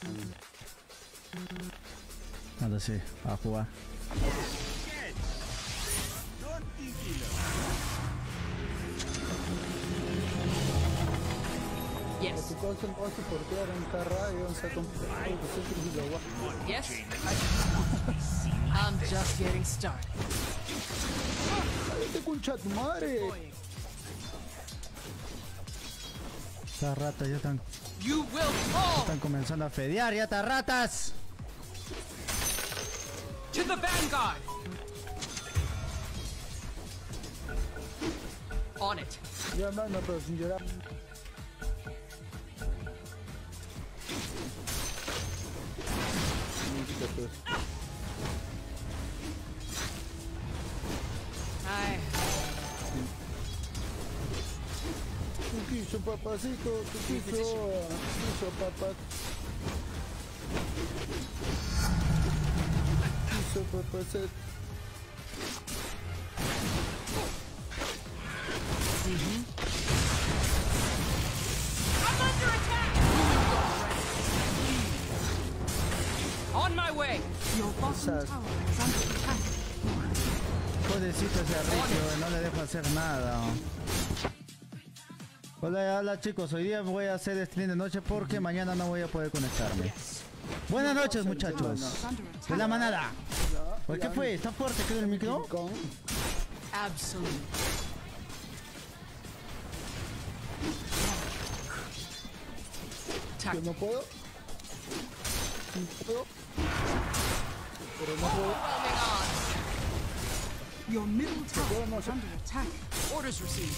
Ahora sí, a jugar. Yes. Yes. I'm just getting started. ¡Cállate, concha tu madre! Estas ratas ya están You will fall comenzando a fedear, ya estas ratas. to the vanguard. On it. Ya, mano, pero sin llorar. Ay. Tu quiso, papacito, tu quiso, papá. Quiso, papacito. I'm under attack. On my way. Your bottom tower is under attack. Pobrecito ese Arritio, no le dejo hacer nada. Hola, hola chicos, hoy día voy a hacer stream de noche porque mañana no voy a poder conectarme. Buenas noches muchachos de la manada. ¿Por qué fue? ¿Está fuerte creo el micro? Absolutely. Yo no puedo. No puedo. Pero no puedo. Overwhelming odds. Your middle tower is under attack. Orders received.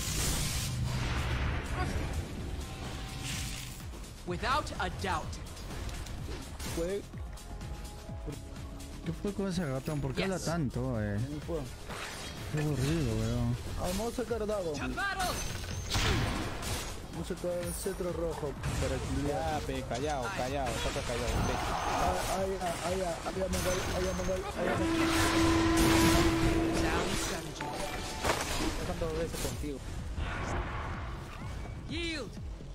Without a doubt. Fue. ¿Qué fue con ese ratón? ¿Por qué habla tanto? No puedo. Qué aburrido, weón. Vamos a sacar dado. To battle. Vamos a sacar el cetro rojo para equilibrar. Ya, pe, callado, toca callado. Allá, Mangal. Sound strategy. Están dos veces contigo. Yield.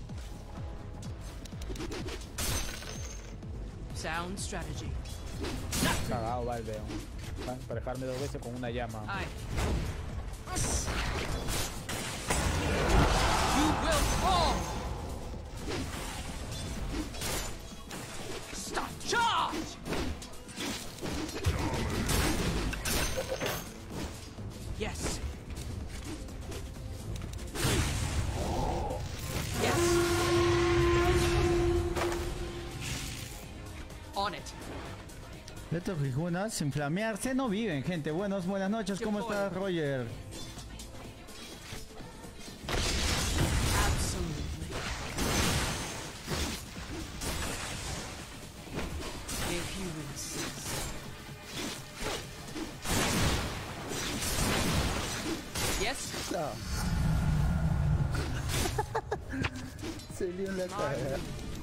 Sound strategy. Cagado, Valve. Para dejarme dos veces con una llama. Aye. You will fall. Stop. Charge. Yes. Yes. On it. Estos Rijunas sin flamearse no viven, gente. Buenas noches, ¿cómo estás, Roger? Absolutely. If you insist. Yes. No. Se lió en la cara.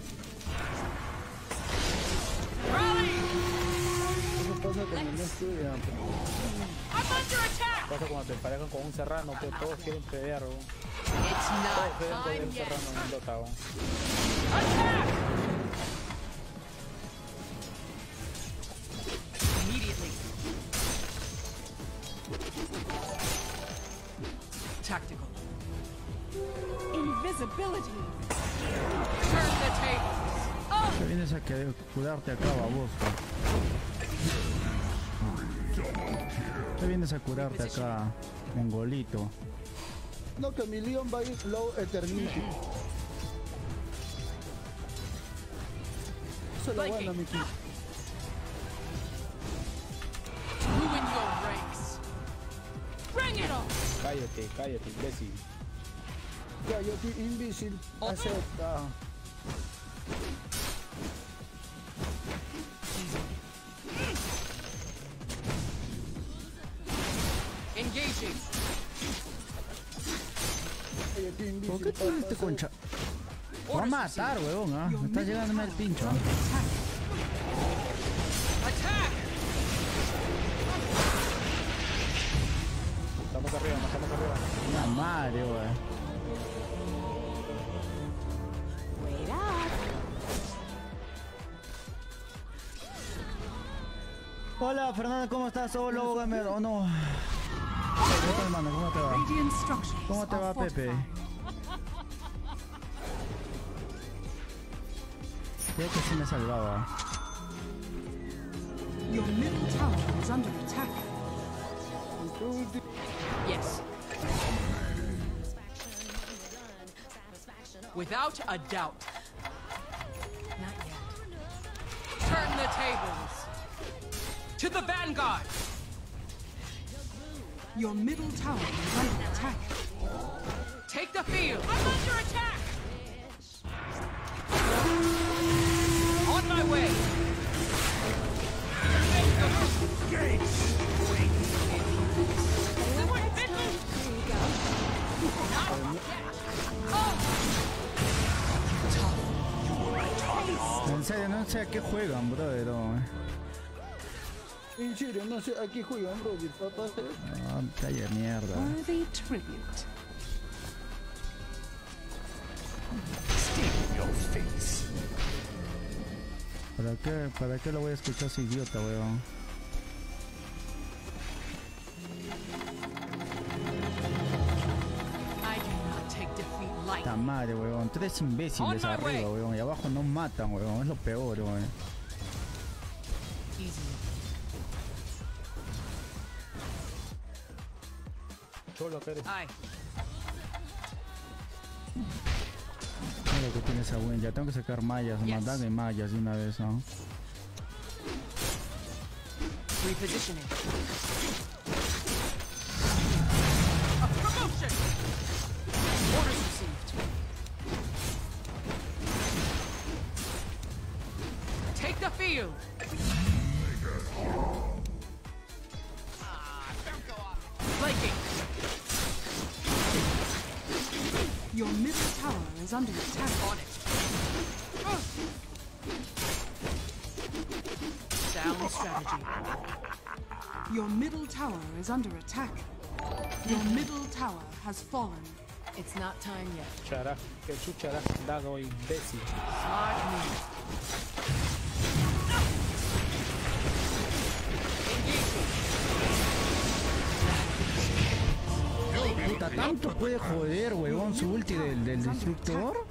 Rally! Eso pasa cuando no estudian. I'm under attack! Pasa cuando te emparejan con un serrano, que todos quieren pelear, ¿no? It's not Todos quieren pelear time un yet. serrano en un Dota, ¿no? Attack! Immediately. Tactical. Invisibility. Turn the tables. Oh! Te vienes a querer curarte acá, baboso. Te vienes a curarte acá, mongolito. No, que mi Leon va a ir low eternity. Eso es lo bueno, Miki. Ruin your ranks. Bring it on! Cállate, imbécil. Ya, yo estoy invisible. Acepta. Engaging. Yo estoy invisible. ¿Por qué tienes este concha? Te va a matar, huevón, ¿ah? Me está llegándome el pincho. Attack! Estamos arriba. La madre, weón. Wait up. Hola Fernando, ¿cómo estás? Oh, Lobo Gamer, oh no. ¿Qué tal, hermano? ¿Cómo te va? Radiant structures ¿Cómo te va, are Pepe? fortified. Creo que sí me salvaba. Your middle tower is under attack. Yes. Without a doubt. Not yet. Turn the tables. To the vanguard. Your middle tower is under attack. Take the field. I'm under attack. On my way. En serio, no sé a qué juegan, brother. En serio, no sé a qué juegan, bro. Papá, Ah, calla mierda. Worthy tribute. ¿Para qué lo voy a escuchar ese idiota, weón? I do not take defeat lightly. Ta madre, weón. 3 imbéciles On my arriba, way. weón. Y abajo no matan, weón. Es lo peor, weón. Easy. Cholo, que eres. Aye. Mira lo que tiene esa win. Ya tengo que sacar mallas. Yes. Mandarme mallas de una vez, ¿no? Repositioning. A promotion. Orders received. Take the field. Flanking. Your middle tower is under attack. On it. Sound strategy. Your middle tower is under attack. Your middle tower has fallen. It's not time yet. Chuchará, que chuchará, dado imbécil. Smart move. Engaging. Puta, ¿tanto puede joder, weón, su ulti del destructor?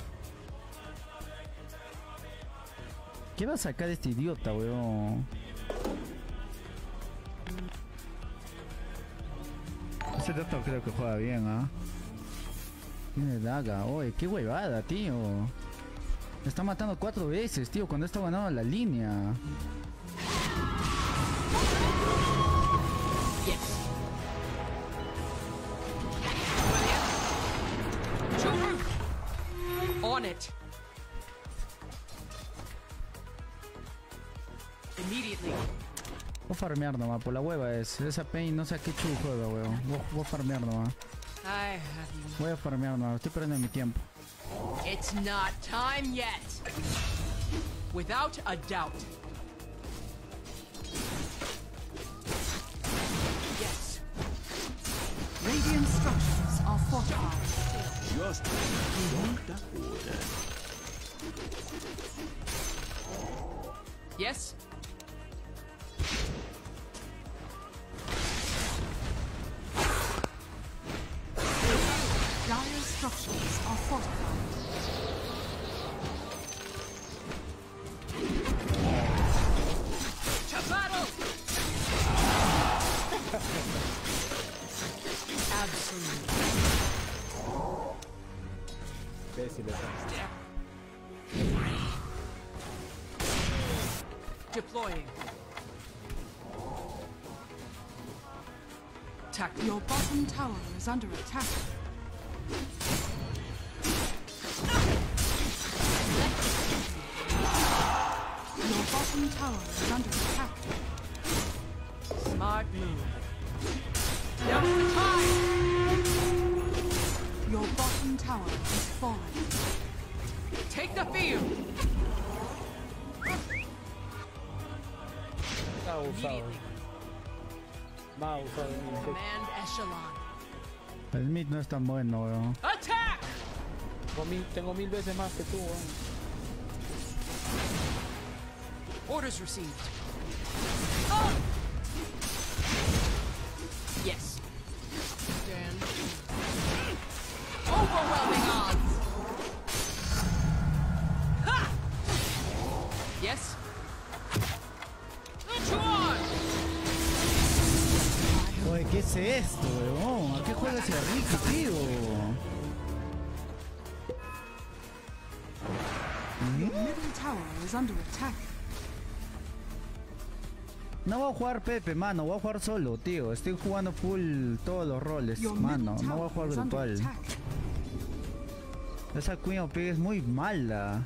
¿Qué va a sacar este idiota, weón? Ese dato creo que juega bien, ¿ah? Tiene daga, oye, qué huevada, tío. Me está matando 4 veces, tío, cuando está ganando la línea. Yes. On it. Immediately. Voy a farmear nomás, por la hueva es. Esa pain no sé a qué chulo juega, weón. Voy a farmear nomás. I have you. Voy a farmear nomás, estoy perdiendo mi tiempo. It's not time yet. Without a doubt. Yes. Radiant structures are fortified. Just don't that order. Yes. Dire structures are fortified. To battle. Absolute. Imbécil, esa. Deploying. Tactic. Your bottom tower is under attack. Your bottom tower is under attack. Smart move. Now's the time. Your bottom tower has fallen. Take the field. Está abusado. Immediately. Más abusado de mí. Command echelon. El mid no es tan bueno, weón. Attack. Tengo 1000 veces más que tú, weón. Orders received. Oh! Yes. Let you on. Oye, ¿qué es esto, weón? ¿A qué juega ese rico, tío? Your middle tower is under attack. No voy a jugar Pepe, mano, voy a jugar solo, tío. Estoy jugando full todos los roles, Your mano. middle No voy a jugar tower is under virtual. attack. Esa Queen OP es muy mala.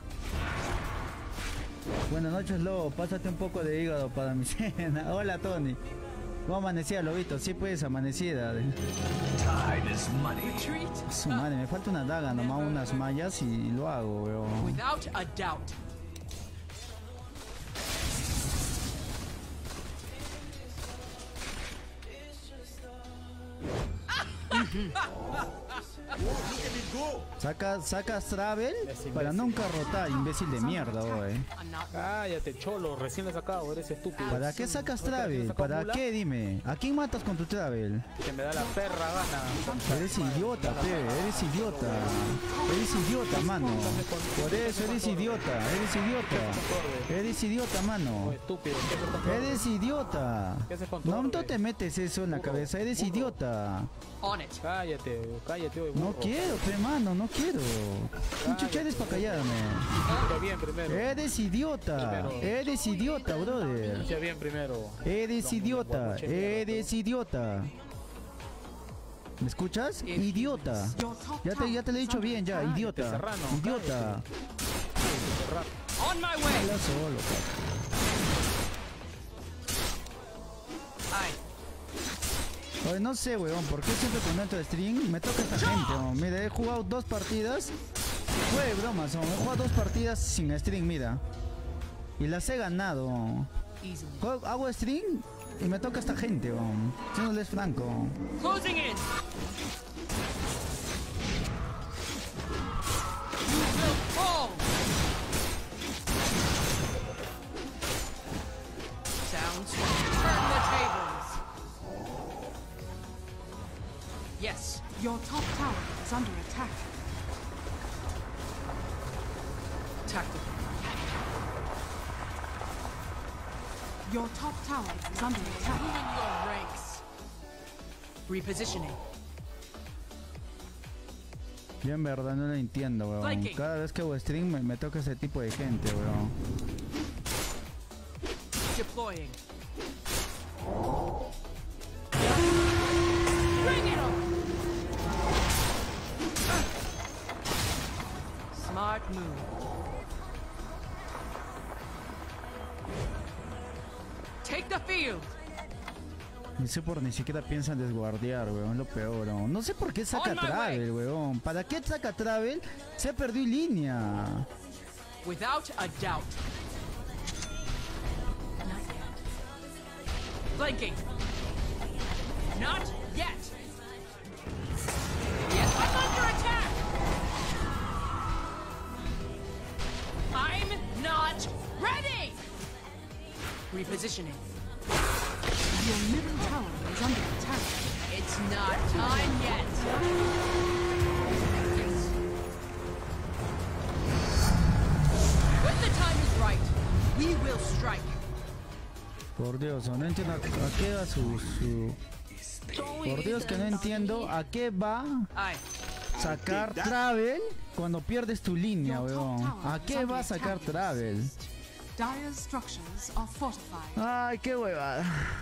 Buenas noches, Lobo. Pásate un poco de hígado para mi cena. Hola, Tony. ¿Cómo amanecida, Lobito? Sí, pues, amanecida. Time is money. Retreat. Su madre, me falta una daga, nomás unas mallas y lo hago, weón. Without a doubt. Sacas Travel para nunca rotar, imbécil de mierda, oye. I'm not. Cállate, cholo, recién lo he sacado, eres estúpido. ¿Para qué sacas Travel? ¿Para qué? Dime. ¿A quién matas con tu Travel? Que me da la perra gana. Eres idiota, pe, eres idiota. Eres idiota, mano. Por eso eres idiota, eres idiota. Eres idiota, mano. Estúpido, ¿qué haces con Eres idiota. ¿Qué haces con tu No, orden? no te metes eso en la cabeza, eres idiota. On it. Cállate, hoy, No burro. quiero, pe, mano, no quiero. ¿Quién chucha eres para callarme? Escucha bien primero. Eres idiota. Eres idiota, brother. Escucha bien primero. Eres idiota, eres idiota. ¿Me escuchas? Idiota. Your top Ya tower te lo he is dicho under bien ya, attack. idiota. Serrano, Idiota. On my way. Habla solo, Aye. Oye, no sé, weón, ¿por qué siempre cuando entro de stream me toca esta gente, weón? Mira, he jugado 2 partidas. Fue bromas, weón. He jugado 2 partidas sin stream, mira. Y las he ganado, weón. Easily. Hago stream y me toca esta gente, weón. Siéndoles franco. Closing in. You will fall. Sounds. Turn the tables. Yes. Your top tower is under attack. Tactical. Your top tower is under attack. Moving your ranks. Repositioning. Yo en verdad no lo entiendo, weón. Flanking. Cada vez que hago stream me toca ese tipo de gente, weón. Deploying. Bring it on. Smart move. Take the field. Ni sé por ni siquiera piensan desguardiar, weón. Lo peor, weón. No sé por qué saca On my Travel, weón. ¿Para qué saca Travel? Se perdió línea. Without a doubt. Not yet. Flanking. Not yet. Yes, I'm under attack. I'm not ready. Repositioning. Your middle tower is under attack. It's not time yet. Yes. When the time is right, we will strike. Por Dios, no entiendo a qué va su... Por Dios que no entiendo a qué va Aye. sacar Travel cuando pierdes tu línea, weón. ¿A qué va a sacar Travel? Dire's structures are fortified. Ay, qué huevada.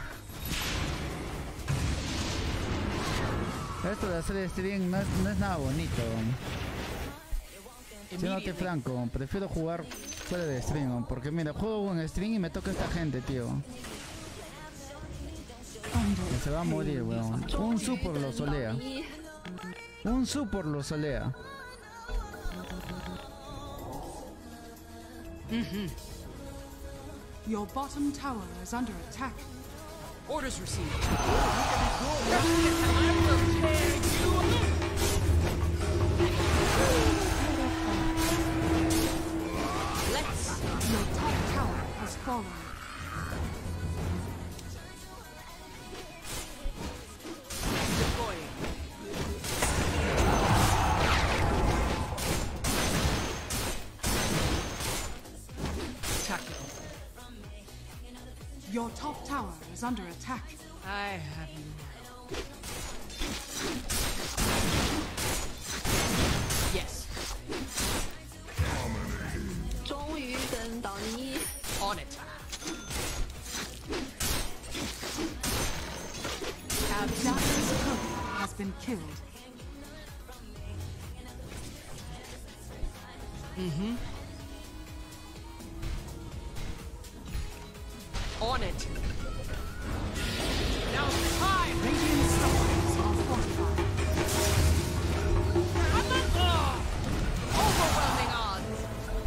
Esto de hacer stream no es nada bonito. Siéndote Immediately. franco, prefiero jugar fuera de stream, porque mira, juego en stream y me toca esta gente, tío. Que se va a morir, weón. Un support lo solea. Un support lo solea. Your bottom tower is under attack. Orders received. I will tear you. Let's. Your top tower has fallen. Deploying. Tactical. Your top tower is under attack. I have you. 终于等到你。 On it. Abzan's code has been killed. On it. Now it's time. Radiant structures are fortified. Overwhelming odds.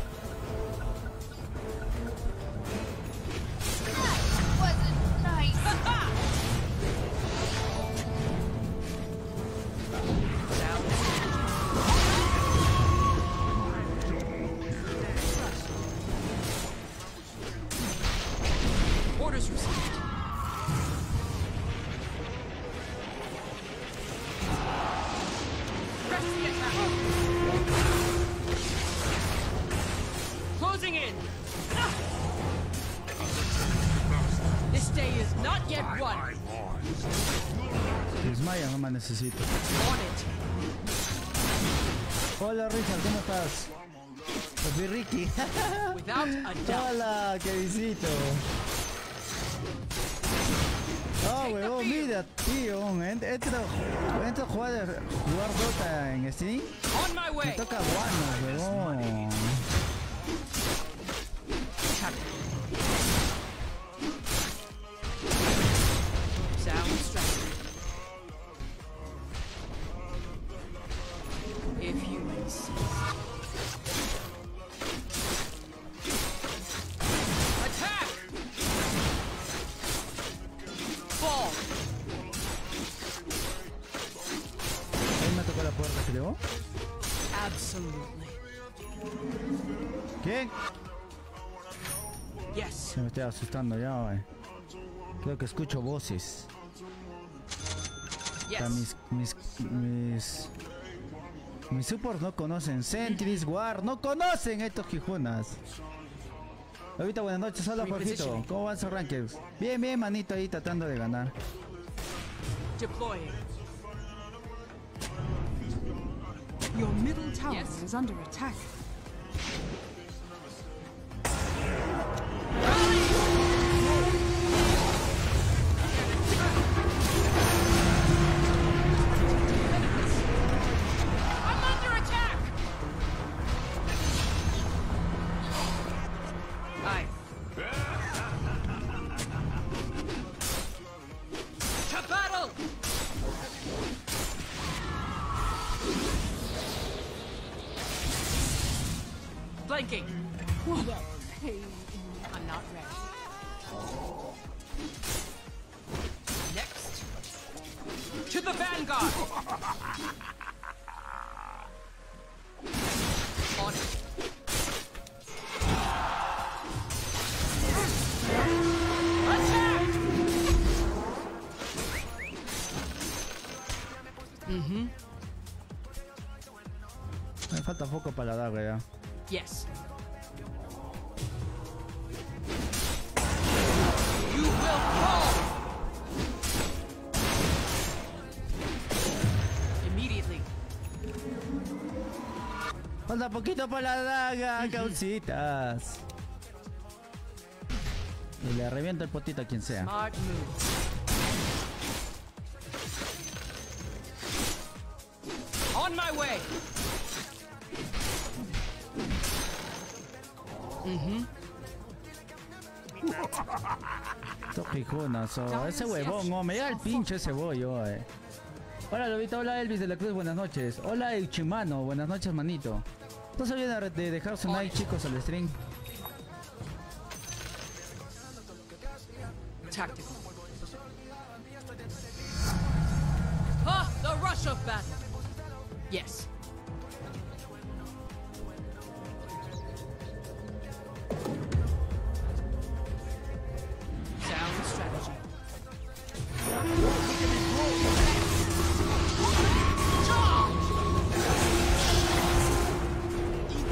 Wasn't nice. Orders received. Press the attack. Closing in. This day is not yet won. Desmaya, no más necesito. On it. Hola Richard, ¿cómo estás? Soy Ricky. Without a doubt. Hola, qué visito. Oh, huevón, mira, tío. Entro a jugar Dota en Steam. On my Me way. toca Guano, huevón. Sound strategy. If you insist. Attack! Fall! Ahí me tocó la puerta, creo. Absolutely. ¿Quién? Yes. Se me estoy asustando ya, güey. Creo que escucho voces. Yes. Mis supports no conocen Sentries, War, no conocen estos quijunas. Ahorita buenas noches, hola Jorgito. ¿Cómo van sus rankings? Bien, bien, manito, ahí tratando de ganar. Deploying. Your middle tower Yes. is under attack. I'm under attack! Aye. To battle! Blanking. What a pain. I'm not ready. Next. To the vanguard! On it. Attack! Me falta poco para la daga ya. Yes. You will fall! Immediately. Falta poquito para la daga, causitas. Y le reviento el potito a quien sea. Smart move. On my way! Estos quijunas, ese huevón, me da el pinche ese bollo, Hola Lobito, hola Elvis de la Cruz, buenas noches. Hola Ichimano, buenas noches manito. No se olviden de dejar su like chicos al stream. Tactical. Ah, the rush of battle. Yes. Sound strategy.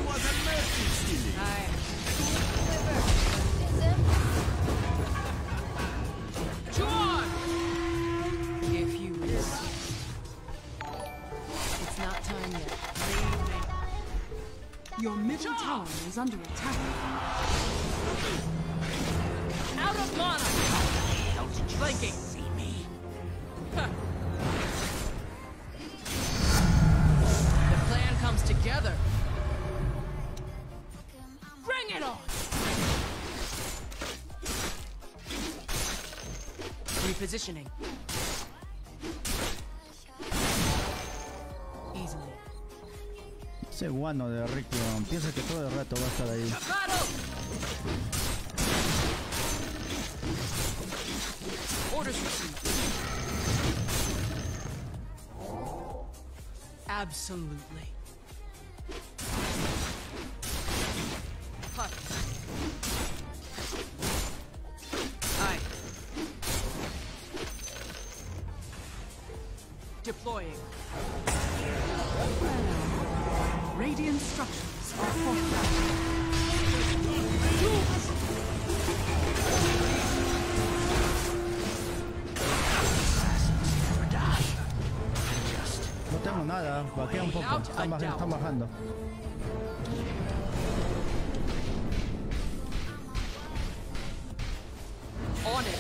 Aye. middle tower is under attack. Out of mana. Flanking. See me. The plan comes together. Bring it on. Repositioning. Easily. Ese guano de Ricky, weón, piensa que todo el rato va a estar ahí. Battle. Orders received. Absolutely. Cut. Aye. Deploying. Radiant structures are fortified. No tengo nada, bajea un poco. Están bajando. On it.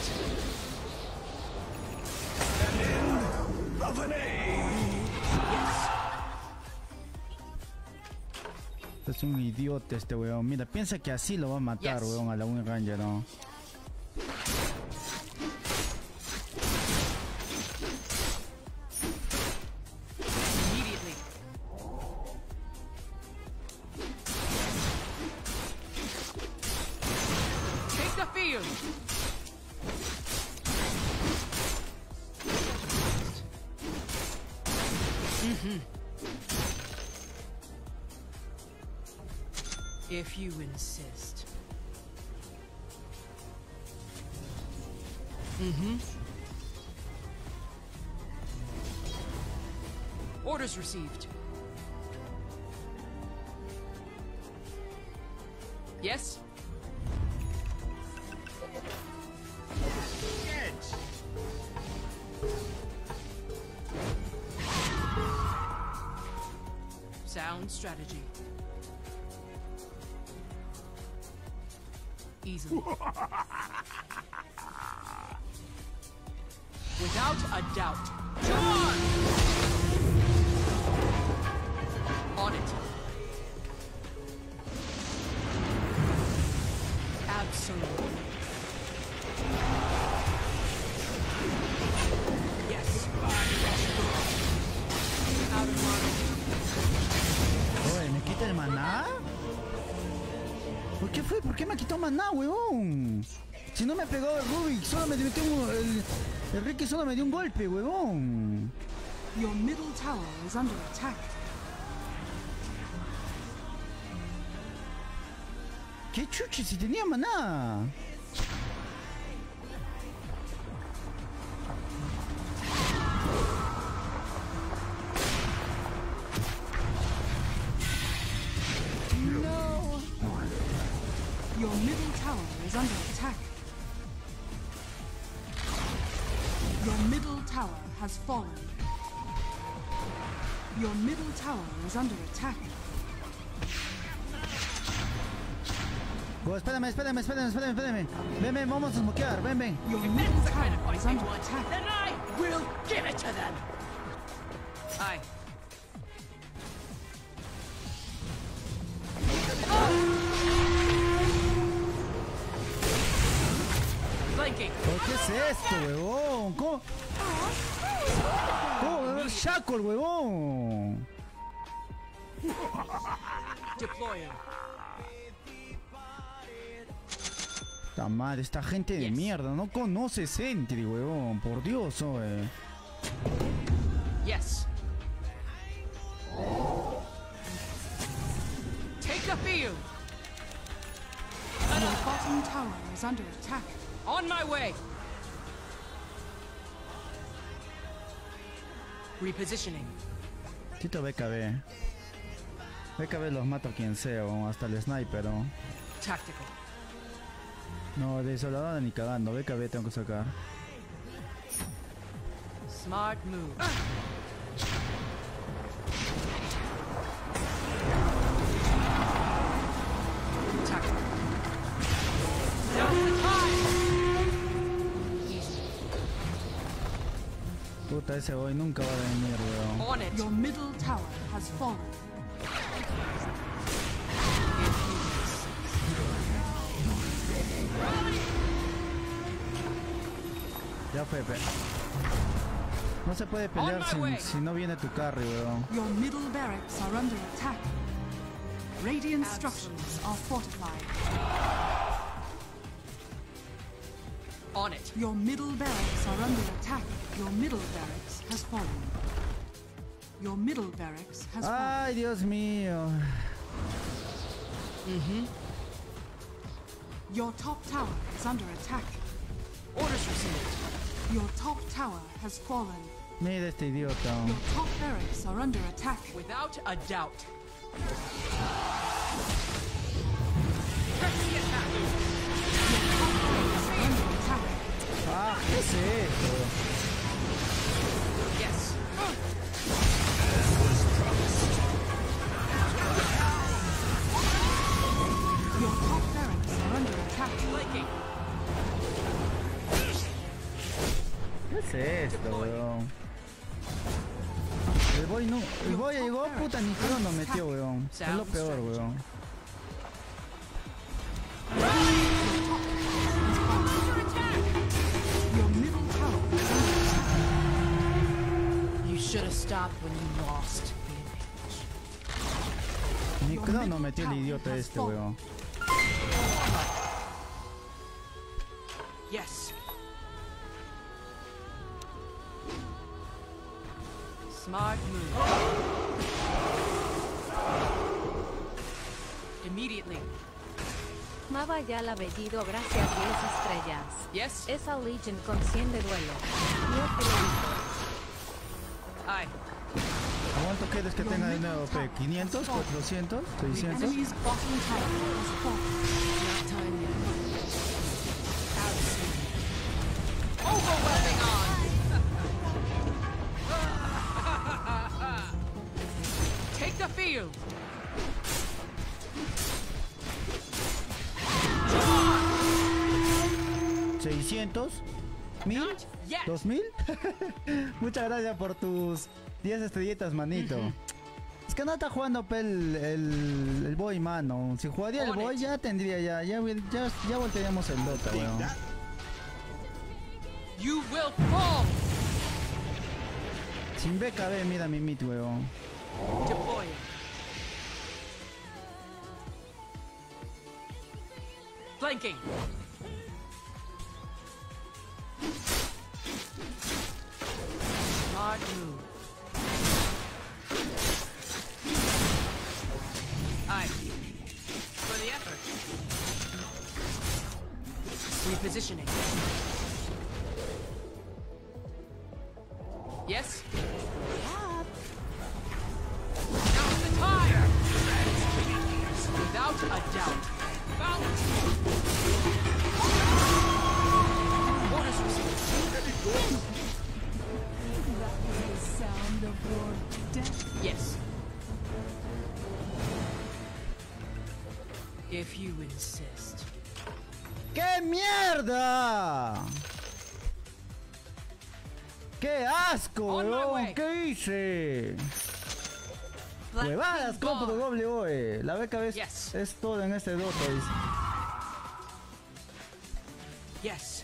Of an age. Es un idiota este weón. Mira, piensa que así lo va a matar, Yes. weón, a la Wind Ranger, ¿no? Immediately. Take the field. If you insist. Orders received. Yes? Sound strategy. Easily. Without a doubt. Charge! On it. Absolutely. Yes. Out of line. Oye, ¿me quita el maná? ¿Por qué fue? ¿Por qué me quitó maná, huevón? Si no me pegó el Rubik, solo me metió el Ricky solo me dio un golpe, huevón. Your middle tower is under attack. ¿Qué chuchi si tenía maná? No. Your middle tower is under attack. Your middle tower has fallen. Your middle tower is under attack. Oh, espérame. Ven, vamos a smokear, ven. Your middle tower is under attack. Then I will give it to them. Aye. Flanking. ¿Qué es esto, huevón? ¿Cómo va a haber Shackle, huevón? Deploying. Ta madre, esta gente de mierda no conoce Sentry, huevón. Por Dios, oye. Yes. Take the field. Your bottom tower is under attack. On my way. Repositioning. Quito BKB. BKB los mata quien sea, o hasta el sniper, ¿no? Tactical. No, desoladora ni cagando. BKB tengo que sacar. Smart move. Puta, ese boy nunca va a venir, weón. On it. Your middle tower has fallen. Ya fue, no se puede pelear si no viene tu carry, weón. Your middle barracks are under attack. Radiant structures are fortified. On it. Your middle barracks are under attack. Your middle barracks has fallen. Your middle barracks has fallen. Ay, Dios mío. Your top tower is under attack. Orders received. Your top tower has fallen. Mira este idiota. Your top barracks are under attack. Without a doubt. Press the attack. Under attack. Ah, ¿qué es esto? Yes. Your top barracks are under attack. Flanking. ¿Qué es esto, weón? El boy no, el boy llegó, puta, ni crono metió, weón. Es lo peor, weón. Your middle tower is under attack. You should have stopped when you lost. Ni crono metió el idiota este, weón. Yes. Smart move. Immediately. Mava ya la apellido, gracias 10 estrellas. Yes. Esa Legion con 100 de duelo. Yo te lo digo. Aye. ¿Cuánto quieres que tenga de nuevo, P? ¿500? ¿400? The ¿600? enemy's bottom tower has fallen. Not time yet. Overwhelming on. Take the field. ¿600? ¿1000? Not yet. ¿2000? Muchas gracias por tus 10 estrellitas, manito. Es que no está jugando el boy, mano. Si jugaría el boy ya tendría ya voltearíamos el Dota, weón. You will fall. Sin BKB, mira mi mid, weón. Deploy. Flanking. Smart move. Aye. For the effort. Repositioning. Yes? Now's the time! Without a doubt. Bounce! Orders received. The sound of your death. Yes. If you insist. ¡Qué mierda! ¡Qué asco, On my weón! way. ¿Qué hice? Black Huevadas, King compro Ball. doble OE. La BKB Yes. es todo en este Dota. Dice. Yes.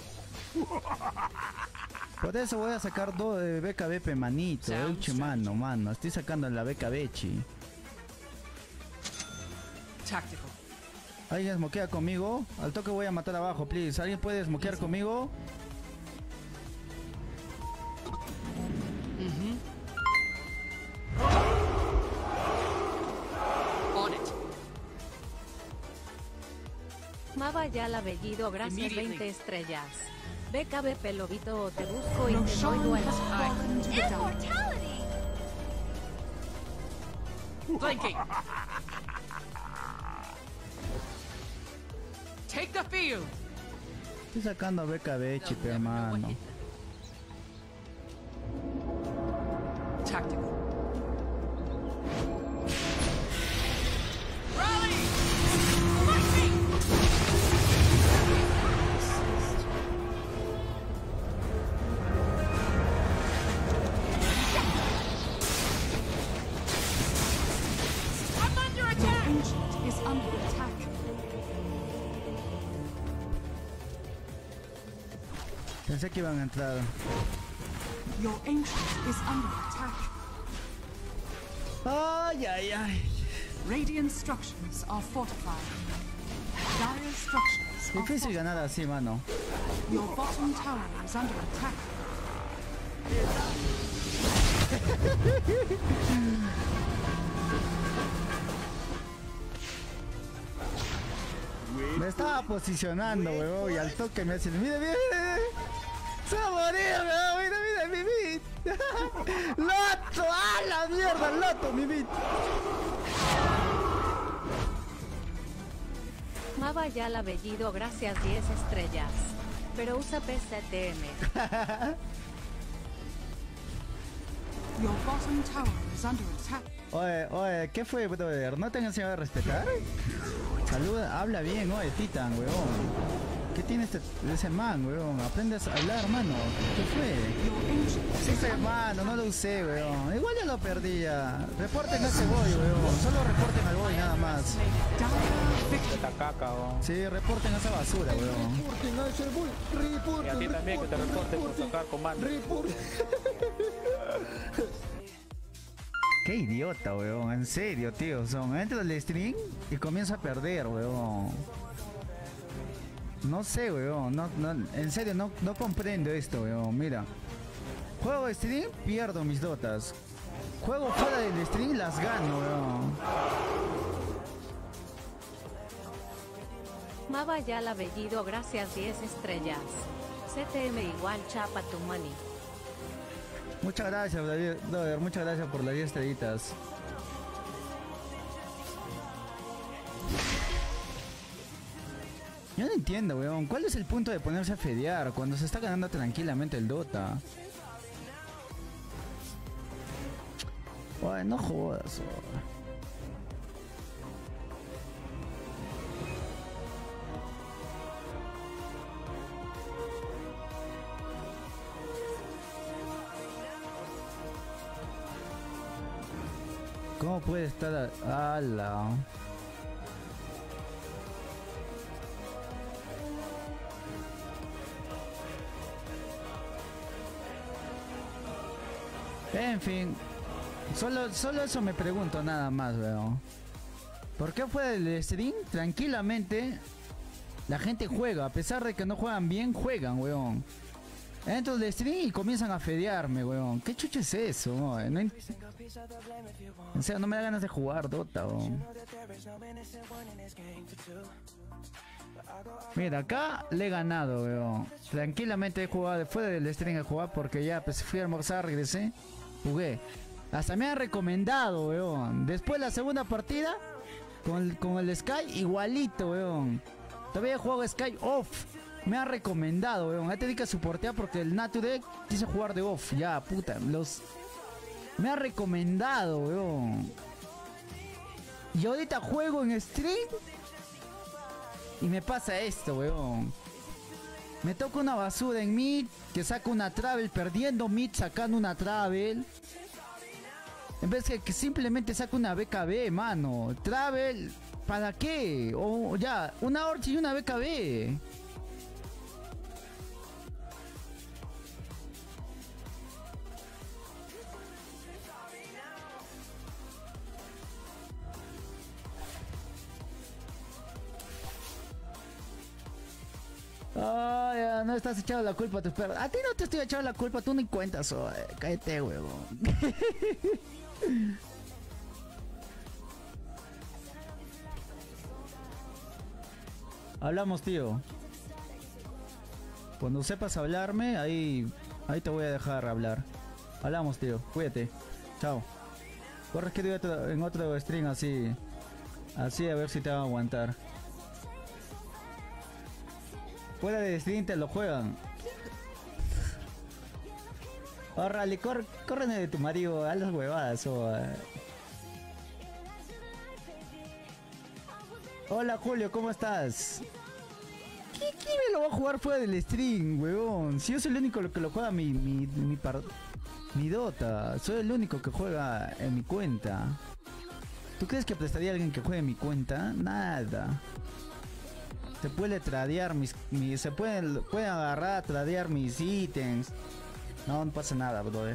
Por eso voy a sacar dos de BKB, manito. Sound Uche, mano. Estoy sacando la BKB, chi. Tactical. ¿Alguien smokea conmigo? Al toque voy a matar abajo, please. ¿Alguien puede smokear conmigo? On it. Mava ya la apellido, gracias Immediately. 20 estrellas. BKB Pelobito, te busco y te doy Roshan duelo. has fallen to the dark. Immortality! Flanking. Take the field. Estoy sacando a BKB, chi, They'll never know what hermano. hit them. Tactical. Rally! Lightning! Pensé que iban a entrar. Your ancient is under attack. Ay, ay, ay. Radiant structures are fortified. Dire structures are Difícil fortified. ganar así, mano. Your bottom tower is under attack. Me estaba posicionando, weón, y al toque me hacen. Mira, mira, mira. Se va a morir, weón. Mira, mira, mi bit. Loto, ¡ah, la mierda! Loto, mi bit. Mava ya el apellido, gracias 10 estrellas. Pero usa PCTM. Your bottom tower is under attack. Oye, oye, ¿qué fue, brother? ¿No te han enseñado a respetar? Saluda, habla bien, oye, Titan, weón. ¿Qué tiene ese man, weón? Aprende a hablar, mano. ¿Qué fue? Sí, hermano, no lo usé, weón. Igual ya lo perdí ya. Reporten a ese boy, weón. Solo reporten al boy, nada más. Esta caca, weón. Sí, reporten a esa basura, weón. Reporten a ese boy. Reporten. Y a ti también, que te reporten por sacar comando. Reporten. Qué idiota, weón. En serio, tío. Entro al stream y comienzo a perder, weón. No sé, weón. En serio, no comprendo esto, weón. Mira. Juego stream, pierdo mis dotas. Juego fuera del stream, las gano, weón. Mava ya el apellido, gracias 10 estrellas. CTM igual chapa tu money. Muchas gracias, brother. Muchas gracias por las 10 estrellitas. Yo no entiendo, weón. ¿Cuál es el punto de ponerse a fedear cuando se está ganando tranquilamente el Dota? Oye, no jodas, weón. ¿Cómo puede estar a la... En fin, solo eso me pregunto nada más, weón. ¿Por qué fue del stream? Tranquilamente la gente juega, a pesar de que no juegan bien, juegan, weón. Entro del stream y comienzan a fedearme, weón. ¿Qué chucha es eso, weón? O sea, no me da ganas de jugar Dota, weón. Mira, acá le he ganado, weón. Tranquilamente he jugado, fuera del stream he jugado porque ya pues fui a almorzar, regresé, jugué. Hasta me han recomendado, weón. Después la segunda partida, con el Sky, igualito, weón. Todavía he jugado Sky off. Me ha recomendado, weón. Ya te di que soportear porque el Naturek quise jugar de off. Ya, puta. Me ha recomendado, weón. Y ahorita juego en stream y me pasa esto, weón. Me toca una basura en mid, que saca una travel, perdiendo mid, sacando una travel. En vez que simplemente saca una BKB, mano. Travel, ¿para qué? O ya, una Orchi y una BKB. Oh, ya, no estás echando la culpa a tus perros. A ti no te estoy echando la culpa, tú ni cuentas, oh, cállate, huevón. Hablamos, tío. Cuando sepas hablarme, ahí te voy a dejar hablar. Hablamos, tío. Cuídate. Chao. Corre que en otro stream así. Así a ver si te van a aguantar. Fuera de stream te lo juegan. Oh, Rally, córreme de tu marido, a las huevadas. Oh. Hola Julio, ¿cómo estás? ¿Quién me lo va a jugar fuera del stream, huevón? Si yo soy el único que lo juega mi Dota. Soy el único que juega en mi cuenta. ¿Tú crees que prestaría a alguien que juegue en mi cuenta? Nada. Se puede tradear se pueden agarrar, tradear mis ítems. No, no pasa nada, brother.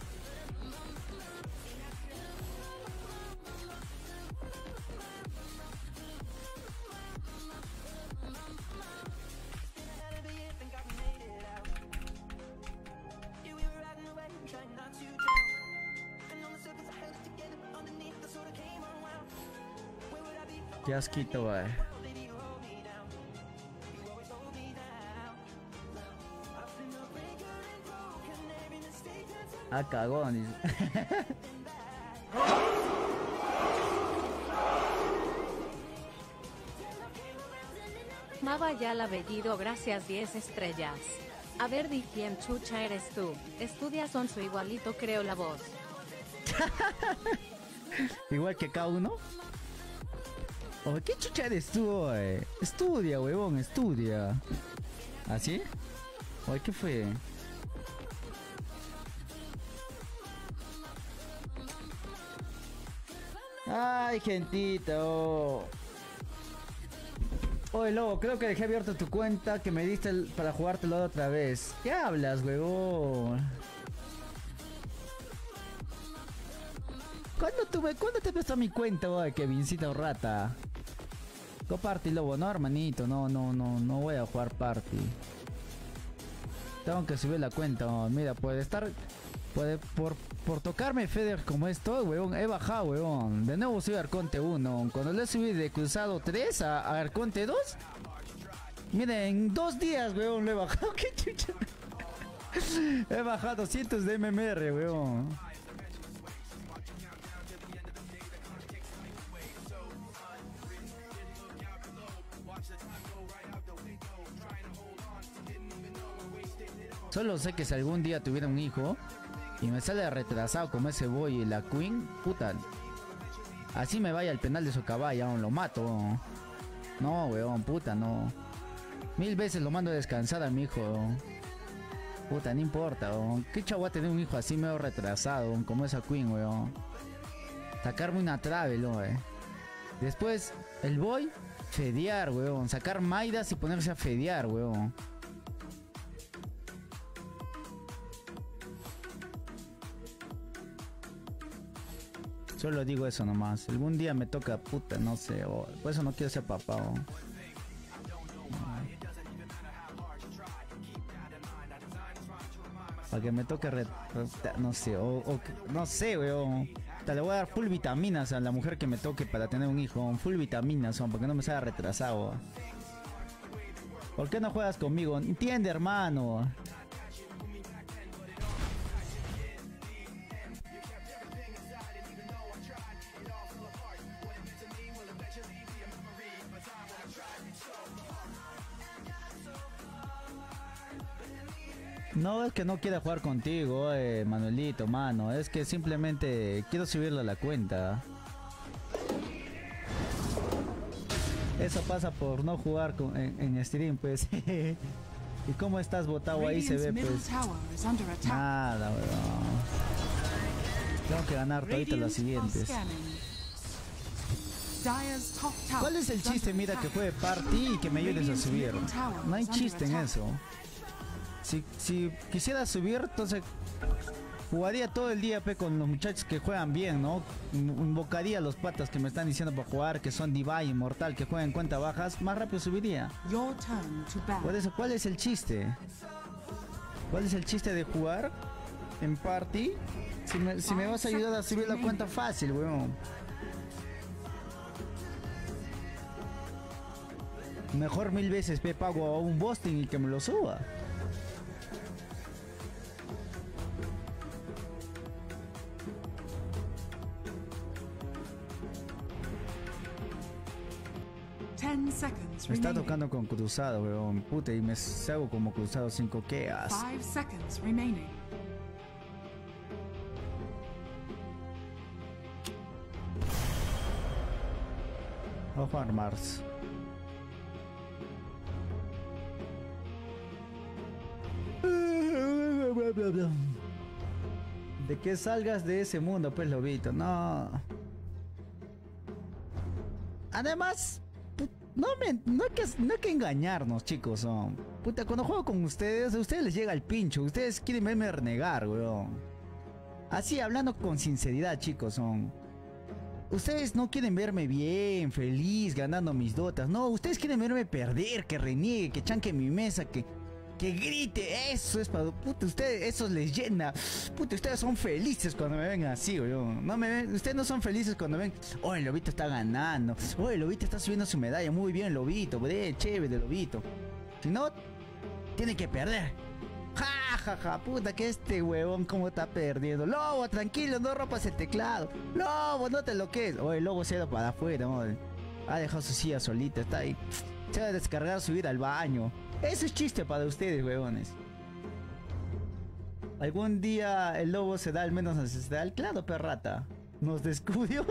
Qué asquito, güey. Ah, cagón, dice. Mava ya el apellido, gracias 10 estrellas. A ver, di quién chucha eres tú. Estudias onzo igualito, creo la voz. Igual que cada uno. Oh, ¿qué chucha eres tú, güey? Estudia, huevón, estudia. ¿Así? Oye, ¿qué fue? Ay, gentito. Oye, Lobo, creo que dejé abierto tu cuenta que me diste para jugártelo otra vez. ¿Qué hablas, huevón? ¿Cuándo te prestó mi cuenta, oye, Kevincita o rata? Go party, Lobo, no, hermanito, no voy a jugar party. Tengo que subir la cuenta, oh, mira, por tocarme Feder como esto, weón, he bajado, weón. De nuevo soy Arconte 1. Cuando le subí de Cruzado 3 a Arconte 2, miren, en 2 días, weón, le he bajado. ¿Qué chucha? He bajado cientos de MMR, weón. Solo sé que si algún día tuviera un hijo y me sale retrasado como ese boy y la Queen, puta, así me vaya al penal de su caballa, lo mato. No, weón, puta, no. 1000 veces lo mando a descansar a mi hijo. Puta, no importa, weón. ¿Qué chavo va a tener un hijo así medio retrasado, como esa Queen, weón? Sacarme una trave, weón. Después, el boy, fedear, weón. Sacar maidas y ponerse a fedear, weón. Solo digo eso nomás. Algún día me toca, puta, no sé. Por eso no quiero ser papá. Para que me toque no sé. No sé, weón. Le voy a dar full vitaminas a la mujer que me toque para tener un hijo. Full vitaminas, porque no me salga retrasado. ¿Por qué no juegas conmigo? Entiende, hermano. No es que no quiera jugar contigo, Manuelito, mano. Es que simplemente quiero subirle a la cuenta. Eso pasa por no jugar en stream, pues. ¿Y cómo estás botado ahí? Se ve, pues. Nada, weón. Tengo que ganar todito las siguientes. ¿Cuál es el chiste? Mira, que juegue party y que me ayudes a subir. No hay chiste en eso. Si quisiera subir, entonces jugaría todo el día con los muchachos que juegan bien, ¿no? Invocaría a los patas que me están diciendo para jugar, que son Divine, Inmortal, que juegan en cuenta bajas, más rápido subiría. Por eso, ¿cuál es el chiste? ¿Cuál es el chiste de jugar en party? Si me vas a ayudar a subir la cuenta fácil, weón. Mejor 1000 veces pago a un Boston y que me lo suba. Me está tocando con cruzado, weón. Puta, y me hago como cruzado 5. ¿Qué haces? 5 seconds remaining. Ojo a armarse. De que salgas de ese mundo, pues, lobito. No. Además, no hay que engañarnos, chicos. Puta, cuando juego con ustedes, a ustedes les llega el pincho. Ustedes quieren verme renegar, weón. Así, hablando con sinceridad, chicos. Ustedes no quieren verme bien, feliz, ganando mis dotas. No, ustedes quieren verme perder, que reniegue, que chanque mi mesa, que grite. Eso es para... Puta, ustedes, eso les llena. Puta, ustedes son felices cuando me ven así, weón. No me ven, ustedes no son felices cuando ven... Oh, el Lobito está ganando. Oh, el Lobito está subiendo su medalla. Muy bien, Lobito. Chévere, el Lobito. Si no, tiene que perder. Ja, ja, ja, puta, que este huevón cómo está perdiendo. Lobo, tranquilo, no rompas el teclado. Lobo, no te lo que es. Oh, el Lobo se ha ido para afuera, madre. Ha dejado su silla solita, está ahí. Se va a descargar, subir al baño. Eso es chiste para ustedes, huevones. Algún día el Lobo se da al menos ancestral. Claro, perrata. Nos descubrió.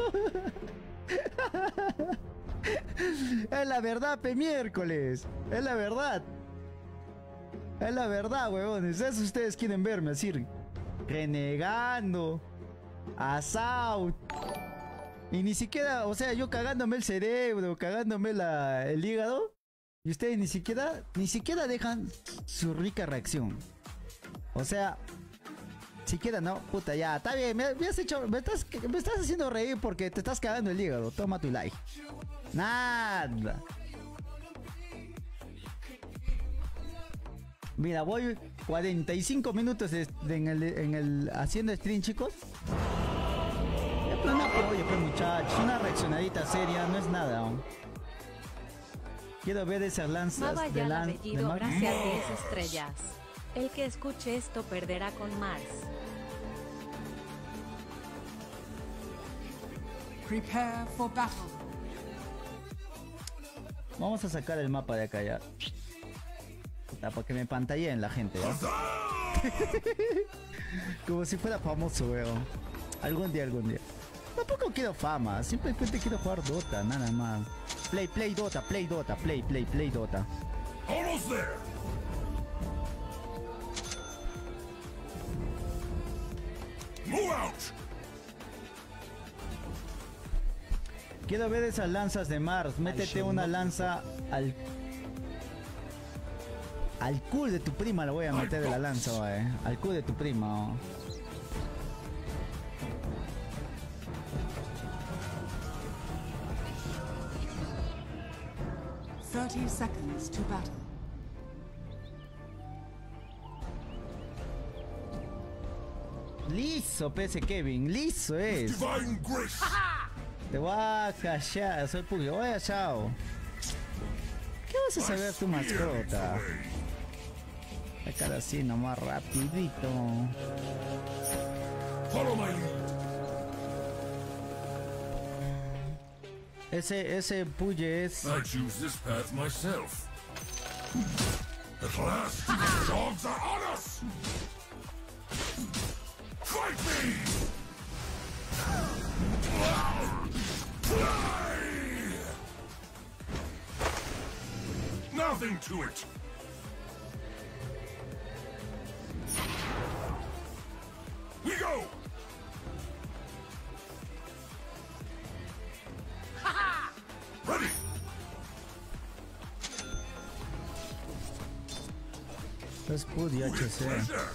Es la verdad, miércoles. Es la verdad. Es la verdad, huevones. Eso ustedes quieren verme así. Renegando. Assault. Y ni siquiera, o sea, yo cagándome el cerebro, cagándome el hígado. Y ustedes ni siquiera dejan su rica reacción. O sea, siquiera no, puta, ya, está bien, me estás haciendo reír porque te estás cagando el hígado. Toma tu like. Nada. Mira, voy 45 minutos en el haciendo stream, chicos. Un apoyo, pues, muchachos, una reaccionadita seria, no es nada aún. Quiero ver esas lanzas Maba de ya apellido, Mars. gracias 10 estrellas. El que escuche esto perderá con Mars. Prepare for battle. Vamos a sacar el mapa de acá ya. Puta, para que me pantalleen la gente, ¿ya? Como si fuera famoso, weón. Algún día. Tampoco quiero fama, simplemente quiero jugar Dota, nada más. Play Dota, play Dota. Almost there. Move out. Quiero ver esas lanzas de Mars. Métete una lanza al culo de tu prima, la voy a meter de la lanza, al culo de tu prima. 30 seconds to battle. Liso, PC Kevin, liso es. Divine grace. Te voy a callar, soy Puggy. Oye, chao. ¿Qué vas a saber tu mascota? La cara así nomás rapidito. Follow my lead. Ese Puye es... I choose this path myself. At last, dogs are on us. Fight me! Nothing to it. We go. Ready. Es Pudy HC. Pleasure.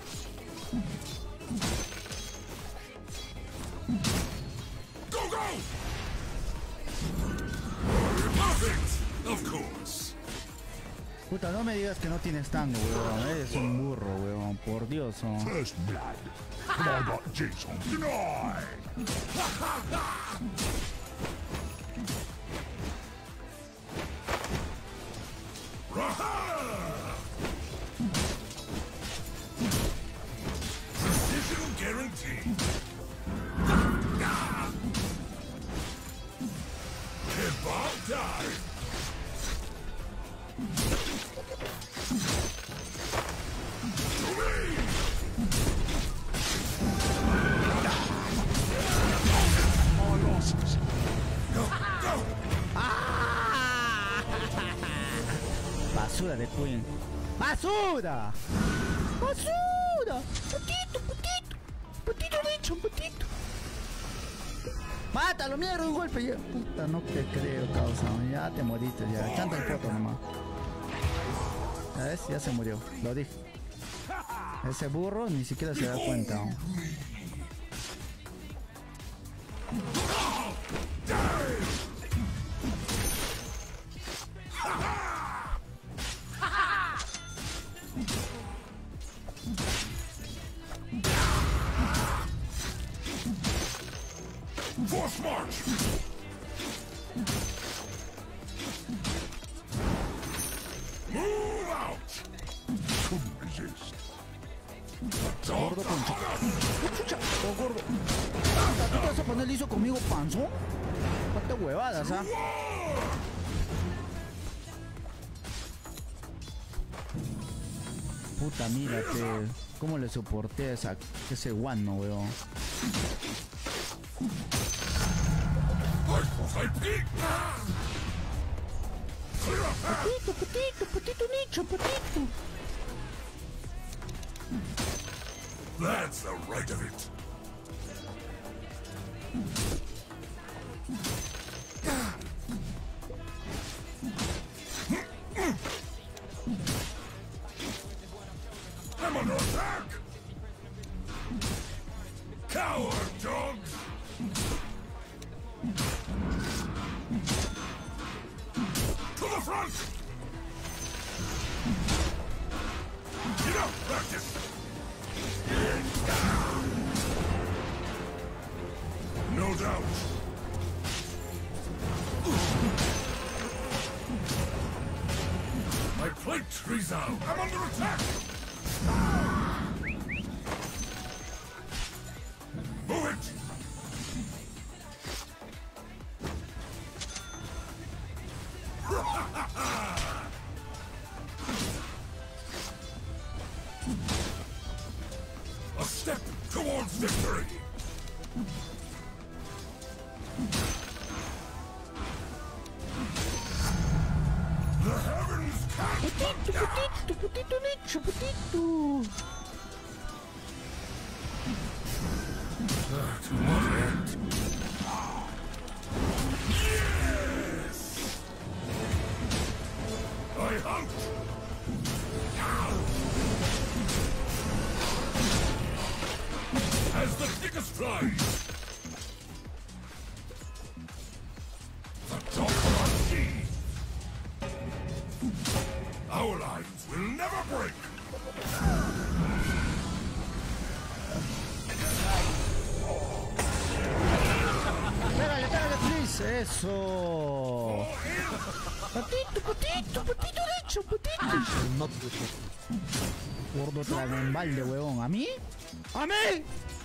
Go, go! Perfect! Of course. Puta, no me digas que no tienes tango, weón. Eres un burro, weón. Por Dios, First blood. Come on, not Jason. Deny! Precision guaranteed. Headball dive. Basura de Queen. ¡Basura! ¡Basura! ¡Putito, putito! ¡Putito dicho, putito! Mátalo, mierda, un golpe ya. Puta, no te creo, causa. Ya te moriste, ya. Chanta el foto nomás. Ya ves, ya se murió. Lo dije. Ese burro ni siquiera se da cuenta. Force march! Move out! Couldn't resist. Gordo Poncho. Oh, gordo. ¿Tú te vas a poner liso conmigo, panzón? Cuántas huevadas, ¿ah? Puta, mírate. ¿Cómo le soporté a ese guano, weón? Potito, nicho, potito. That's the right of it. I'm under attack! Coward dogs! To the front! Enough practice! No doubt. My plate resound. I'm under attack. Move it. A step towards victory. The heavens can't. Potito, nicho, potito. To what end? Yes! I hunt! As the thickest flies! The dog on sea! Our lines will never break! Pégale, please. Eso. Potito, nicho, potito. Not the shit. Gordo trago en balde, huevón. ¿A mí? ¡A mí!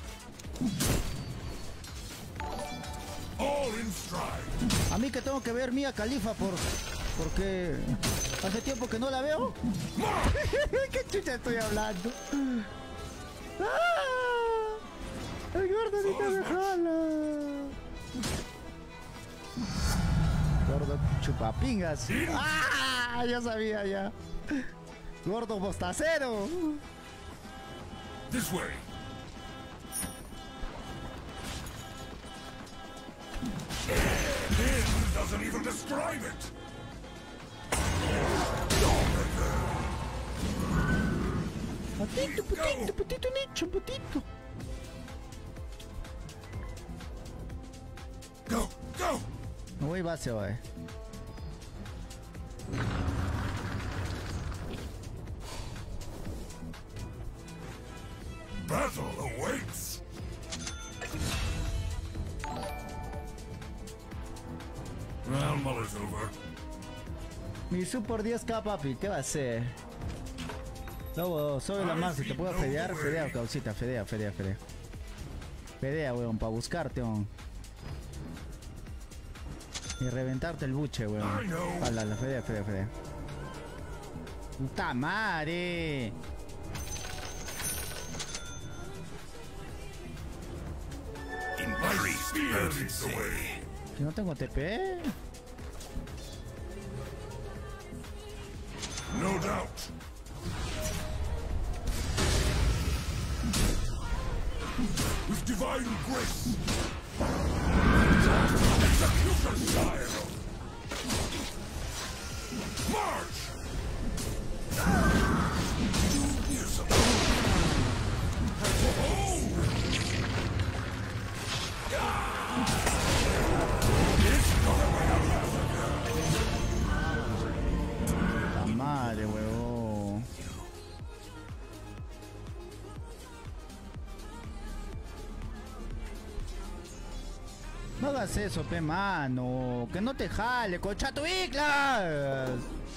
All in stride! A mí que tengo que ver Mia Khalifa porque hace tiempo que no la veo. ¿Qué chucha estoy hablando? ¡Ah! El gordo ni me jala. Gordo chupapingas. ¡Ah! Ya sabía ya. Gordo bostacero. This way! It doesn't even describe it! Potito, nicho, potito. Go, go! No voy base, hoy. Battle awaits! Well, Muller's over. Mi super 10k, papi, ¿qué va a hacer? Luego, soy la más, si te puedo fedear, fedea, causita, fedea. Fedea, weón, para buscarte, weón. Y reventarte el buche, weón. La fedea. ¡Puta madre! In my spear leads the way. Que no tengo TP. No doubt. With divine grace. Style. March! Here's some. La madre, huevón. No hagas eso, pe mano. Que no te jale, concha tu Iglas.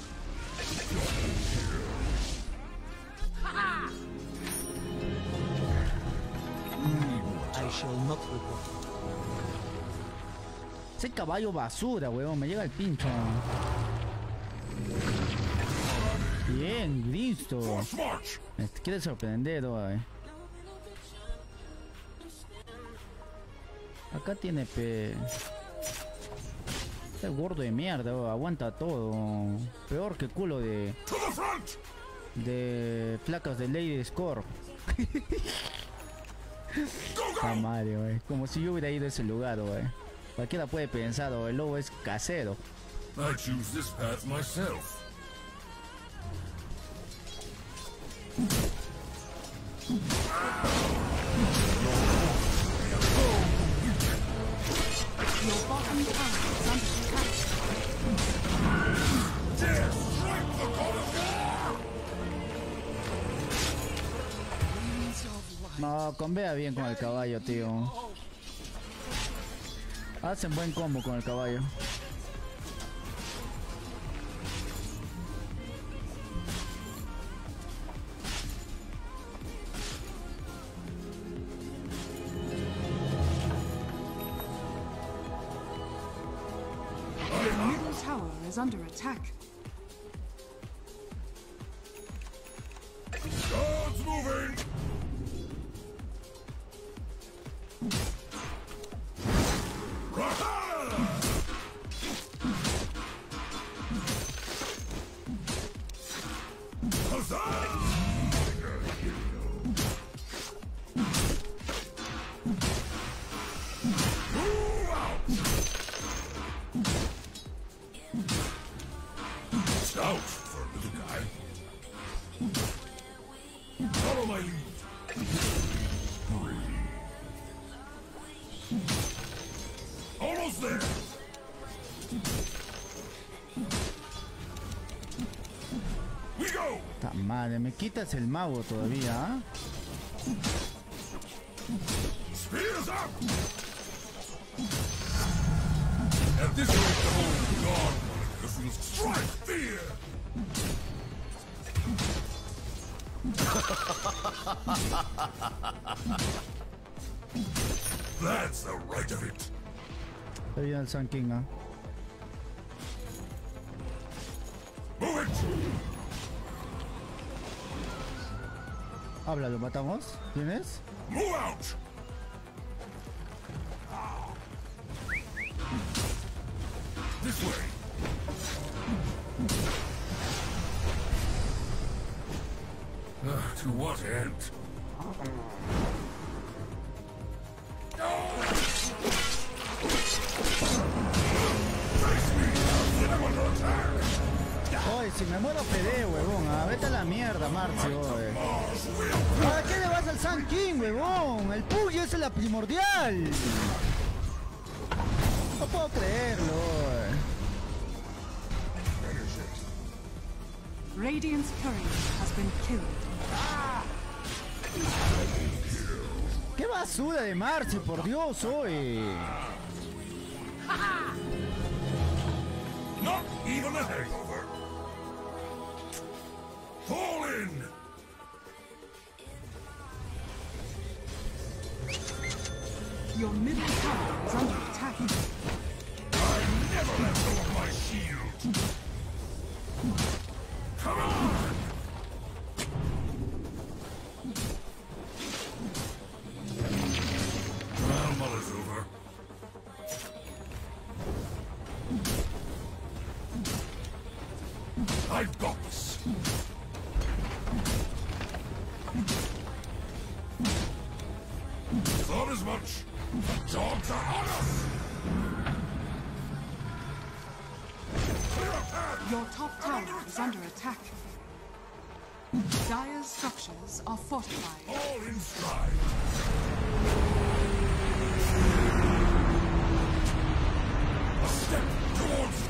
I shall not report. Ese caballo basura, huevón. Me llega el pincho. Bien, listo. Force march! Me quiere sorprender, hoy. Acá tiene pe. Este gordo de mierda, oh, aguanta todo. Peor que culo de. To the front! De placas de Lady Score. Go, La go! madre, wey. Como si yo hubiera ido a ese lugar, wey. Cualquiera puede pensar, oh, el lobo es casero. I choose this path myself. Your bottom tower is under attack. Dare strike the god of war! No, convea bien con el caballo, tío. Hacen buen combo con el caballo. Your middle tower is under attack. God's moving! Stout for a little guy. Follow my lead. Almost there. We go. Ta madre, me quitas el mago todavía, ¿ah? Spears up. At this rate, the whole god will strike fear. That's the right of it. Está bien el Sun King, ¿ah? Move it. Habla, ¿lo matamos? ¿Tienes? Move out. This way. To what end? Oye, si me muero pedé, huevón. Ah, vete a la mierda, Marcio, ¿Para qué le vas al Sun King, huevón? El Pug es la primordial. No puedo creerlo, Radiant's courier has been killed. ¡Qué basura de Marcio, por Dios, hoy! Not even a hangover. Fall in. Your middle tower is under attack. I never let go of my shield. Come on. Well, mother's over. I've got this. Thought as much. The dogs are on us. Your top tower is under attack. Dire's structures are fortified. All in stride. A step towards.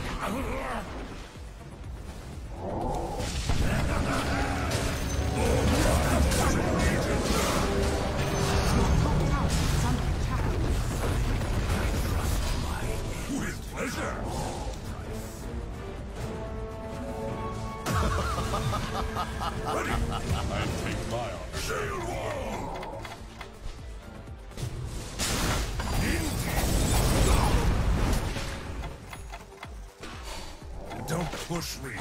Your top tower is under attack. With pleasure. Ready? I'll take fire. Shield wall. Don't push me.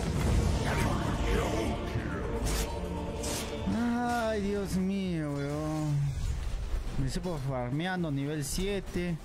Ay, Dios mío, weón. Me estoy farmeando nivel 7.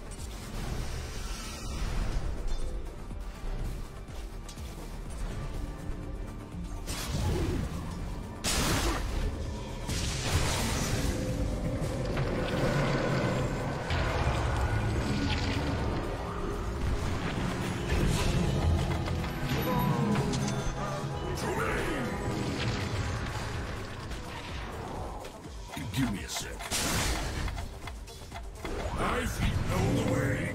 Give me a sec. My feet know the way.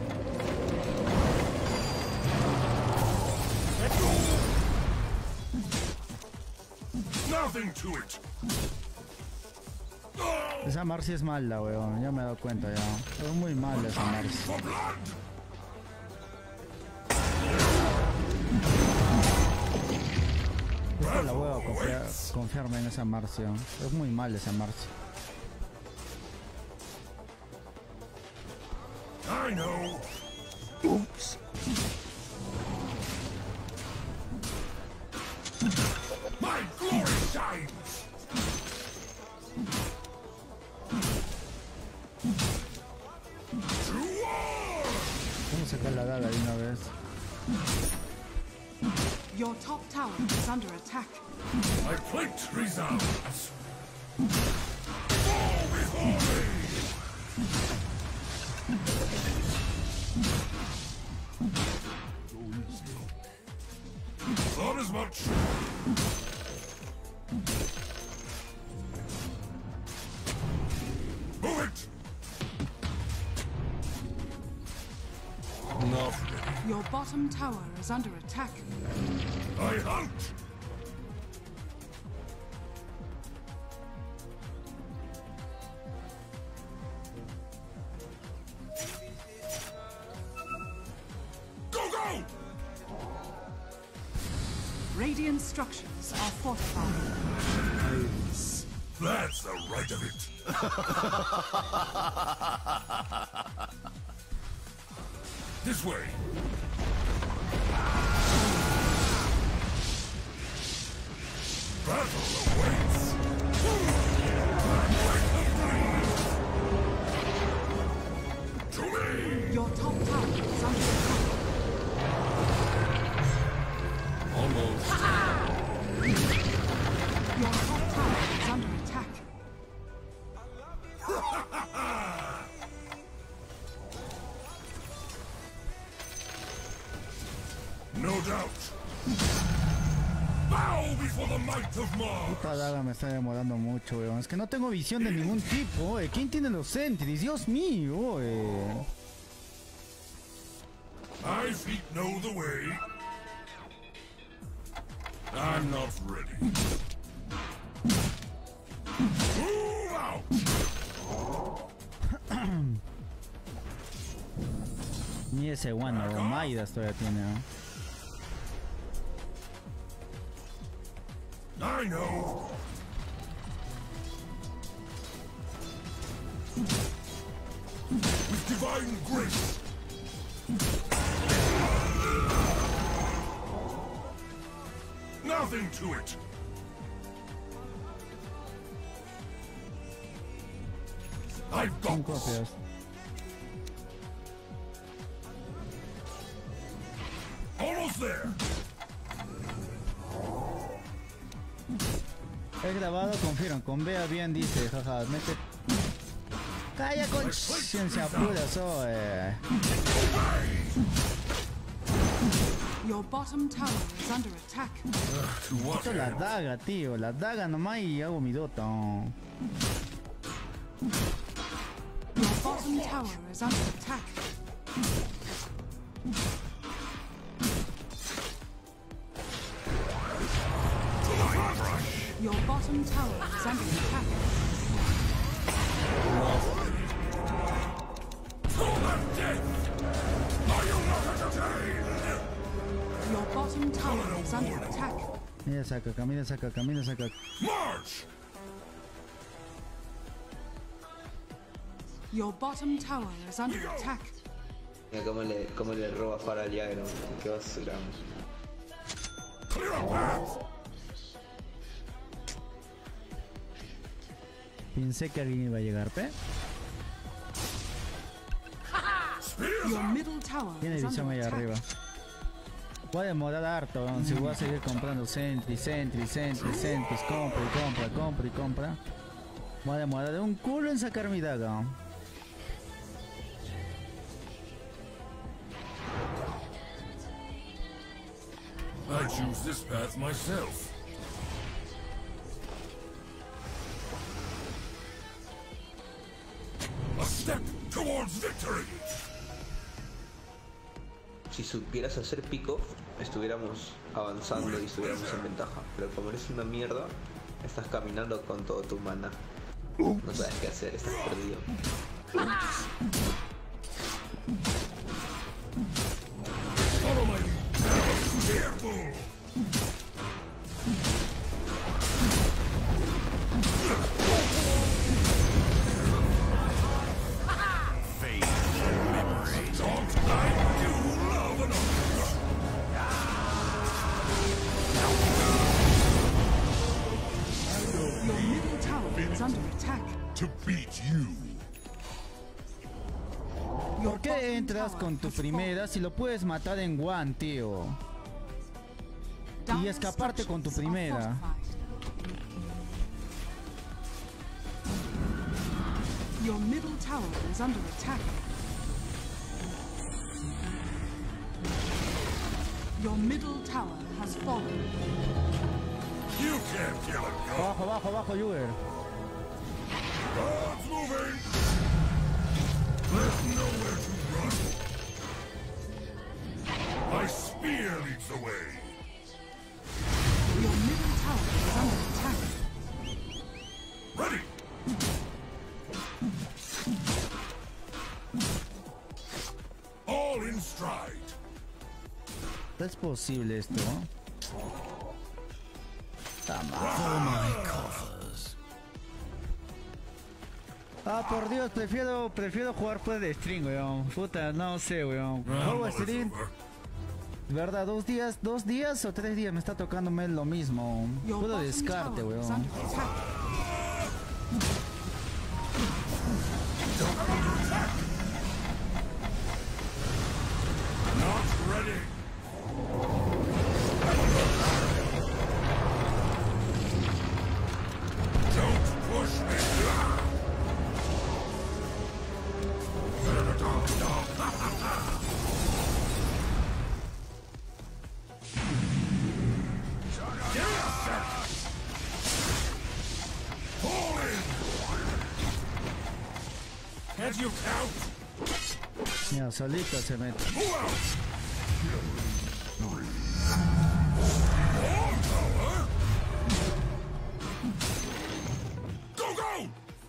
Let's go. Nothing to it. Esa Marcy es mala, weón. Ya me he dado cuenta ya. Es muy mala esa Marcy. For blood. Esta la voy a confiarme en esa Marcy. Es muy mala esa Marcy. I know. Oops. My glory shines. To war. Vamos a sacar la daga de una vez. Your top tower is under attack. My plate resounds. Fall before me. Thought as much. Move it. Not ready. Your bottom tower is under attack. I hunt. Go, go! Radiant structures are fortified. That's the right of it. This way. Battle awaits. To me. Your top tower is under attack. Almost. Your top tower is under attack. No doubt. Bow before the might of Mars. Esta daga me está demorando mucho, weón. Es que no tengo visión de ningún tipo, weón. ¿Quién tiene los sentries? Dios mío, weón. My feet know the way. I'm not ready. Move out. Ni ese guano, weón. Maidas todavía tiene, weón. I know. With divine grace. Nothing to it. I've got Cinco this. copias. Almost there. Es grabado, confirman. Con Bea bien dice, jaja, mete. Calla con ciencia pura, soy. Your bottom tower is under attack. To what Esto es la end? daga, tío. La daga nomás y hago mi dota. Your bottom tower is under attack. Your bottom tower is under attack. Your bottom tower is under attack. Mira saca acá, mira saca acá, mira saca acá. March! Your bottom tower is under attack. Mira cómo le roba para al Jagger. Qué basura. Clear a path! Pensé que alguien iba a llegar, ¿pe? Your middle tower Tiene is visión under allá attack. arriba. Voy a demorar harto, ¿no? Si voy a seguir comprando sentries, compra. Voy a demorar un culo en sacar mi daga. I choose this path myself. A step towards victory! Si supieras hacer pick-off, estuviéramos avanzando y estuviéramos en ventaja. Pero como eres una mierda, estás caminando con todo tu mana. No sabes qué hacer, estás perdido. Follow my lead! Careful! Don't I do love an honor! Your middle tower is under attack. To beat you! ¿Por qué entras con tu primera si lo puedes matar en one, tío? Y escaparte con tu primera. Your middle tower is under attack. Your middle tower has fallen. You can't kill a god! Abajo, abajo, Juger. God's moving! There's nowhere to run! My spear leads the way! Your middle tower is under attack. Ready! All in stride! ¿Es posible esto? Ah, por Dios, prefiero jugar fuera de stream, weón. Puta, no sé, weón. Juego stream, ¿verdad? ¿2 días o 3 días me está tocándome lo mismo? Your Puro bottom descarte, tower is weón. under attack. Not ready! Don't push me! Fall in! Can't you count? Mira, solito se mete. Who else? Go, go!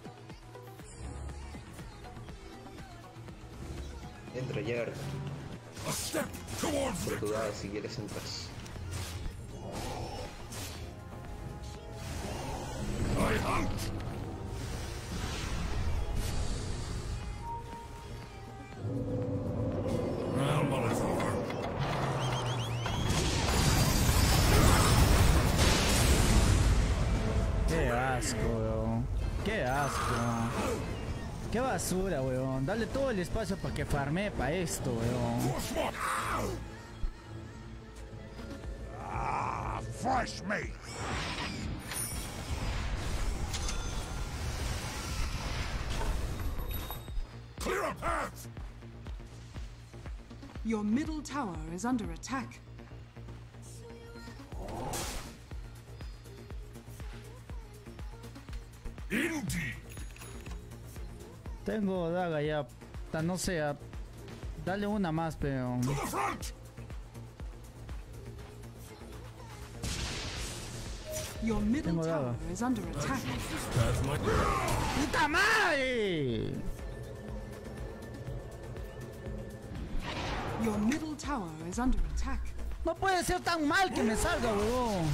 Entra Jagger. A step towards Por tu victory! lado, si quieres entras. I hunt! Well, well, it's over. Qué asco, weón. Qué asco. Qué basura, weón. Dale todo el espacio para que farmee para esto, weón. Ah, fresh meat! Clear a path! Your middle tower is under attack. Indeed. Tengo daga ya. No sé, dale una más, pero... To the front. Your middle Tengo tower daga. is under attack. That's my. ¡Puta madre! Your middle tower is under attack. No puede ser tan mal que me salga, huevón.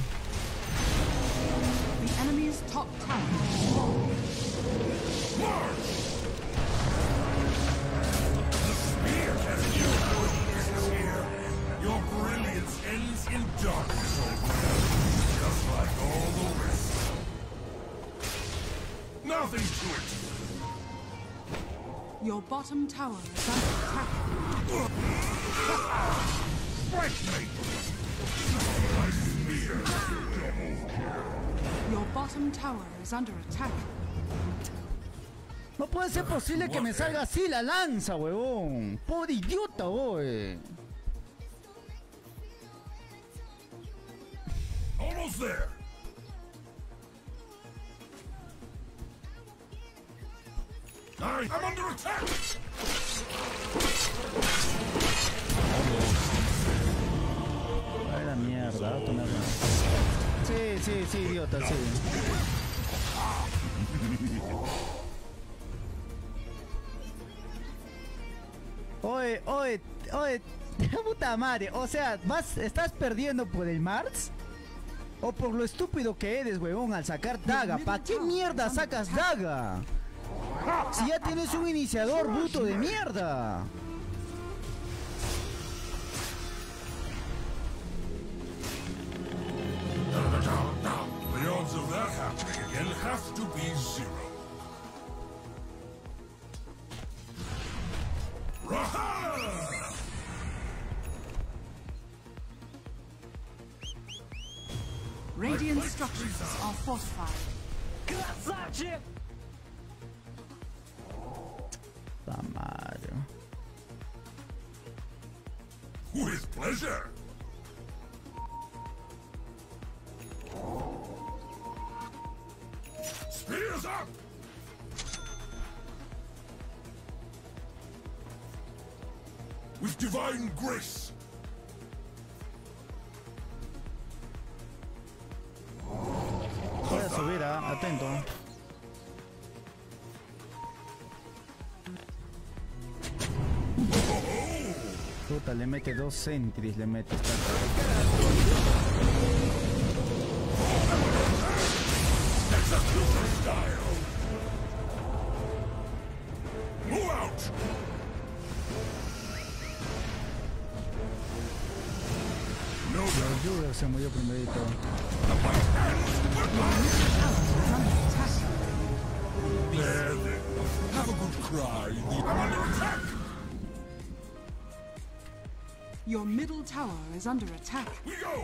The enemy's top tower is falling. Your brilliance ends in darkness, old man. Just like all the rest. Nothing to it. Your bottom tower is under attack. Strike me. Your bottom tower is under attack. No puede ser posible que me salga así la lanza, huevón. Pobre idiota, güey. Almost there. I'm under attack. Ay, la mierda, sí, idiota, sí. Oye, puta madre, o sea, ¿estás perdiendo por el Mars? ¿O por lo estúpido que eres, huevón, al sacar daga? ¿Para qué mierda sacas daga? Si ya tienes un iniciador bruto de mierda. The odds of that happening again have to be zero. Raha! Radiant structures are fortified. Tamario. With pleasure. Spears up! With divine grace. Voy a subir, atento. Puta, le mete 2 sentries, le mete. Execution style. Move out. No Jugger se murió primerito. There, then. Have a good cry. I'm under attack. Your middle tower is under attack. We go.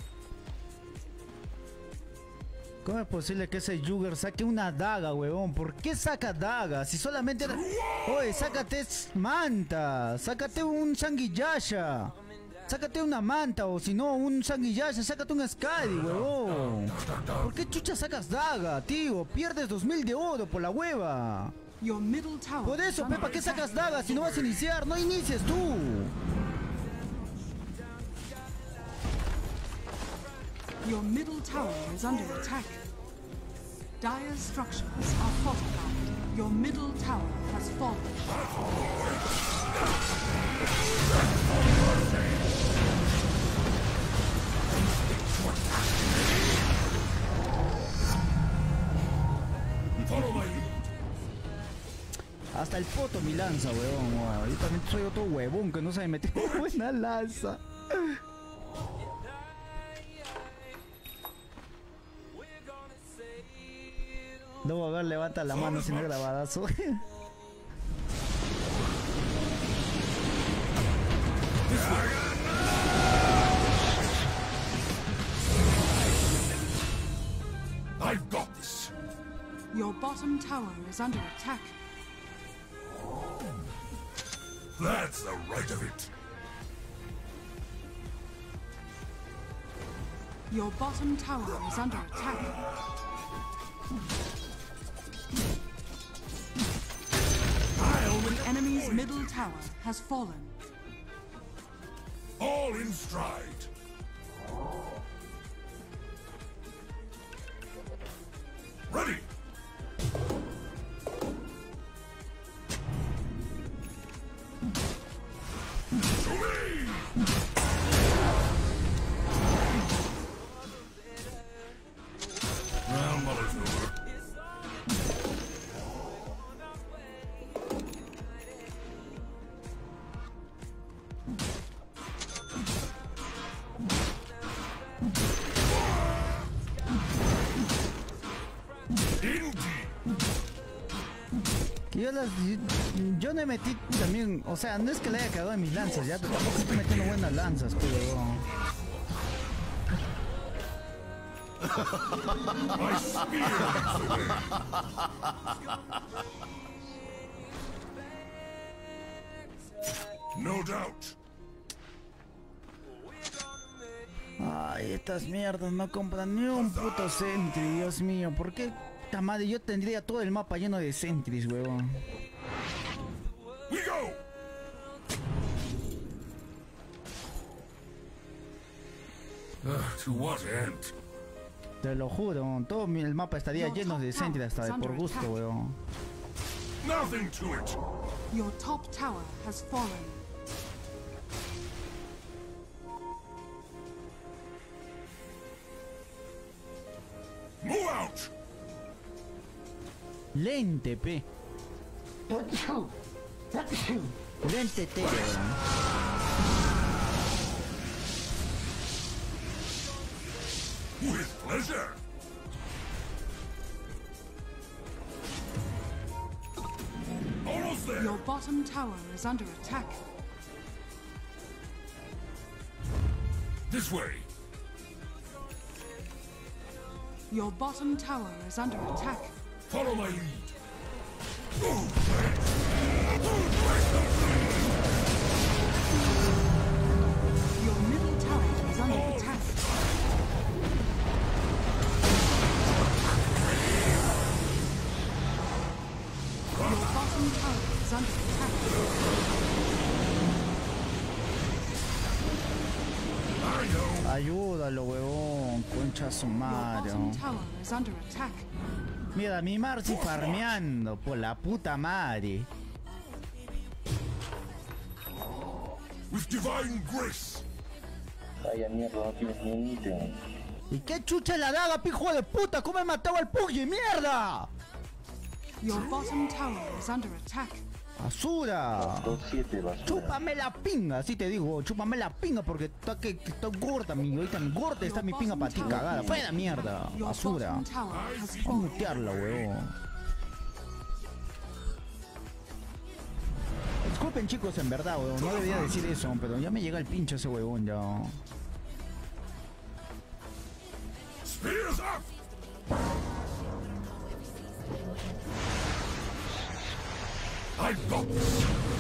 ¿Cómo es posible que ese Jugger saque una daga, huevón? ¿Por qué saca daga? Si solamente... Oye, sácate manta. Sácate un Sanguiyasha. Sácate una manta o si no un Sanguiyasha. Sácate un Skadi, huevón. ¿Por qué chucha sacas daga, tío? Pierdes 2000 de oro por la hueva. Your middle tower Por eso, is under ¿para qué attack. sacas daga si no vas a iniciar? No inicies tú. Your middle tower is under attack. Dire structures are fortified. Your middle tower has fallen. Follow my lead. Hasta el poto mi lanza, huevón. Wow, yo también soy otro huevón que no sabe meter buena lanza. Luego a ver, levanta la mano sin el grabadazo. I've got this. Your bottom tower is under attack. That's the right of it. Your bottom tower is under attack. The enemy's middle tower has fallen. All in stride. Ready. To me. Well, mother's over. Yo no he metido también, o sea, no es que le haya cagado en mis lanzas ya, pero tampoco estoy metiendo buenas lanzas, pero... No doubt. Ay, estas mierdas no compran ni un puto Sentry, Dios mío, ¿por qué? Ta madre, yo tendría todo el mapa lleno de Sentries, huevón. We go. To what end? Te lo juro, todo el mapa estaría lleno de Sentries hasta de por gusto, huevón. Nothing to it. Your top tower has fallen. Move out. Lente, pe. Lente, te, huevón. With pleasure. Almost there. Your bottom tower is under attack. This way. Your bottom tower is under attack. Follow my lead. Your middle tower is under attack. Your bottom tower is under attack. Ayúdalo, huevón, concha su Your madre. bottom tower is under attack. Mira, mi Marcy farmeando, por la puta madre. With divine grace. Vaya mierda, no tienes ni un ítem. ¿Y qué chucha la daga, pijo de puta? ¿Cómo he matado al Puggy, mierda? Your bottom tower is under attack. Basura. 2-7, basura. Chúpame la pinga, así te digo, chúpame la pinga porque está que está gorda, ahorita gorda está mi pinga para ti cagada. Fuera mierda, Your basura. bottom tower has Voy a fallen. mutearla, huevón. Disculpen chicos, en verdad, huevón, no debería decir eso, pero ya me llega el pincho ese huevón ya. Spears up. I got this.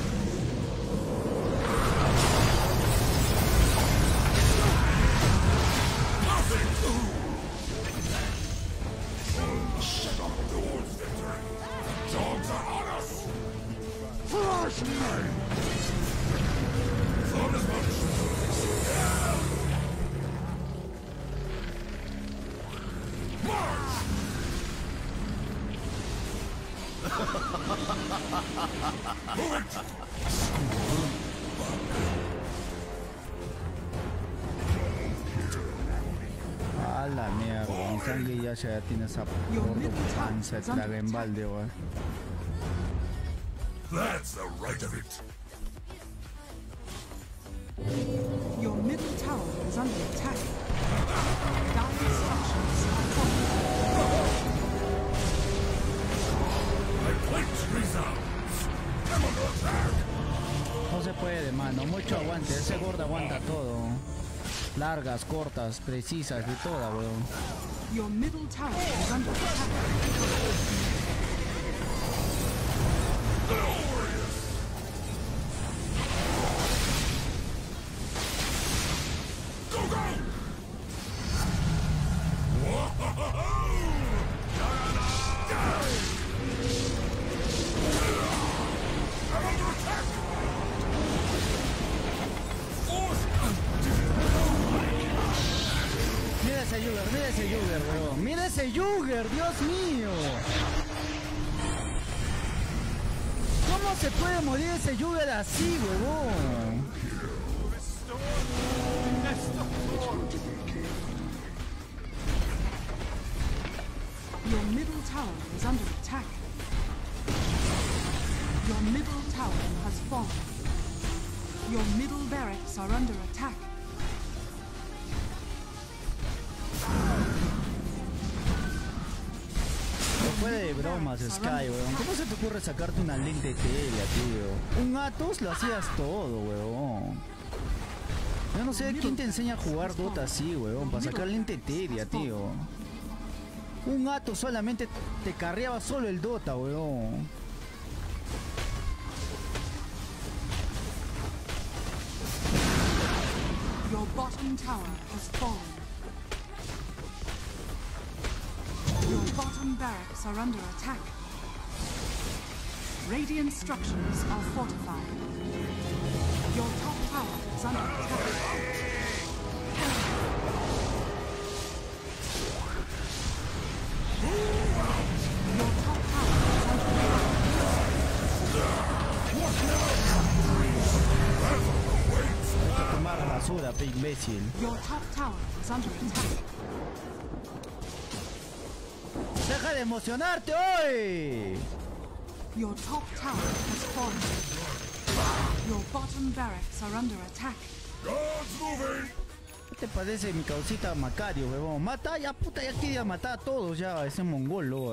Nothing. Shut up, Lord's victory. Dogs are on us. Flash me. Thought as much. March. A la mierda, Sangre ya se tiene esa gordo panza, traga en balde, weón. That's the right of it. Your middle tower is under attack. Dire structures are falling. My plate resounds. I'm under attack. No se puede, mano, mucho aguante, ese gordo aguanta todo. Largas, cortas, precisas, de toda, weón. Your middle tower is under attack. Go, go! I'm under Jugger, weón. Mira ese Jugger, Dios mío. ¿Cómo se puede morir ese Jugger así, huevón? Your middle tower is under attack. Your middle tower has fallen. Your middle barracks are under attack. Fuera de bromas, Sky, weón. ¿Cómo se te ocurre sacarte una link de Telia, tío? Un Atos lo hacías todo, weón. Yo no sé quién te enseña a jugar Dota así, weón, para sacar link de Telia, tío. Un Atos solamente te carreaba solo el Dota, weón. Your bottom tower has fallen. Your bottom barracks are under attack. Radiant structures are fortified. Your top tower is under attack. Your top tower is under A tomar basura, pe imbécil. Your top tower is under attack. ¡Deja de emocionarte hoy! Your top tower has fallen. Your bottom barracks are under attack. ¿Qué te parece mi causita Macario, huevón? Mata ya, puta, ya quería matar a todos ya, ese mongolo,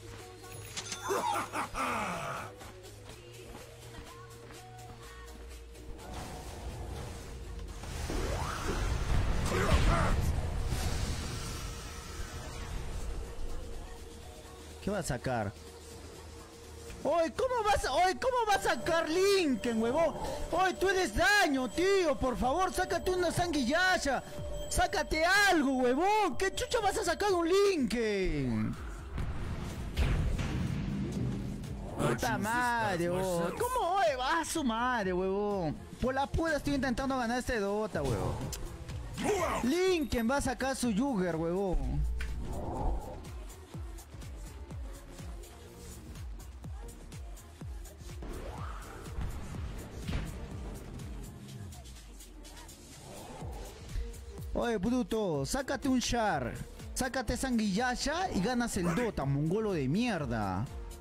¿Qué va a sacar? ¡Oye, cómo va a sacar Linken, huevón! ¡Oye, tú eres daño, tío! Por favor, sácate una sanguillaya. ¡Sácate algo, huevón! ¿Qué chucha vas a sacar un Linken? ¡Puta madre, huevón! ¿Cómo, oye, va a su madre, huevón? Por la pura estoy intentando ganar este Dota, huevón. Linken va a sacar su Jugger, huevón. Oye, bruto, sácate un Char. Sácate sanguillaya y ganas el Dota, mongolo de mierda.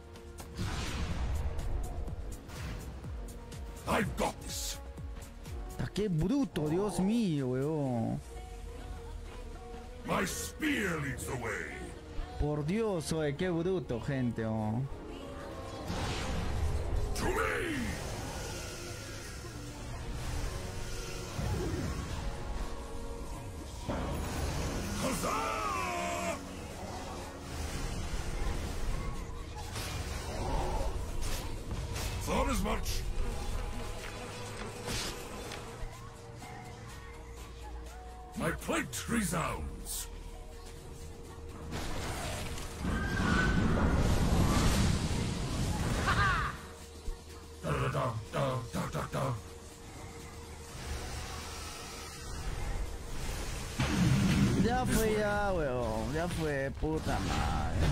I've got this. Qué bruto, Dios mío, weón. My spear leads the way. Por Dios, oye, qué bruto, gente, oh. To me. Huzzah! Thought as much. My plate resounds. Da da da da da da da. Ya fue ya, weón. Ya fue, puta madre.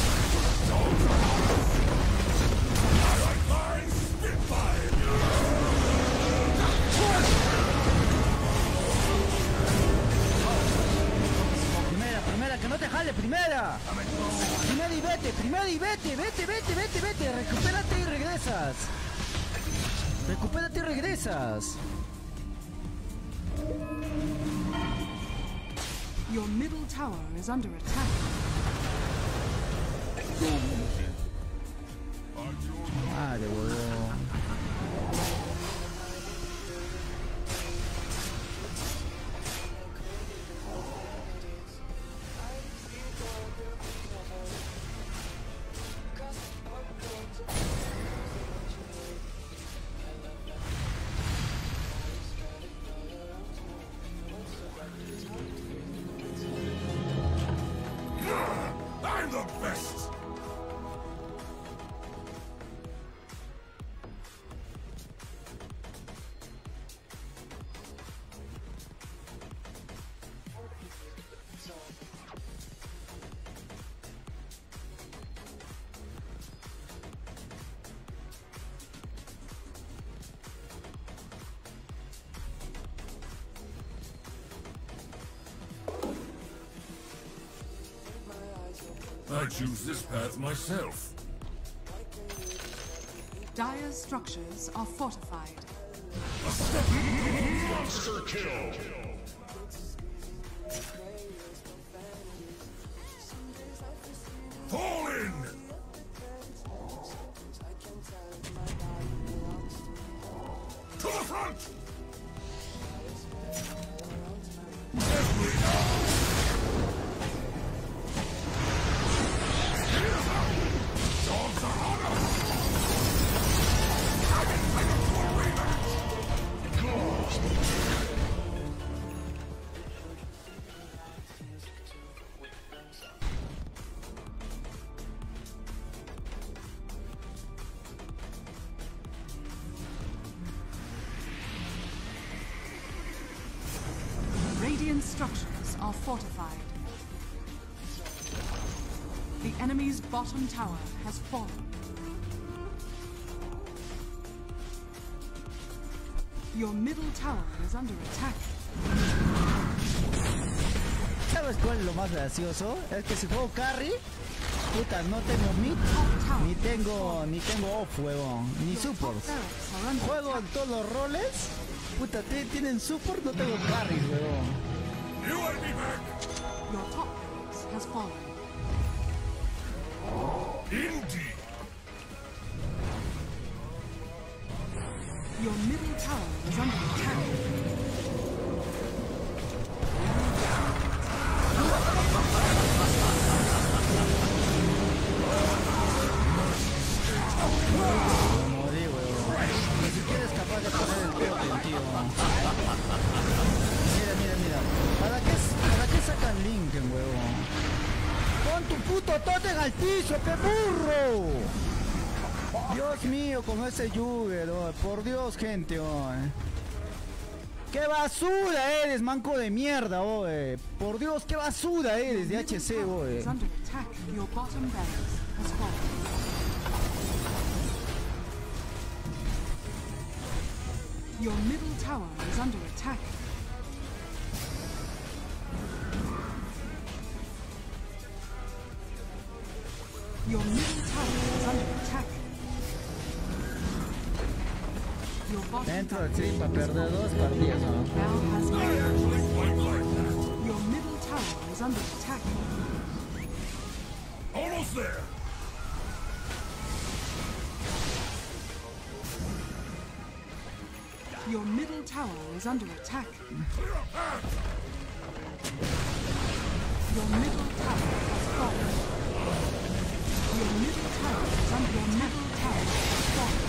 Primera, que no te jale, primera. Primera y vete, vete. Recupérate y regresas. Recupérate y regresas. Your middle tower is under attack. Madre, huevón. I'm the best. I choose this path myself. Dire's structures are fortified. Monster kill. Fall in. To the front. Radiant structures are fortified. The enemy's bottom tower has fallen. Your middle tower is under attack. ¿Sabes cuál es lo más gracioso? Es que si juego carry, puta, no tengo mid, ni tengo off, huevón, ni support. Juego en todos los roles, puta, tienen support, no tengo carry, huevón. Your top base has fallen. Indeed. Your middle tower is under attack. Morí, huevón. Ni siquiera es capaz de poner el token, tío. Mira. ¿Para qué sacan Linken, huevón? ¡Pon tu puto totem al piso, qué burro! Dios mío, con ese Jugger, oh, por Dios, gente, oh. ¡Qué basura eres, manco de mierda, oh! Por Dios, qué basura eres de HC, oh. Is under attack. Your bottom barracks has fallen. Your middle tower is under attack. Your middle tower is under attack. Your bottom Dentro del barracks stream para perder dos partidas, ¿no? now has fallen. Your middle tower is under attack. Almost there. Your middle tower is under attack. Your middle tower has fallen. Your middle tower is under your middle tower has fallen.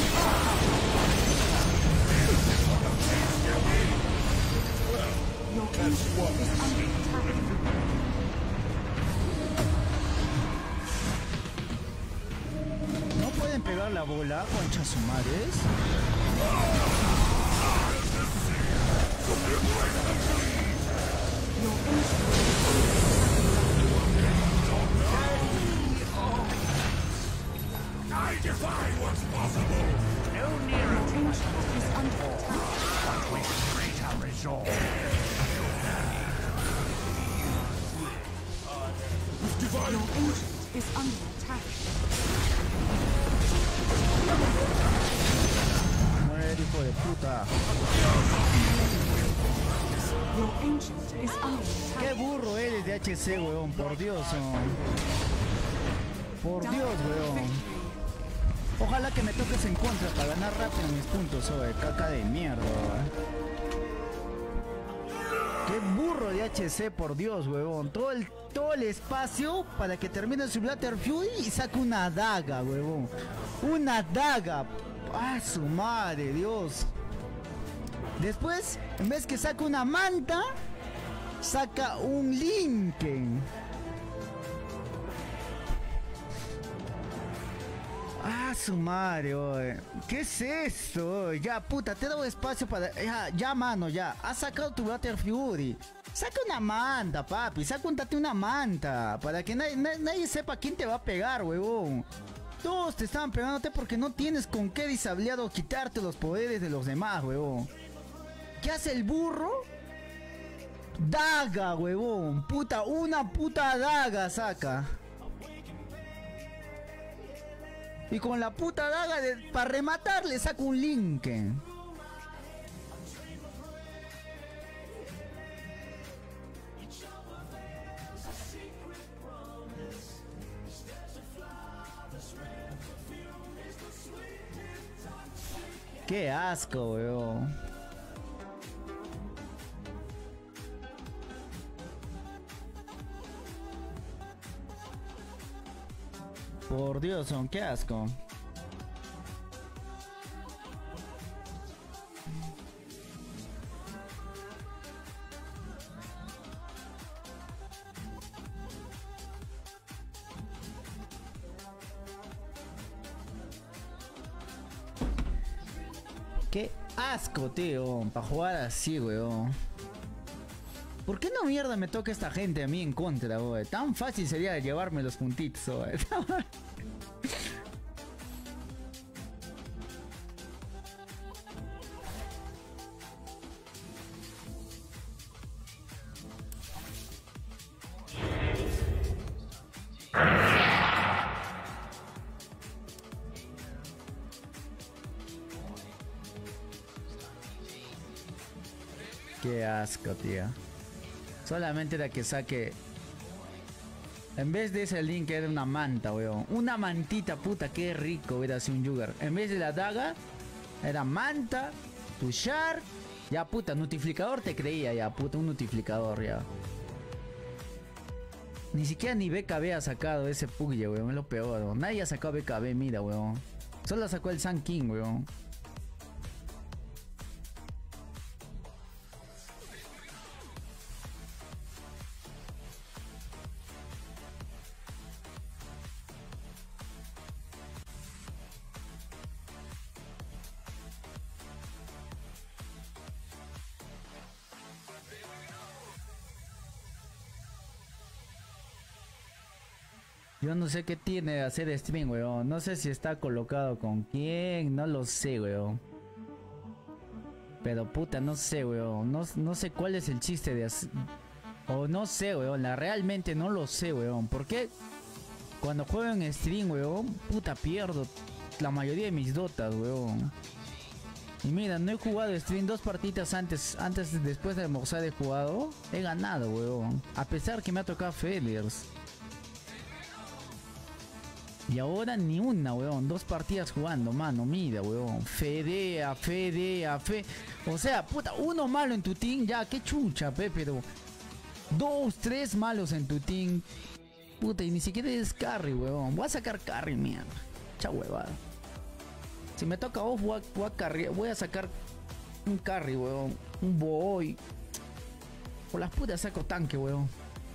Your ancient is under attack. ¿No pueden pegar la bola, concha su madres? Your ancient I defy what's possible. No nearer. your ancient is under attack. But with greater resolve. Your ancient is under attack. Muere, hijo de puta. Your ancient is under attack. Qué burro eres de HC, weón, por Dios, oh. Por Dios, weón. Ojalá que me toques en contra para ganar rápido mis puntos, caca de mierda. Qué burro de HC, por Dios, huevón. Todo el espacio para que termine su Blatter Fury y saque una daga, huevón. Una daga. ¡Ah, su madre, Dios! Después, en vez que saque una manta, saca un Linken. Ah, su madre, oye. ¿Qué es esto? Ya, puta, te he dado espacio para... Ya, mano, ya. Has sacado tu Blatter Fury. Saca una manta, papi. Sácate una manta. Para que nadie sepa quién te va a pegar, huevón. Todos te estaban pegándote porque no tienes con qué disableado quitarte los poderes de los demás, huevón. ¿Qué hace el burro? Daga, huevón. Puta, una puta daga saca. Y con la puta daga para rematar le saco un link. Qué asco, weón. Por Dios, son qué asco. Qué asco, tío, para jugar así, weón. ¿Por qué no mierda me toca esta gente a mí en contra, weón? Tan fácil sería llevarme los puntitos, weón. Qué asco, tío. Solamente era que saque. En vez de ese link era una manta, weón. Una mantita, puta, qué rico hubiera sido un Yugar. En vez de la daga, era manta, pushar. Ya, puta, notificador te creía, ya, puta, un notificador, ya. Ni siquiera ni BKB ha sacado ese Puglia, weón. Es lo peor, weón. Nadie ha sacado BKB, mira, weón. Solo sacó el Sun King, weón. Yo no sé qué tiene de hacer stream, weón. No sé si está colocado con quién. No lo sé, weón. Pero puta, no sé, weón. No sé cuál es el chiste de hacer... O no sé, weón. Realmente no lo sé, weón. ¿Por qué? Cuando juego en stream, weón, puta, pierdo la mayoría de mis dotas, weón. Y mira, no he jugado stream 2 partidas después de almorzar he jugado. He ganado, weón. A pesar que me ha tocado failures. Y ahora ni una, weón. 2 partidas jugando, mano. Mira, weón. Fedea. O sea, puta, uno malo en tu team. Ya, qué chucha, pero 2, 3 malos en tu team. Puta, y ni siquiera es carry, weón. Voy a sacar carry, mierda. Cha huevada. Si me toca off, voy a sacar un carry, weón. Un boy. Por las putas saco tanque, weón.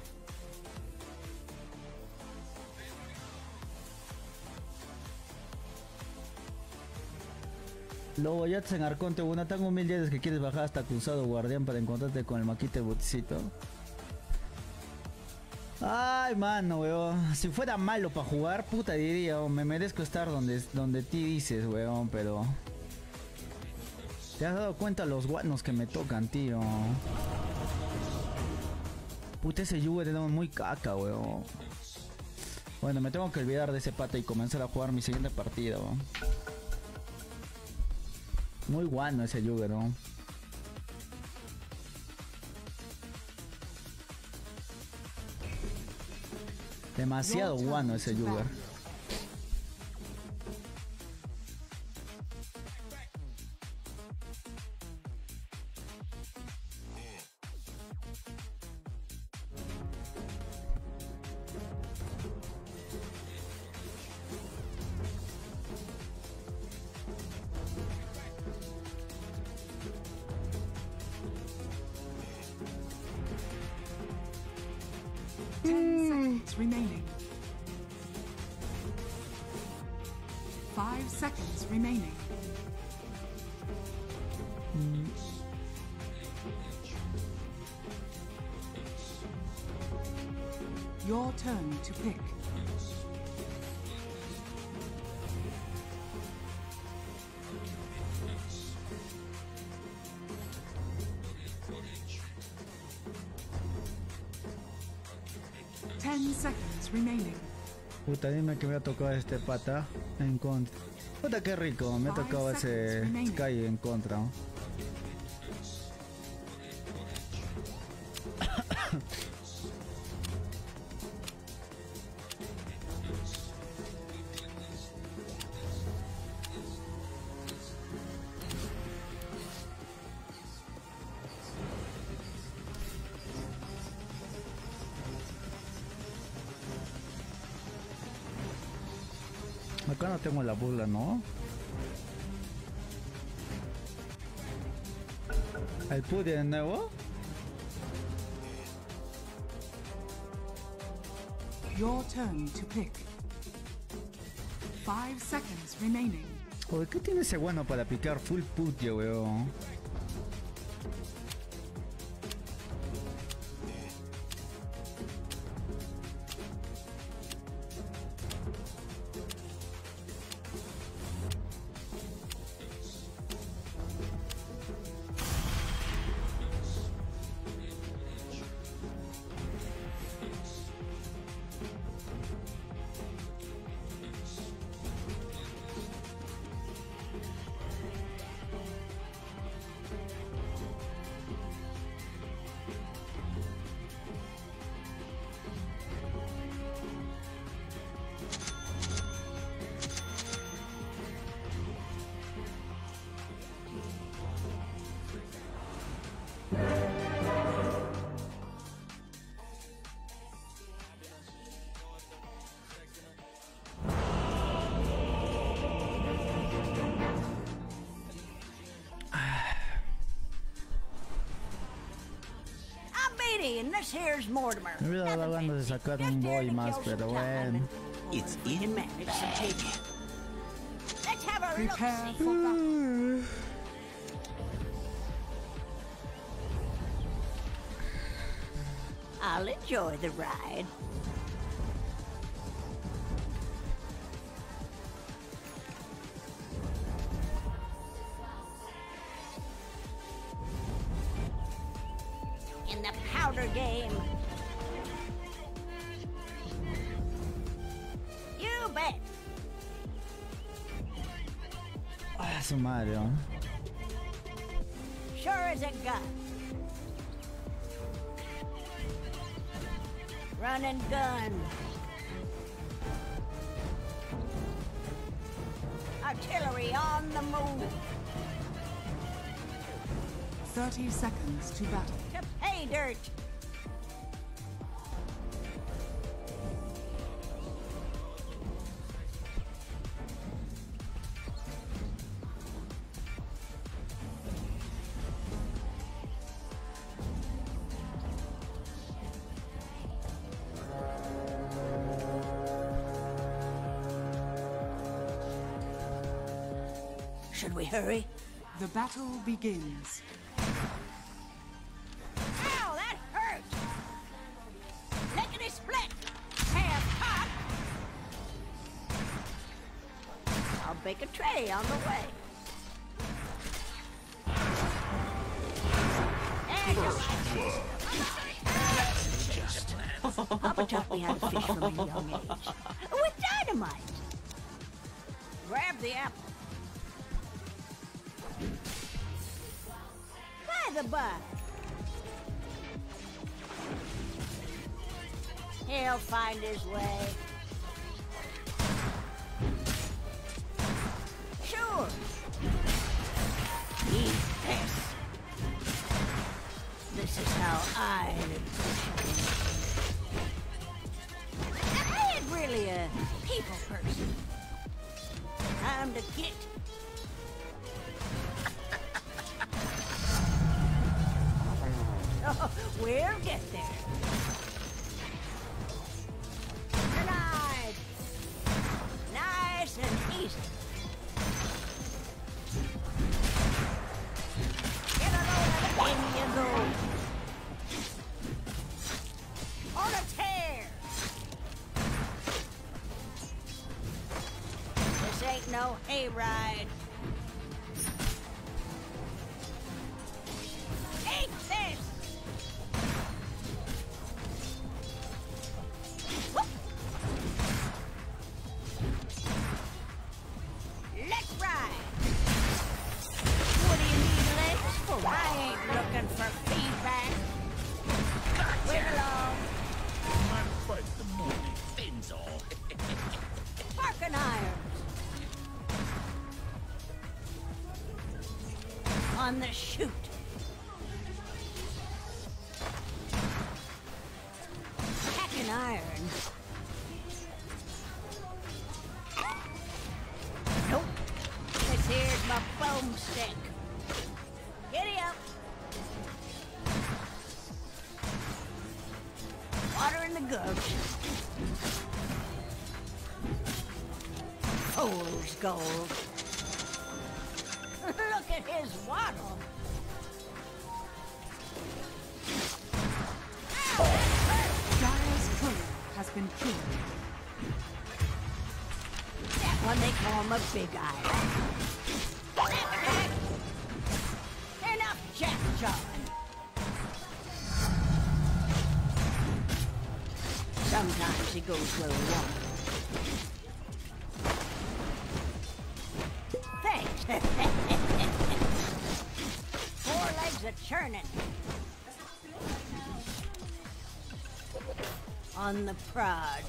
Lobo, ya te en Arconte, una tan humilde es que quieres bajar hasta Cruzado Guardián para encontrarte con el maquite boticito. Ay, mano, weón. Si fuera malo para jugar, puta diría, me merezco estar donde ti dices, weón, pero... ¿Te has dado cuenta los guanos que me tocan, tío? Puta, ese Yuger era muy caca, weón. Bueno, me tengo que olvidar de ese pata y comenzar a jugar mi siguiente partida, weón. Muy guano ese Yuger, ¿no? Demasiado guano ese Yuger. Remaining. 5 seconds remaining. Your turn to pick. Seconds remaining. Puta, dime que me ha tocado este pata en contra. Puta, qué rico, me ha tocado ese Sky en contra, ¿no? Acá no tengo la burla, ¿no? ¿El Pudi de nuevo? Your turn to pick. 5 seconds remaining. Oye, ¿qué tiene ese bueno para picar full putio, weón? This here's Mortimer. Me hubiera dado ganas de sacar un boy más, pero bueno. It's in. Let's have a Prepare for battle. I'll enjoy the ride. In the powder game. You bet. Ah, su madre, ¿no? Sure as a gun. Run and gun. Artillery on the move. 30 seconds to battle. To pay dirt. Should we hurry? The battle begins. Ow, that hurt! Lickety split! Half pop! I'll bake a tray on the way. There you go. Papa taught me how to fish from a young age. With dynamite! Grab the apple. By the buck. He'll find his way. Sure. Eat this. This is how I ain't really a people person. Time to get. Oh, we'll get there. Denied. Nice and easy. Get a load of it. In you go. On a tear. This ain't no hayride. Eat this. all. Sparking irons. On the shoot. Hacking iron. Nope. This here's my boomstick. Giddy up. Water in the gulch. Fool's gold. Look at his waddle. Dire's courier has been killed. That one they call him a big eye. Enough jack jawing. Sometimes he goes where we want. Thanks. 4 legs a churning. On the prod.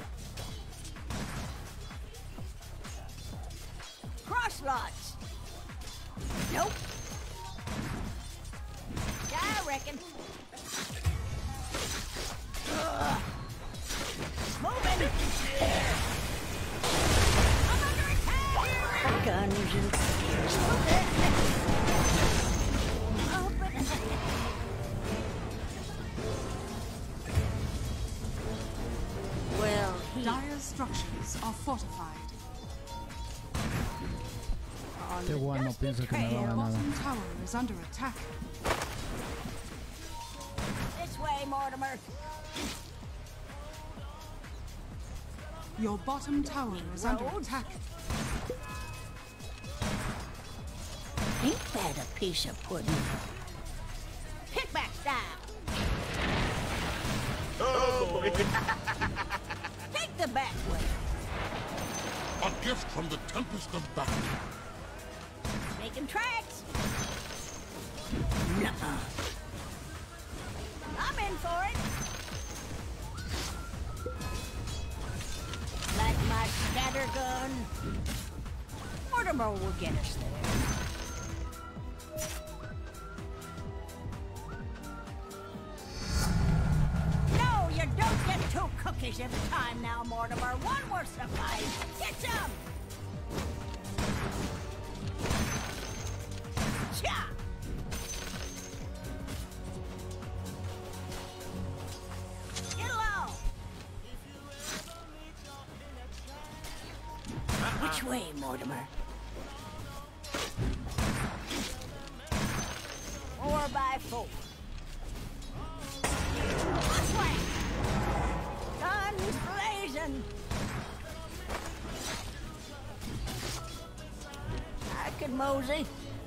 Cross lots. Nope. Yeah, I reckon. Ugh. Moving. I'm under attack. Guns and spears. Open. Well, Dire's structures are fortified. Este weón no piensa que me va a ganar. Bottom tower is under attack. This way, Mortimer. Your bottom tower is under attack. Ain't that a piece of pudding? Hit back style. Oh! Take the back way. A gift from the Tempest of Battle. Making tracks. Nuh-uh. I'm in for it. Like my scatter gun. Mortimer will get us there. No, you don't get 2 cookies every time now, Mortimer. 1 will suffice. Get some! Cha! Get along! Which way, Mortimer? 4 by 4. This way! Guns blazing! I could mosey.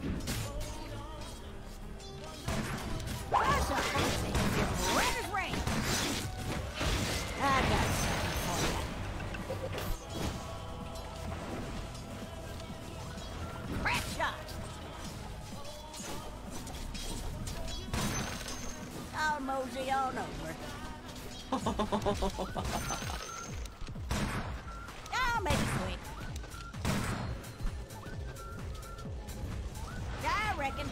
That's a mosey. Red as rain. I got something for you. Crack shot. I'll mosey on over. I'll make it quick. I reckon.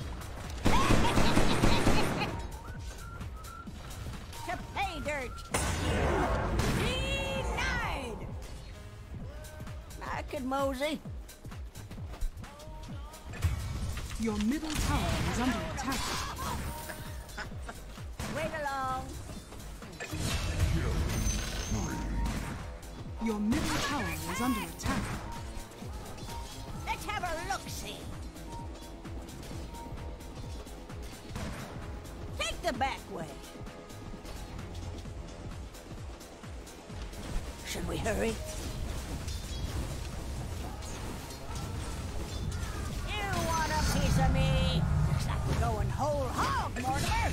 To pay dirt. Denied. I could mosey. Your middle tower is under attack. Wait along. Your middle tower is under attack. Let's have a look-see. Take the back way. Should we hurry? You want a piece of me? Looks like we're going whole hog, Mortimer.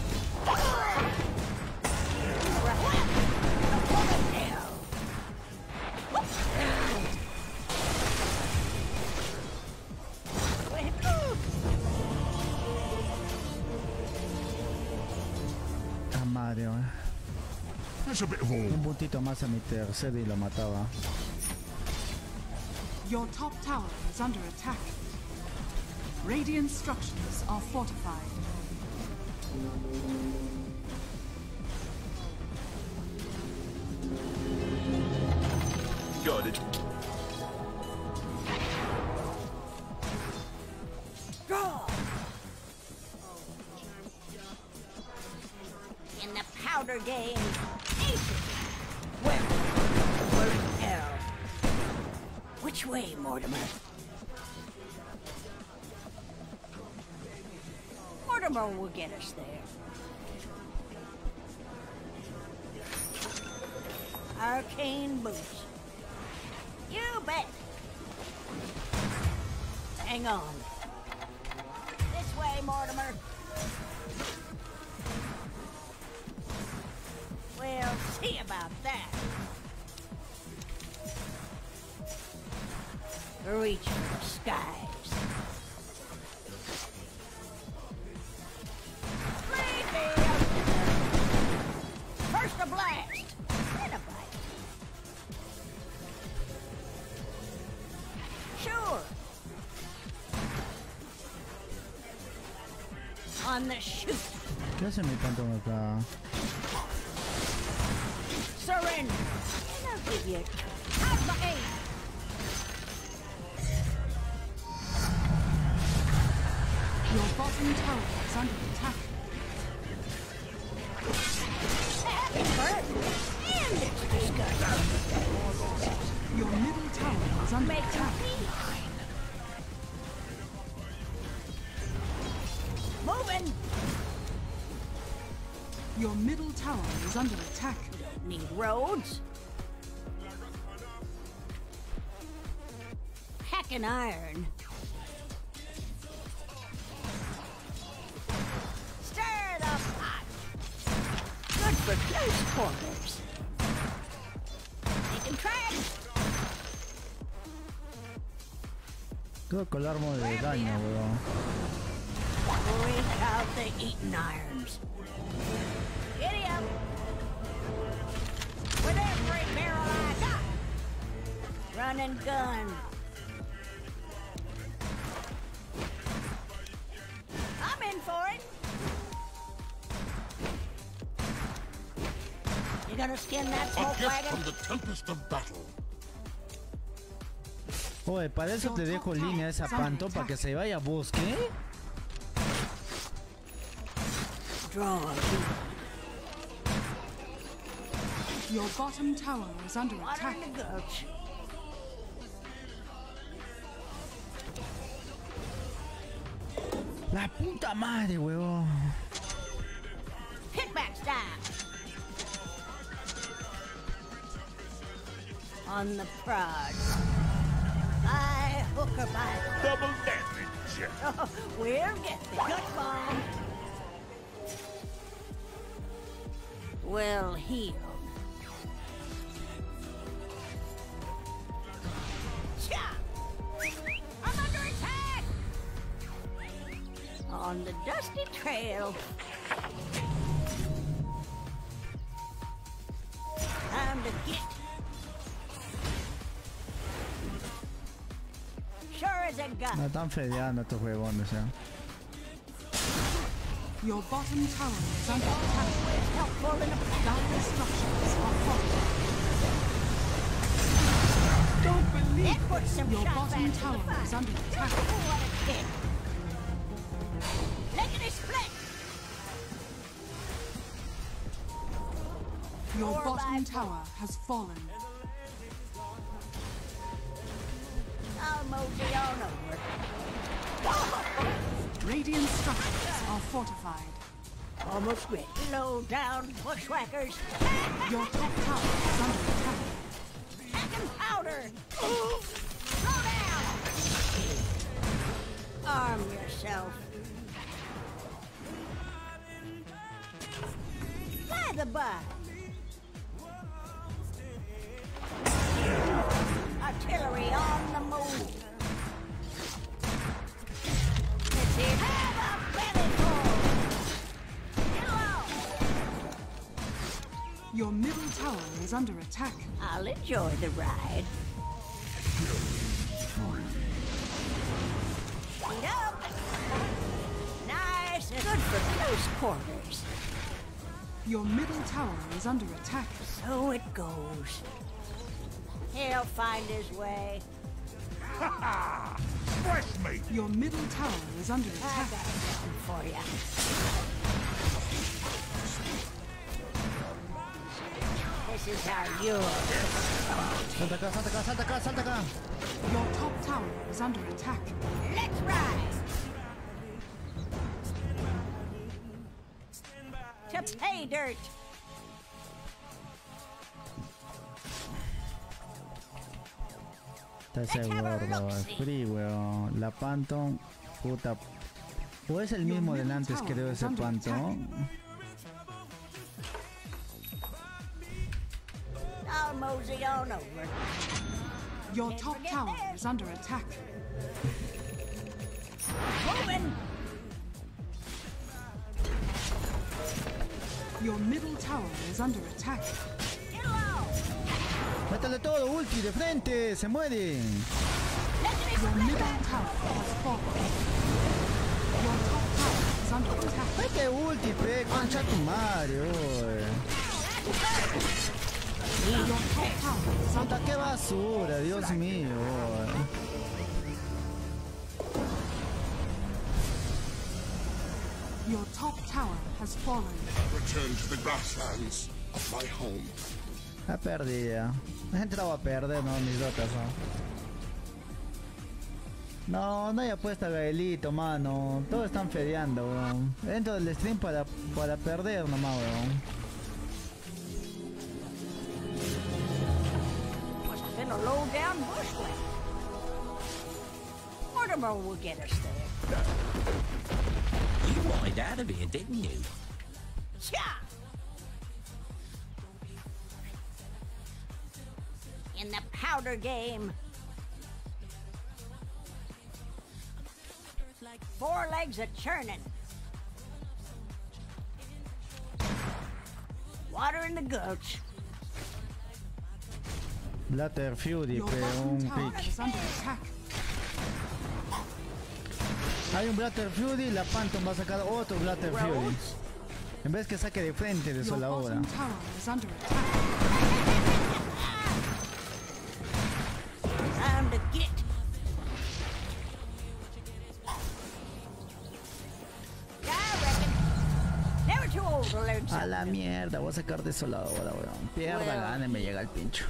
Ah, madre, weón. There's a bit of all. Un puntito más a mi tercer y lo mataba. Your top tower is under attack. Radiant structures are fortified. Got it. Draw. In the powder game, aces. Where's hell? Which way, Mortimer? Mortimer will get us there. Arcane boots. You bet. Hang on. This way, Mortimer. We'll see about that. Reach for the skies. Lead me up there. First a blast, then a bite. Sure. On the shoot. ¿Qué hace mi pantón acá? Surrender. And I'll give you half my aim. Your bottom tower is under attack. Happy birthday. And it's disgusting. Your middle tower is under Make attack. Moving. Your middle tower is under attack. Need roads. Hacking iron. Stir the pot. Good for close quarters. Taking tracks. Creo que el arma de daño, weón. Break out the eating irons. Giddy up. With every barrel I got. Run and gun. I'm in for it. You gonna skin that A smoke gift wagon? from the tempest of battle. Oye, para eso te dejo línea esa panto para que se vaya a bosque. Draw. Your bottom tower is under Water attack. in the gulch. La puta madre, weón. Hit back style. On the prod. By hook or by crook. Double damage. Oh, we'll get the gut bomb. Well healed. Cha! I'm under attack! On the dusty trail. Time to get. Sure as a gun. No están fedeando estos huevones, ya. Your bottom tower is under attack. Helpful in a Dire structures are fortified. Don't believe That puts some your shot bottom fans in the tower fire. is under attack. What a kick. Lickety split. Your Four bottom by tower has fallen. I'll mosey on over. Radiant structures are fortified. Almost ready. Low down bushwhackers. Your top tower is under attack. Hacking powder. Slow down. Arm yourself. By the by. Artillery on the move. Let's see. Have a belly full. Get low. Your middle tower is under attack. I'll enjoy the ride. Speed up. Nice and good for close quarters. Your middle tower is under attack. So it goes. He'll find his way. Fresh meat! Your middle tower is under I attack. got something for you. This is how you. Salta acá, salta acá, salta acá, salta acá. Your top tower is under attack. Let's ride. To pay dirt. Está ese gordo, free, weón. La Phantom, puta. ¿O es el mismo del antes, creo, ese Phantom? I'll mosey on over. Your top tower is under attack. Moving. Your middle tower is under attack. Get low. Métale todo, ulti, de frente, se mueren. Your middle tower has fallen. Your top tower is under attack. Mete ulti, pe, concha tu madre, oye. Your top tower is under Puta, qué basura, Dios mío, oye. Your top tower has fallen. Return to the grasslands of my home. La perdida. La gente la va a perder, no, mis dotas, no. No hay apuesta a Gaelito, mano. Todos están fedeando, weón. Dentro del stream para perder nomás, weón. Must have been a low down bushwhack. Mortimer will get us there. You wanted out of here, didn't you? Cha! In the powder game. 4 legs a churning. Water in the gulch. Blatter Fury, Your pe, bottom un tower pick. is under attack. Hay un Blatter Fury, la Phantom va a sacar otro Blatter Fury. En vez que saque de frente de Your sola hora. bottom tower is under attack. Time to get. I reckon. Never too old to learn A something. la mierda, voy a sacar de sola hora, weón. Pierda, Bueno. gane, me llega el pincho.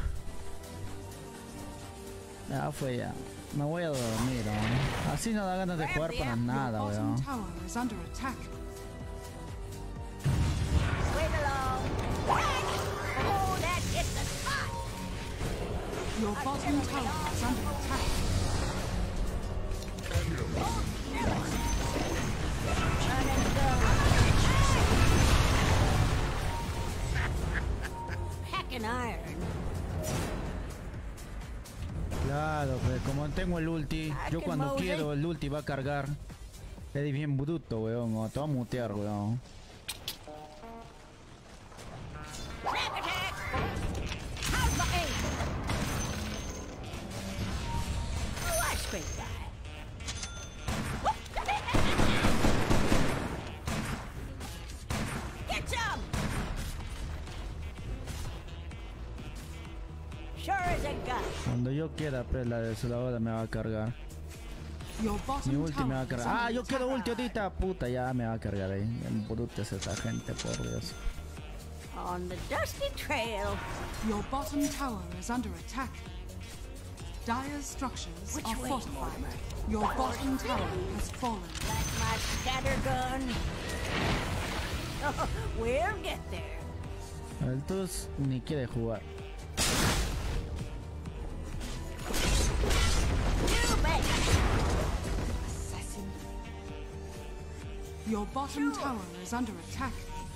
Ya fue ya. Me voy a dormir, weón. Así no da ganas de jugar para nada, Your bottom weón. tower is under attack. Wait along. Oh, that hit the spot. Your bottom tower is under attack. Packing iron. Claro, pues como tengo el ulti, yo cuando quiero el ulti va a cargar. Es bien bruto, weón. O te va a mutear, weón. Snap attack. How's my aim? Oh, I scraped by. Get some. Sure as a gun. Cuando yo quiera, pues la desoladora me va a cargar. Your Mi bottom ulti me va a tower is cargar. Ah, under yo quiero attack. ulti ahorita. Puta, ya me va a cargar ahí. Brutes esa gente, por Dios. On the dusty trail. Your bottom tower is under attack. Dire's structures Which are way, fortified. Mortimer? Your bottom tower has fallen. That's my scatter gun. We'll get there. El Tuz ni quiere jugar. You bet. Your bottom tower is under attack.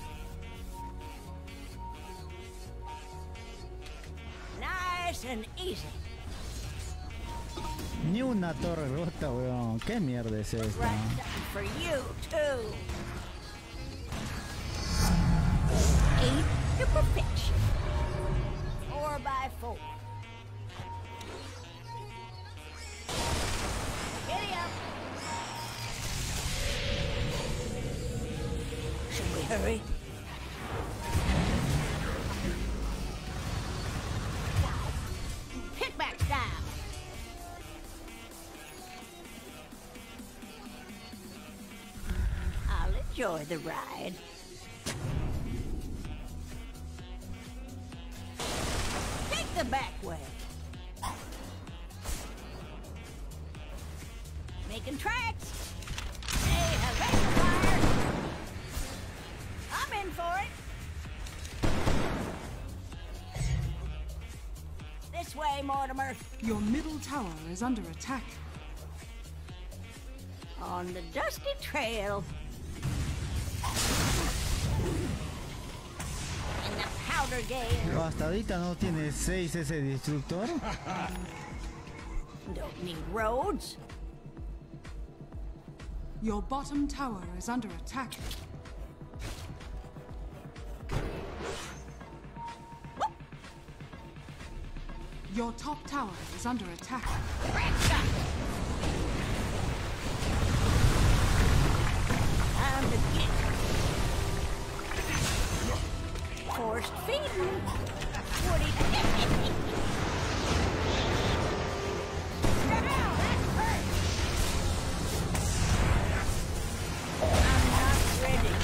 Nice and easy. Ni una torre rota, weón. ¿Qué mierda es esta? Right something for you, too. Ain't you perfection. 4x4. Giddy up. Should we hurry? Pickaxe down. I'll enjoy the ride. Take the back way. Making tracks. Hey, hello, fire. I'm in for it. This way, Mortimer. Your middle tower is under attack. On the dusty trail. In the powder gale. Hasta ahorita no tiene 6 ese destructor. Don't need roads. Your bottom tower is under attack. Your top tower is under attack. Time to get forced feeding. What do you I'm not ready.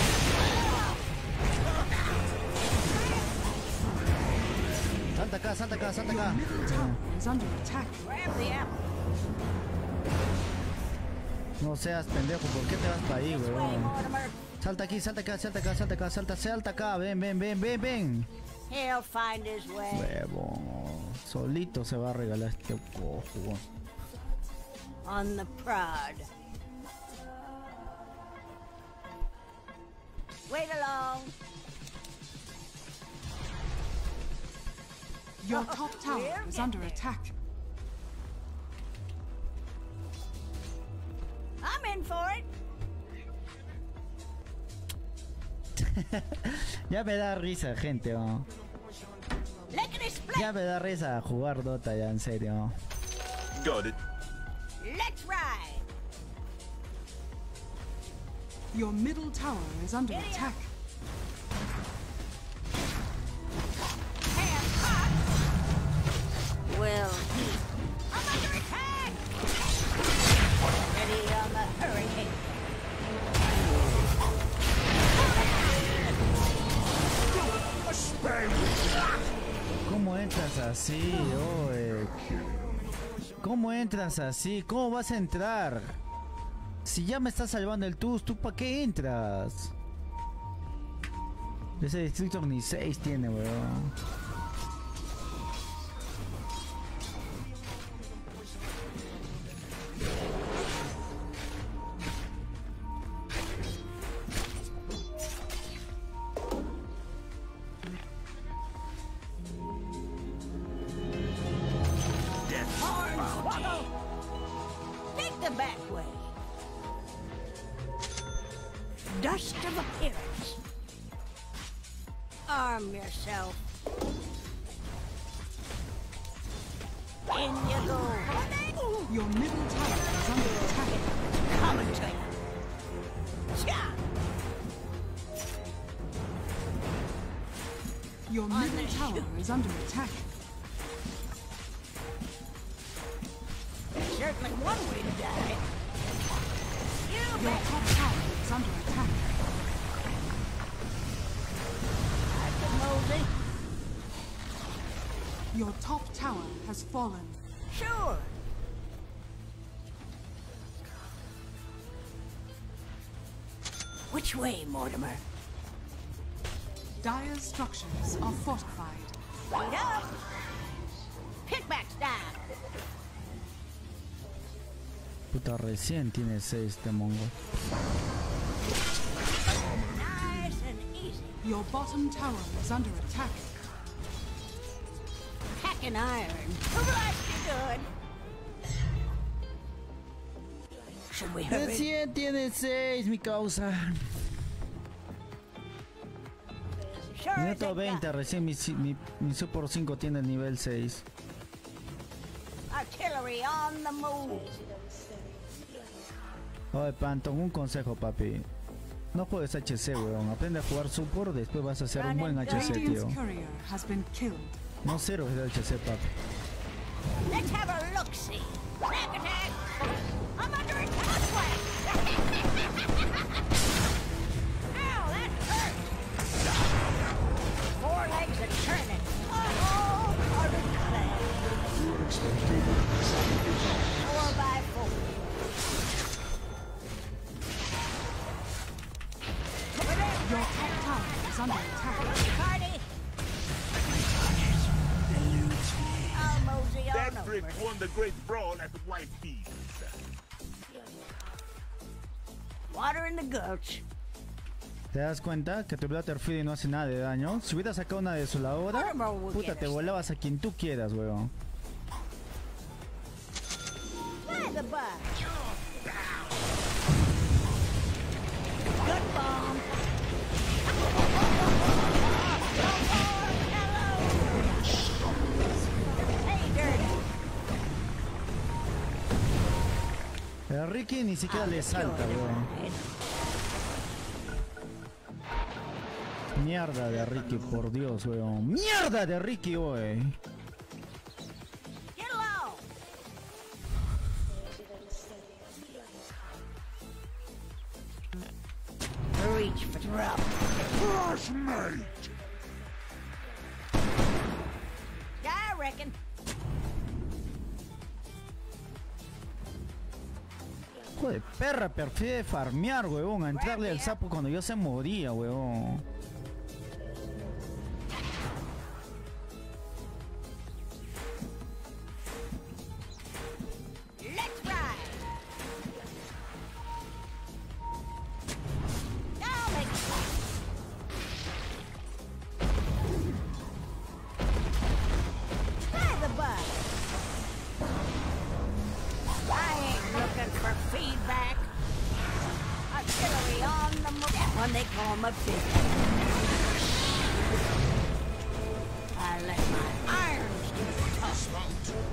Salta acá, salta acá, salta acá. Middle tower is under attack. Grab the apple. No seas pendejo, ¿por qué te vas para ahí, This way, weón? Mortimer. Salta aquí, salta acá, salta acá, salta acá, salta acá, ven, ven, ven, ven, ven. He'll find his way. Huevo, solito se va a regalar este cojo. On the prod. Wait along. Your top tower is under attack. I'm in for it. Ya me da risa, gente, oh. Lickety split. Ya me da risa jugar Dota, ya, en serio. Got it. Let's ride. Your middle tower is under Giddy up. attack. Hands hot. Well, I'm under attack. Ready on the hurricane. ¿Cómo entras así, oe? ¿Cómo entras así? ¿Cómo vas a entrar? Si ya me estás salvando el TUS, ¿tú para qué entras? Ese Destructor ni 6 tiene, weón. Take the back way. Dust of appearance. Arm yourself. In you go. Your middle tower is under attack. Coming to you. Cha! Your middle tower is under attack. Certainly one way to die. You Your bet. top tower is under attack. Mosey. Your top tower has fallen. Sure. Which way, Mortimer? Dire's structures are fortified. Wait up. Pickaxe down. Puta, recién tiene 6 este mongo. Nice and easy. Your bottom tower is under attack. Hacking iron. Blast you good. Should we hurry? Recién tiene 6, mi causa. Minuto 20, recién mi Super 5 tiene el nivel 6. Artillery on the move. Oye, Phantom, un consejo, papi. No juegues HC, weón. Aprende a jugar support, después vas a ser un buen HC, tío. No sirves de HC, papi. Let's have a look-see. Snack attack. I'm under attack. Ow, that hurt. 4 legs are turning. Oh, carbon clay. 4x4. Your top tower is under attack. Party. I'll mosey on That over. trick won the great brawl at the White Peas. Water in the gulch. ¿Te das cuenta que tu Blatter Fury no hace nada de daño? Si hubieras sacado una desoladora, puta, te volabas a quien tú quieras, weón. By the by. Good bomb. Hey, dirty. El Ricky ni siquiera le salta, weón. Mierda de Ricky, por Dios, weón. Mierda de Ricky, weón. Get low. Reach for trouble. Crush mate! Yeah, I reckon. Joder, perra, prefiere farmear, weón, a entrarle al sapo cuando yo se moría, weón. Let's ride. I'll make it. By the by. I ain't looking for feedback. Artillery on the move. That one they call my big. I let my irons do the talking.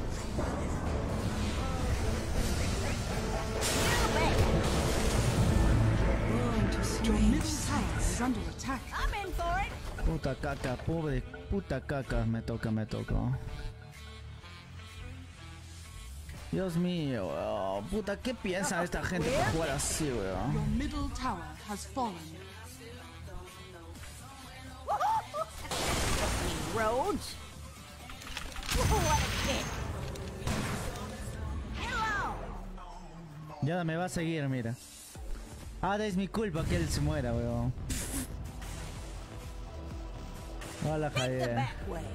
Your middle tower is under attack. I'm in for it. Puta caca, pobre, puta caca, me toca. Dios mío, weón. Puta, ¿qué piensa esta gente por jugar así, weón? Your middle tower has fallen. Rhodes. What a kick. Hello. Ya me va a seguir, mira. Ahora es mi culpa que él se muera, weón. Hola, The Javier. back way.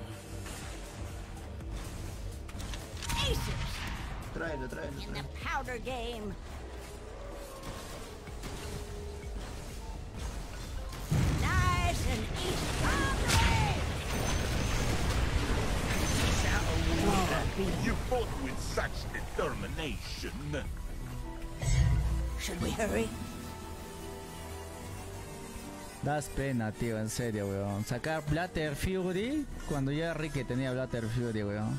Aces Tráelo. in the powder game. Nice and easy. On the way. You fought with such determination. Should we hurry? Das pena, tío, en serio, weón. Sacar Blatter Fury cuando ya Ricky tenía Blatter Fury, weón.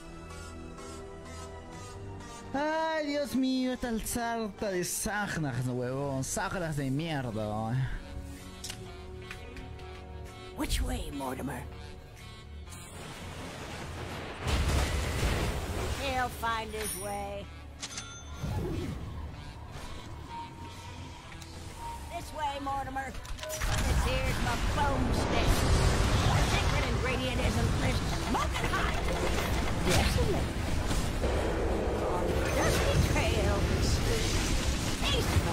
Ay, Dios mío, esta sarta de Sagnas, weón. Sagnas de mierda, weón. Which way, Mortimer? He'll find his way. This way, Mortimer. This here's my boomstick. The secret ingredient isn't this smoking hot. Desolate. On the dusty trail. Peaceful.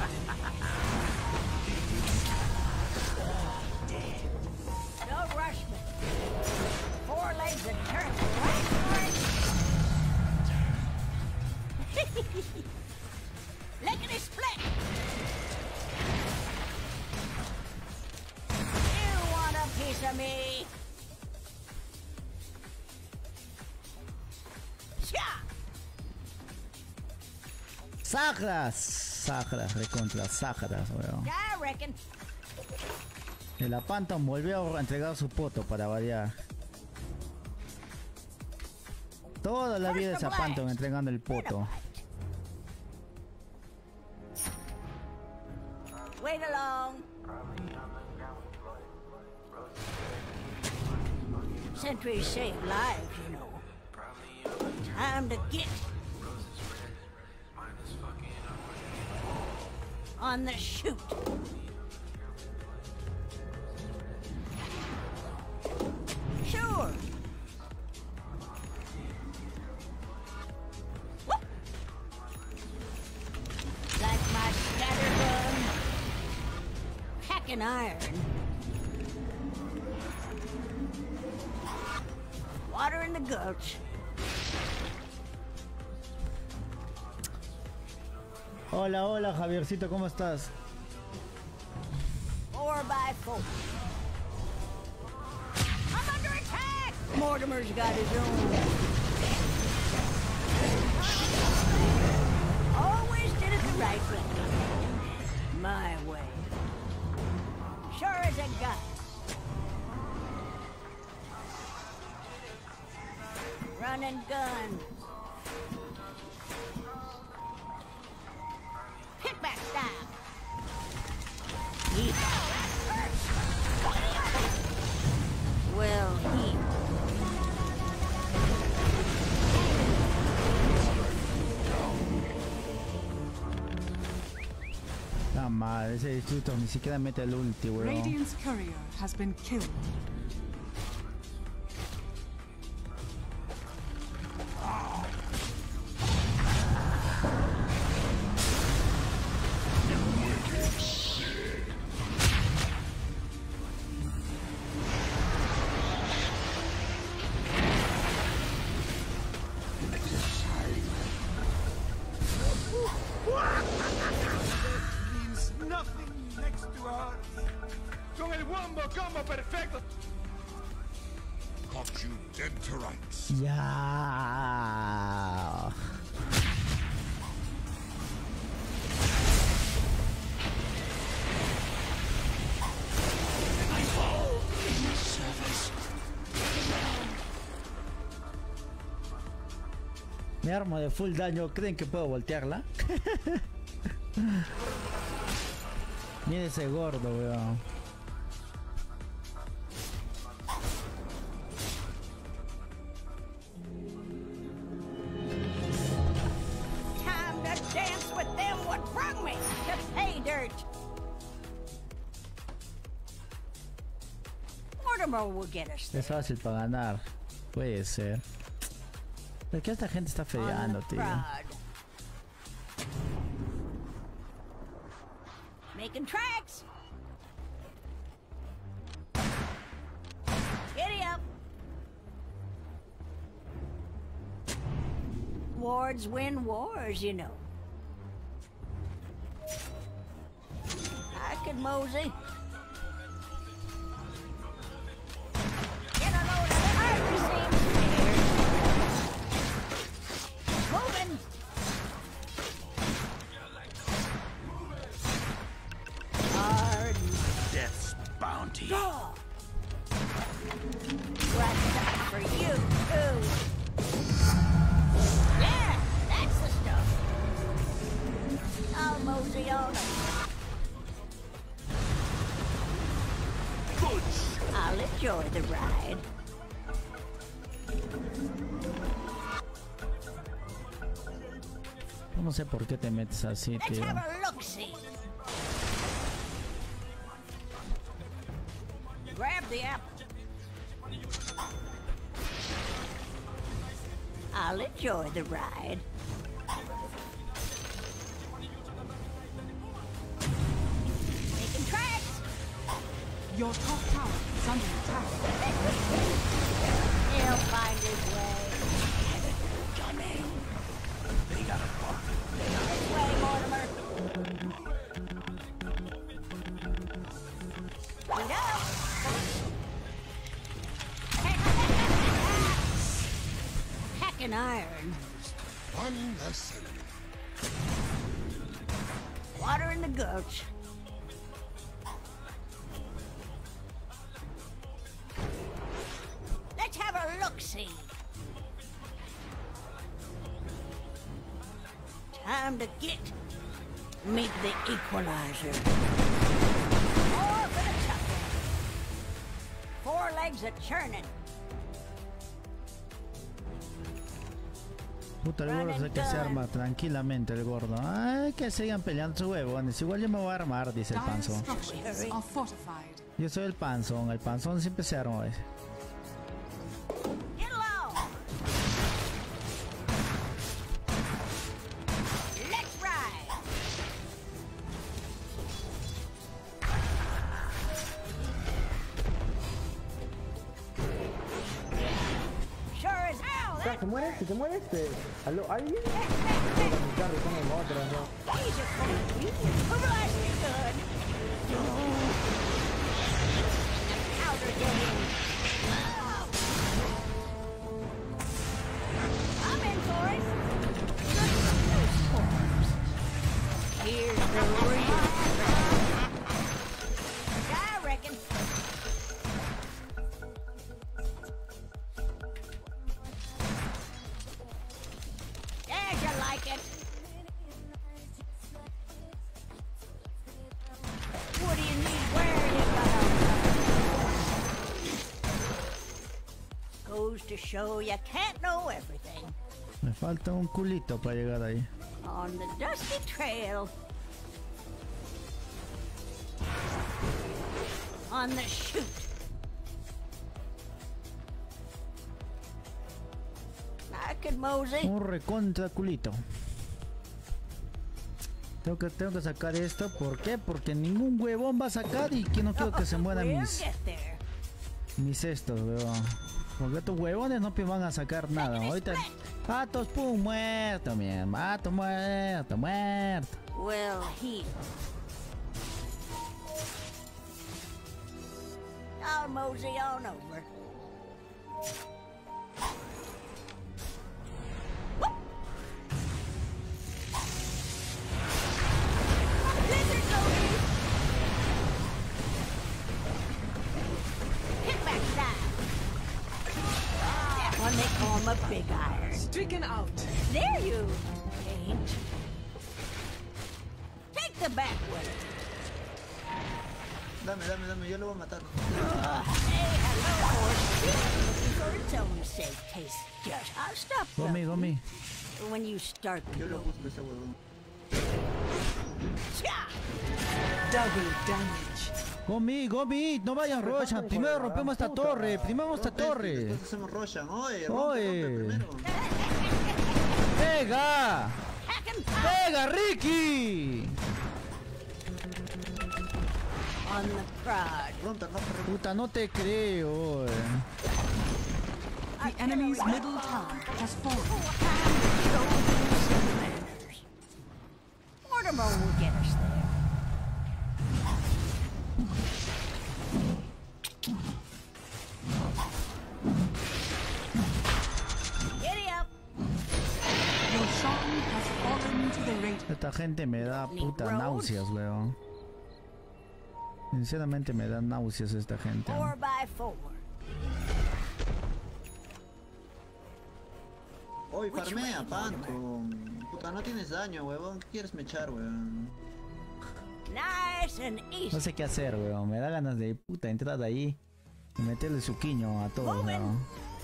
Don't rush me. 4 legs are turning right for it. Lickety split. You want a piece of me? Sagras, recontra Sagras, weón. I reckon. La Phantom volvió a entregar su poto para variar. Toda la vida esa Phantom entregando el poto. Wait along. Sentries save lives, you know. Time to get on the shoot. Sure. Whoop. Like my scattergun. Hacking iron. Water in the gulch. Hola, hola Javiercito, ¿cómo estás? 4x4. I'm under attack! Mortimer's got his own. Always did it the right way. My way. Sure as a gun. Run and gun. Kickback style. Well, La madre, ese distrito ni siquiera mete el ulti, weón. Radiant's courier has been killed. Ya. Me armo de full daño, ¿creen que puedo voltearla? Mira ese gordo, weón. Will get us there. Es fácil para ganar. Puede ser. ¿Por qué esta gente está fedeando, tío? Making tracks. Giddy up. Wards win wars, you know. I could mosey. Death's bounty. What's up for you, too? Yeah, that's the stuff. I'll mosey on them. I'll enjoy the ride. No sé por qué te metes así, Let's tío. have a look-see. Grab the apple. I'll enjoy the ride. Making tracks. Your top tower is under attack. He'll find his way. Johnny. They got a fuck. This way, Mortimer. Wait up. Hacking iron. One lesson. Water in the gulch. Let's have a look-see. Time to meet the equalizer. More for the tough one. 4 legs a churning. Puta, el gordo sé que se arma tranquilamente el gordo. Ay, que sigan peleando sus huevones. Igual yo me voy a armar, dice el panzón. Yo soy el panzón siempre se arma. Se muere este. ¿Aló? ¿Alguien? Mi carro con el otro, ¿no? I'm in for it. Here's the real. I reckon. What do you need? Where you go? Goes to show you can't know everything. Me falta un culito para llegar ahí. On the dusty trail. On the chute. I could mosey. Un recontra culito. Tengo que sacar esto. ¿Por qué? Porque ningún huevón va a sacar y que no quiero que se mueran mis estos, huevón. Porque estos huevones no van a sacar nada. Ahorita patos, pum, muerto, mi mato, muerto. Well, I'll mosey on over. One they call him a big iron. Stricken out. There you ain't. Take the back way. Dame, yo lo voy a matar. Hey, hello, horse. Looking for its own safe taste. Just I'll stop. Go me. When you start. Yo lo busco ese huevón. Double damage. Go me, no vayan Roshan, primero rompemos esta torre, Después hacemos Roshan, oye, primero. ¡Pega, Ricky! On the prod. Rompe. Puta, no te creo. The enemy's middle tower has fallen. Mortimer will get us there. Giddy up. Your song has fallen to the rate. Esta gente me da puta náuseas, weón. Sinceramente me da náuseas esta gente. 4x4. Hoy farmea, Panto. Puta, no tienes daño, huevón. ¿Qué quieres mechar, weón? Nice and easy. No sé qué hacer, weón. Me da ganas de puta entrar ahí y meterle su quiño a todos, weón.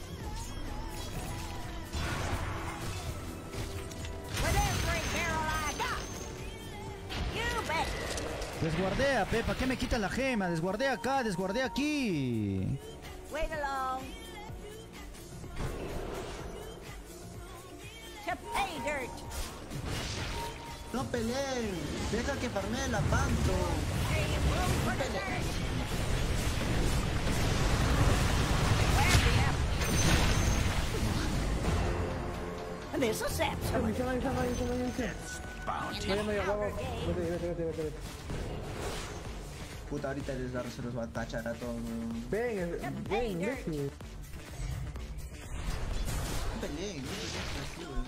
Desguardea, Pepa, ¿qué me quitan la gema? Desguardea acá, desguardea aquí. Wait along. To pay dirt. No peleen, deja que farmee la Panto. No peleen. This'll set some. Puta, ahorita se los va a tachar a todos. Ven, Ricky. No peleen, así, weón.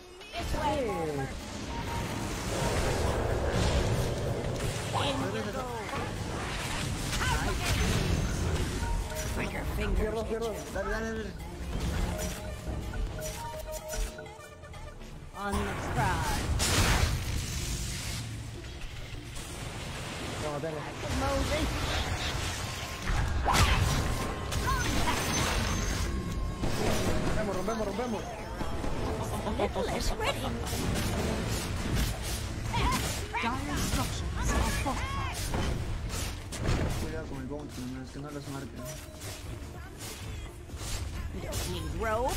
Finger. Cierro. Dale. On the prod. No, tengo. Mosey. Rompemos. Nicholas, ready. Dire structures are fortified. Cuidado con el bounty, no, es que no los marquen. Don't need rope.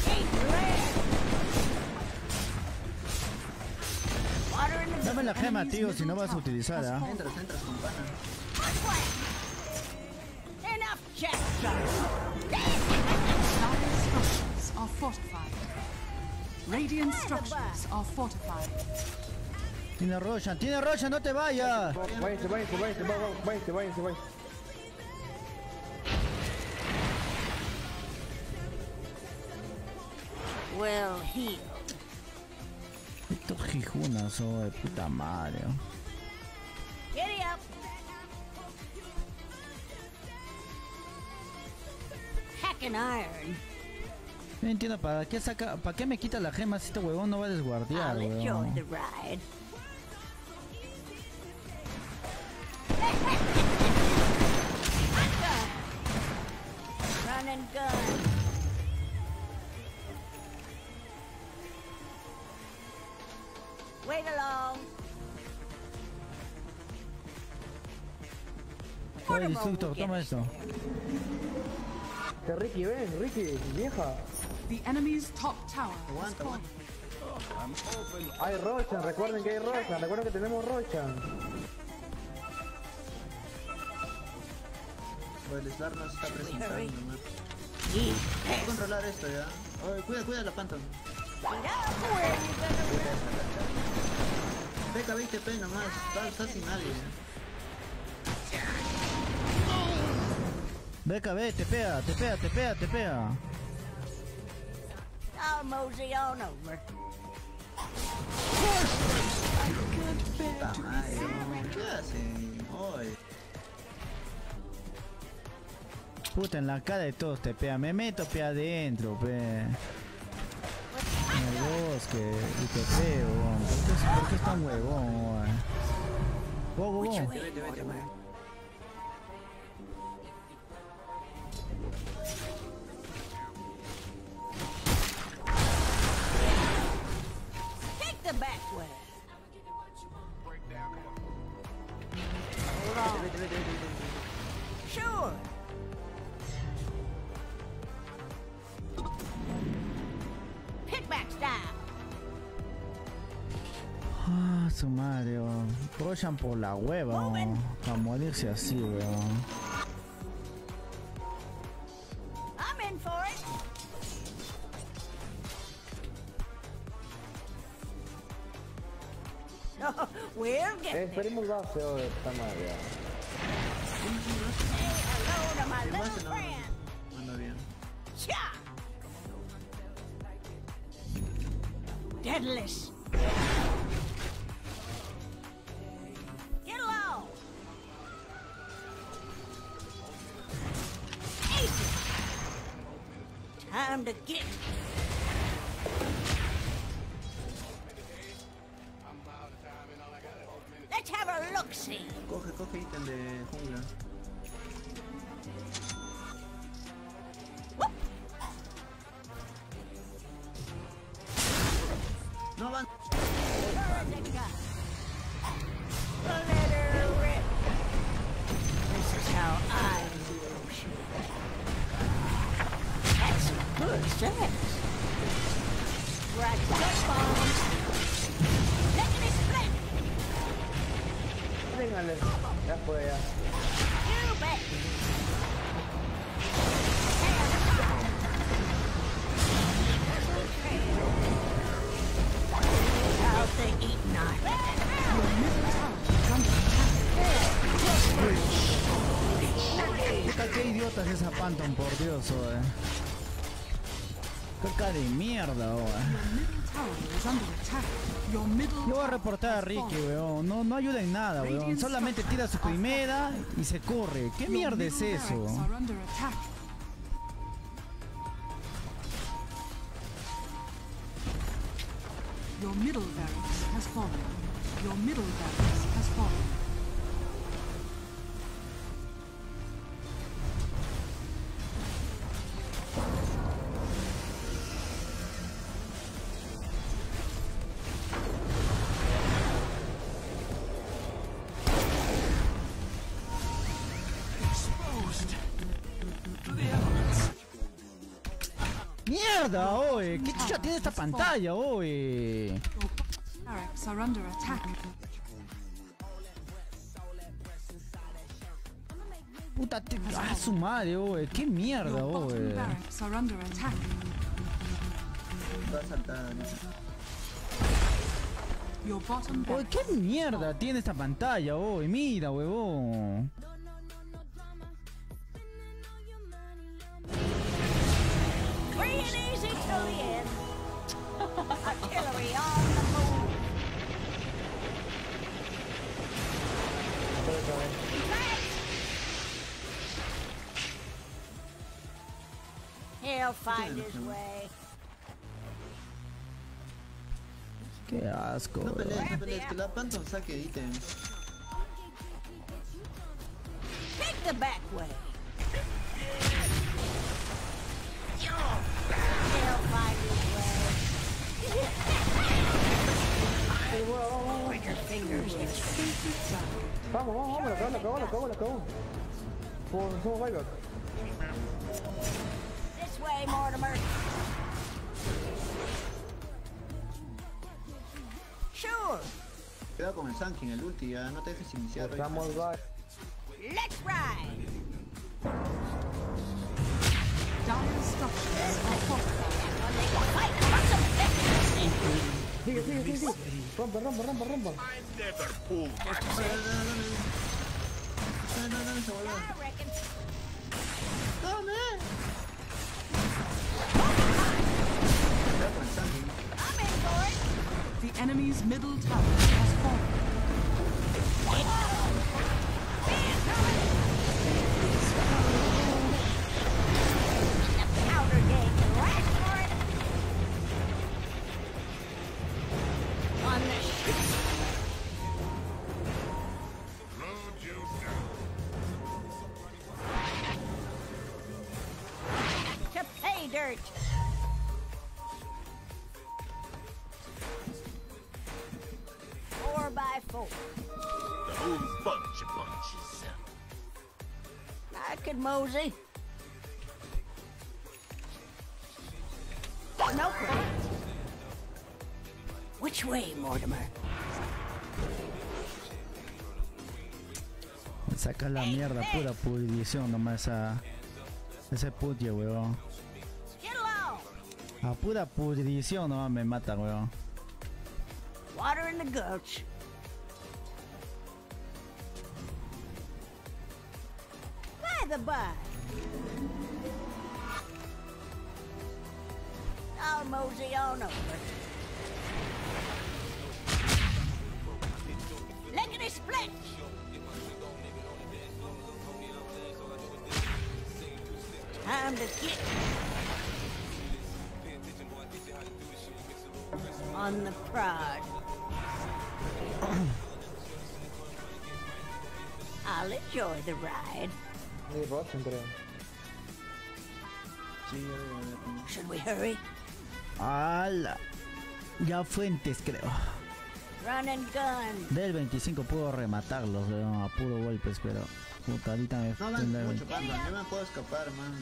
Water in the Dame la gema, tío, si no vas a utilizar, ¿ah? Entras con pana. Enough check. Dire structures are fortified. Radiant structures are fortified. Tiene Roshan, no te vayas. Váyanse. Well healed. Estos jijunas, de puta madre. Giddy up. Hacking iron. No entiendo para qué me quita la gema si este huevón no va a desguardiar, I'll enjoy huevón. the ride. Run and gun. Wait along. Oye, instructor, toma esto. Que Ricky, ven, Ricky, vieja. The enemy's top tower is fallen. Hay Roshan, recuerden que hay Roshan, recuerden que tenemos Roshan. Pues el Slar no se está presentando, ¿no? Hay que controlar esto ya. Oye, cuida la Phantom. Peca 20 P nomás, está sin nadie. Beca, ve, te pega. I'll mosey on over. Puta madre, ¿qué hacen? Oye. Puta, en la cara de todos te pega. Me meto pe adentro, pe. En el bosque. Y te pego, weón. ¿Por qué es tan huevón, weón? Vete. Take the back way. Hold on. Sure. Pickback style. Ah, su madre, weón. Roshan por la hueva, weón. A morirse así, weón. I'm in for it. No, we'll get there. Esperemos base de esta madre. Say hello to my little friend. Anda bien. Cha! Deadless. Get low. Ace it. Time to get. Let's have a look-see. Coge ítem de jungla. No van. Let her rip. This is how I do shit. That's some good sex. Right, good bombs. Let me split. Véngale, ya fue ya. You bet. How's the eat not? Puta, qué idiota es esa Phantom, por Dios, weón. Caca de mierda, weón. Yo voy a reportar a Ricky, weón. No ayuda en nada, weón. Solamente tira su primera y se corre. ¿Qué mierda es eso? Your Your middle barracks has fallen. Your middle barracks has fallen. ¡Mierda, oye! ¿Qué chucha tiene esta pantalla, oye? Barracks are under attack. Puta, ¡ah, su madre, oye! ¡Qué mierda, Your bottom oye! barracks are under attack. Va a saltar. Your bottom Oye, ¿qué mierda tiene esta pantalla, oye? Mira, huevón. Free and easy till the end. Artillery on the move. He'll find his way. Qué asco, No weón. pelees, que la Phantom saque ítems. Take the back way. He'll find his way. Put your fingers in Vamos, la acabó. Somos buyback. this way, Mortimer. Sure. Cuidado con el Sankin, el ulti, ya no te dejes iniciar. Estamos back. Let's ride. Dire structures are fortified. Sigue. Rompa. I never pull my The enemy's middle tower has fallen. Powder game can last for it. On the ship. load you down. To pay dirt. 4x4. The whole bunch of punches. I could mosey. No credit. Which way, Mortimer? Saca la mierda, pura pudrición nomás a ese putie, weón. Get along. A pura pudrición nomás me mata, weón. Water in the gulch. By the by. I'll mosey on over. Lickety split. Time to get on the prod. I'll enjoy the ride. Ni Rotten, creo. Should we hurry? ¡Hala! Ya Fuentes, creo. Run and gun. Del 25 puedo rematarlos, weón, a puro golpes, pero... Puta, ahorita me... No hagan mucho, Phantom, yo me puedo escapar, man.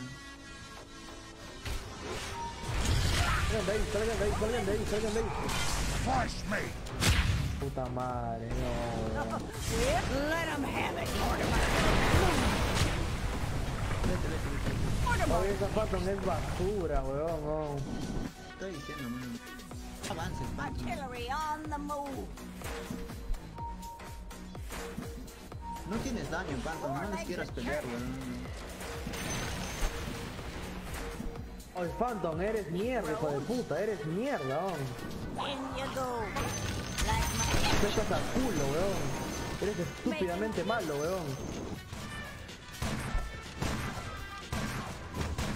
Salgan de ahí. Force me. Puta madre, no. Let him have it, Mortimer. Oye, esa Phantom es basura, weón, no. Estoy diciendo, man. Avances, Phantom. Artillery on the move. No tienes daño, Phantom, no les quieras pelear, weón. Oye, Phantom, eres mierda, hijo de puta, eres mierda, weón. In you go. Like my Tú estás a culo, weón. Eres estúpidamente malo, weón.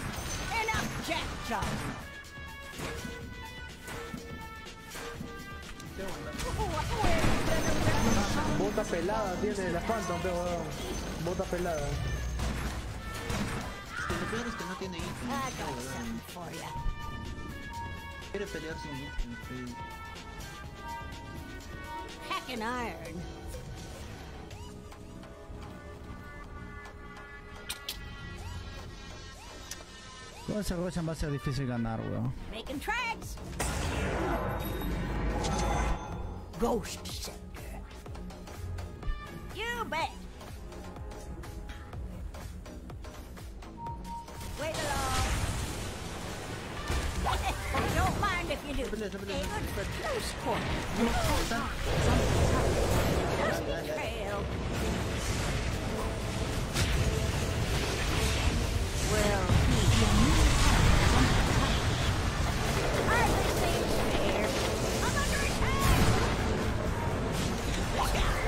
enough, Jack John. Bota pelada tiene la Phantom, pero bota pelada. Lo peor es que no tiene ítem. Quiere pelear sin ítem. Hacking iron. Con ese Roshan va a ser difícil ganar, weón. Making tracks. Ghost Scepter. You bet. Wait along. Don't mind if you do. Good for close quarters. Dusty trail. Well, hardly seems fair. I'm under attack. Watch out.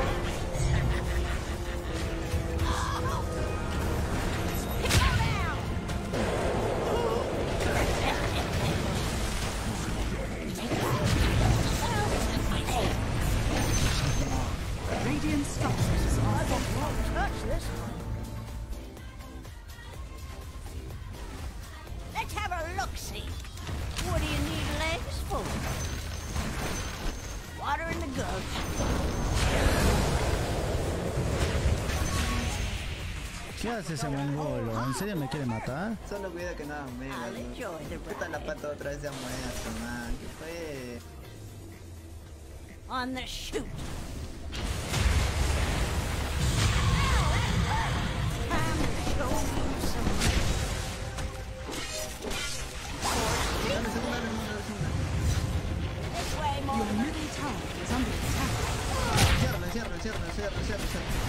Go down. Radiant structures are won't touch this one. Let's have a look-see. What do you need legs for? Water in the gulch. ¿Qué hace ese mongolo? ¿En serio me quiere matar? Solo cuida que nada me puta la pata otra vez de muerto, man. ¿Qué fue? On the shoot. Time to show you some. This way, more. Your middle tower is under attack. Cierra.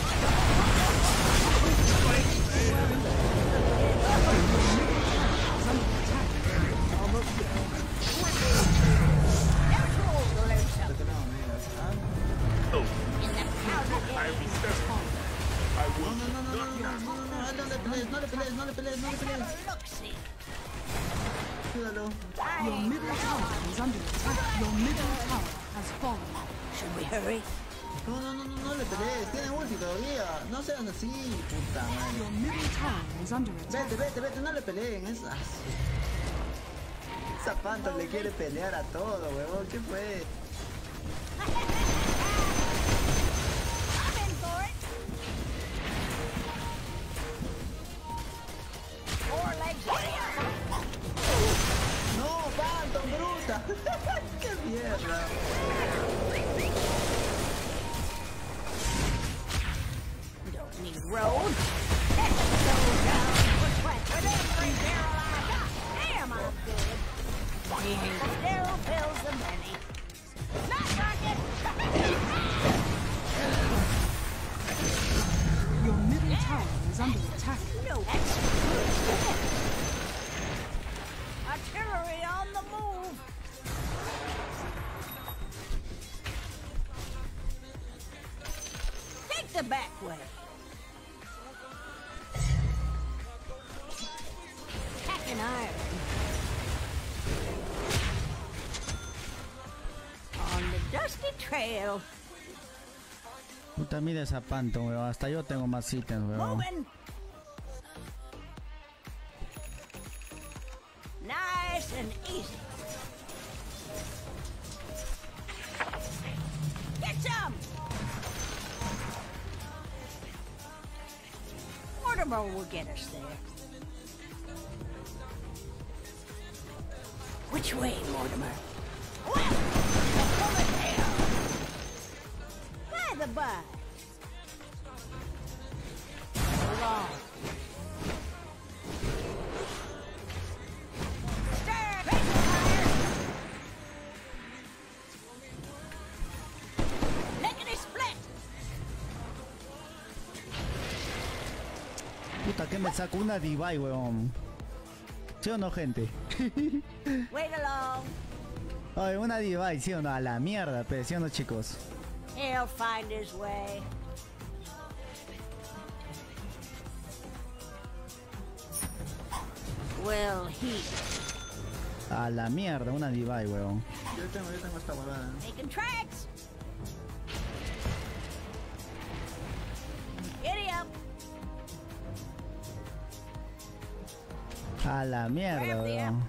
No le pelees. Cuídalo. Your middle tower is under attack. Your middle tower has fallen. Should we hurry? No le pelees. Tiene ulti todavía. No seas así, puta madre. Your middle tower is under attack. Vete, no le peleen. Esa Phantom le quiere pelear a todo, huevón. ¿Qué fue? No, Phantom, bruta. Qué mierda. Don't need road. Let's go down with every barrel I got. Damn, I'm good. Still fills the money. Not rocket. Your middle tower is under attack. No, that's good. Artillery on the move. Take the back way. Hacking iron. On the dusty trail. Puta, mira esa Phantom, weón. Hasta yo tengo más ítems, weón. Moving. Nice and easy. Get some. Mortimer will get us there. Which way, Mortimer? Well, over there. By the by. Hold on. Puta, que me saco una Divide, weón. ¿Sí o no, gente? Wait along. Oye, una Divide, ¿sí o no? A la mierda, pero ¿sí o no, chicos? He'll find his way. Well, he. A la mierda, una Divide, weón. Yo tengo esta huevada. Making tracks. Giddy up. A la mierda, weón.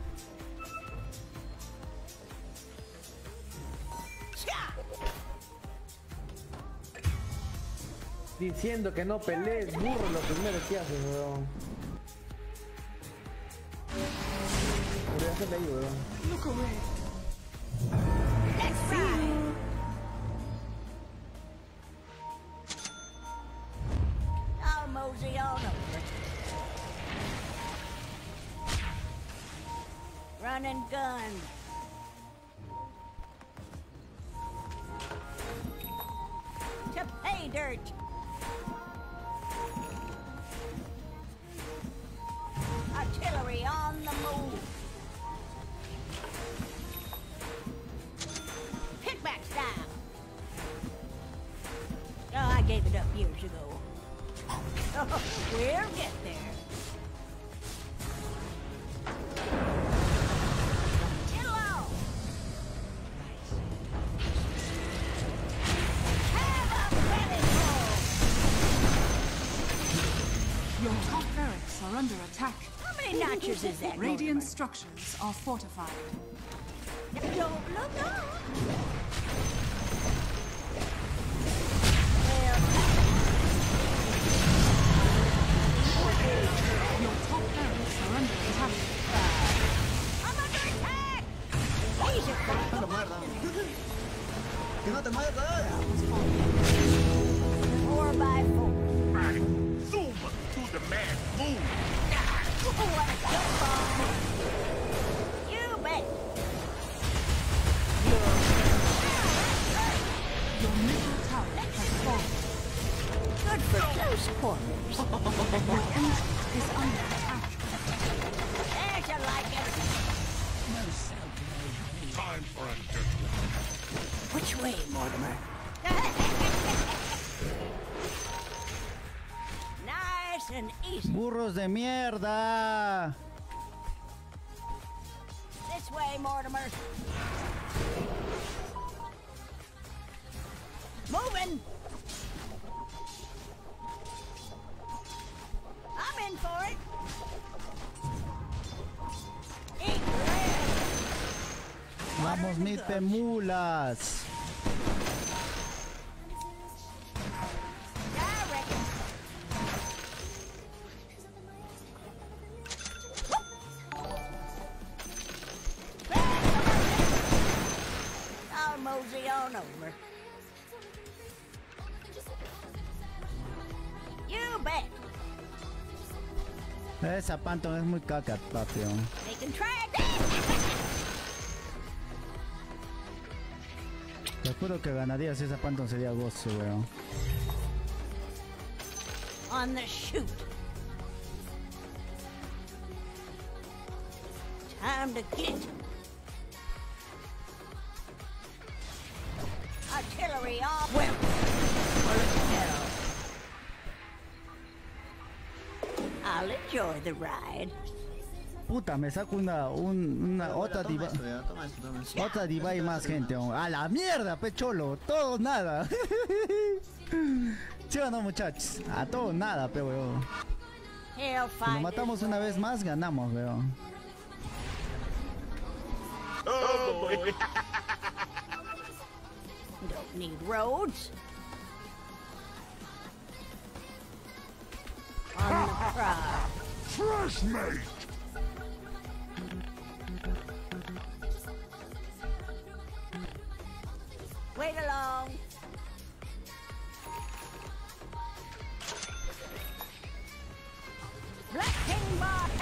Diciendo que no pelees, burro, lo primero que haces, weón. Podría hacerle ahí, weón. Look away. Let's ride. I'll mosey on over. Run and gun. To pay dirt. Artillery on the move. Pickback style. Oh, I gave it up years ago. Oh, we'll get there. Get low. Have a credit roll. Your top barracks are under attack. How many notches is that? Radiant structures are fortified. Don't look up. Your top barracks are under attack. I'm under attack. Jesus Christ. No te muerdas. Que no te muerdas. 4x4. Zoom to the man move. What a jump bomb. You bet. Your middle tower has fallen. Good for close quarters. Your ancient is under attack. There's you like it. Time for a dirty. Which way, Mortimer? Nice and easy. Burros de mierda. This way, Mortimer. Moving. I'm in for it. Eat bread. Vamos, mis pemulas. I reckon. I'll mosey on over. You bet. Esa Phantom es muy caca, papi. Making track. Te juro que ganaría si esa Phantom sería gozo, weón. On the shoot. Time to get. Artillery off. Well, I'll enjoy the ride. Puta, me saco una otra Toma diva. esto, ya, toma esto. Otra diva y más gente, weón. A la mierda, pecholo. Todo nada. ¿Sí o no, muchachos? A todo nada, pe, weón. He'll Si lo find matamos his una way. vez más, ganamos, weón. Oh boy. Don't need roads. On the prowl. Fresh mate. Wait along. Black King Bar.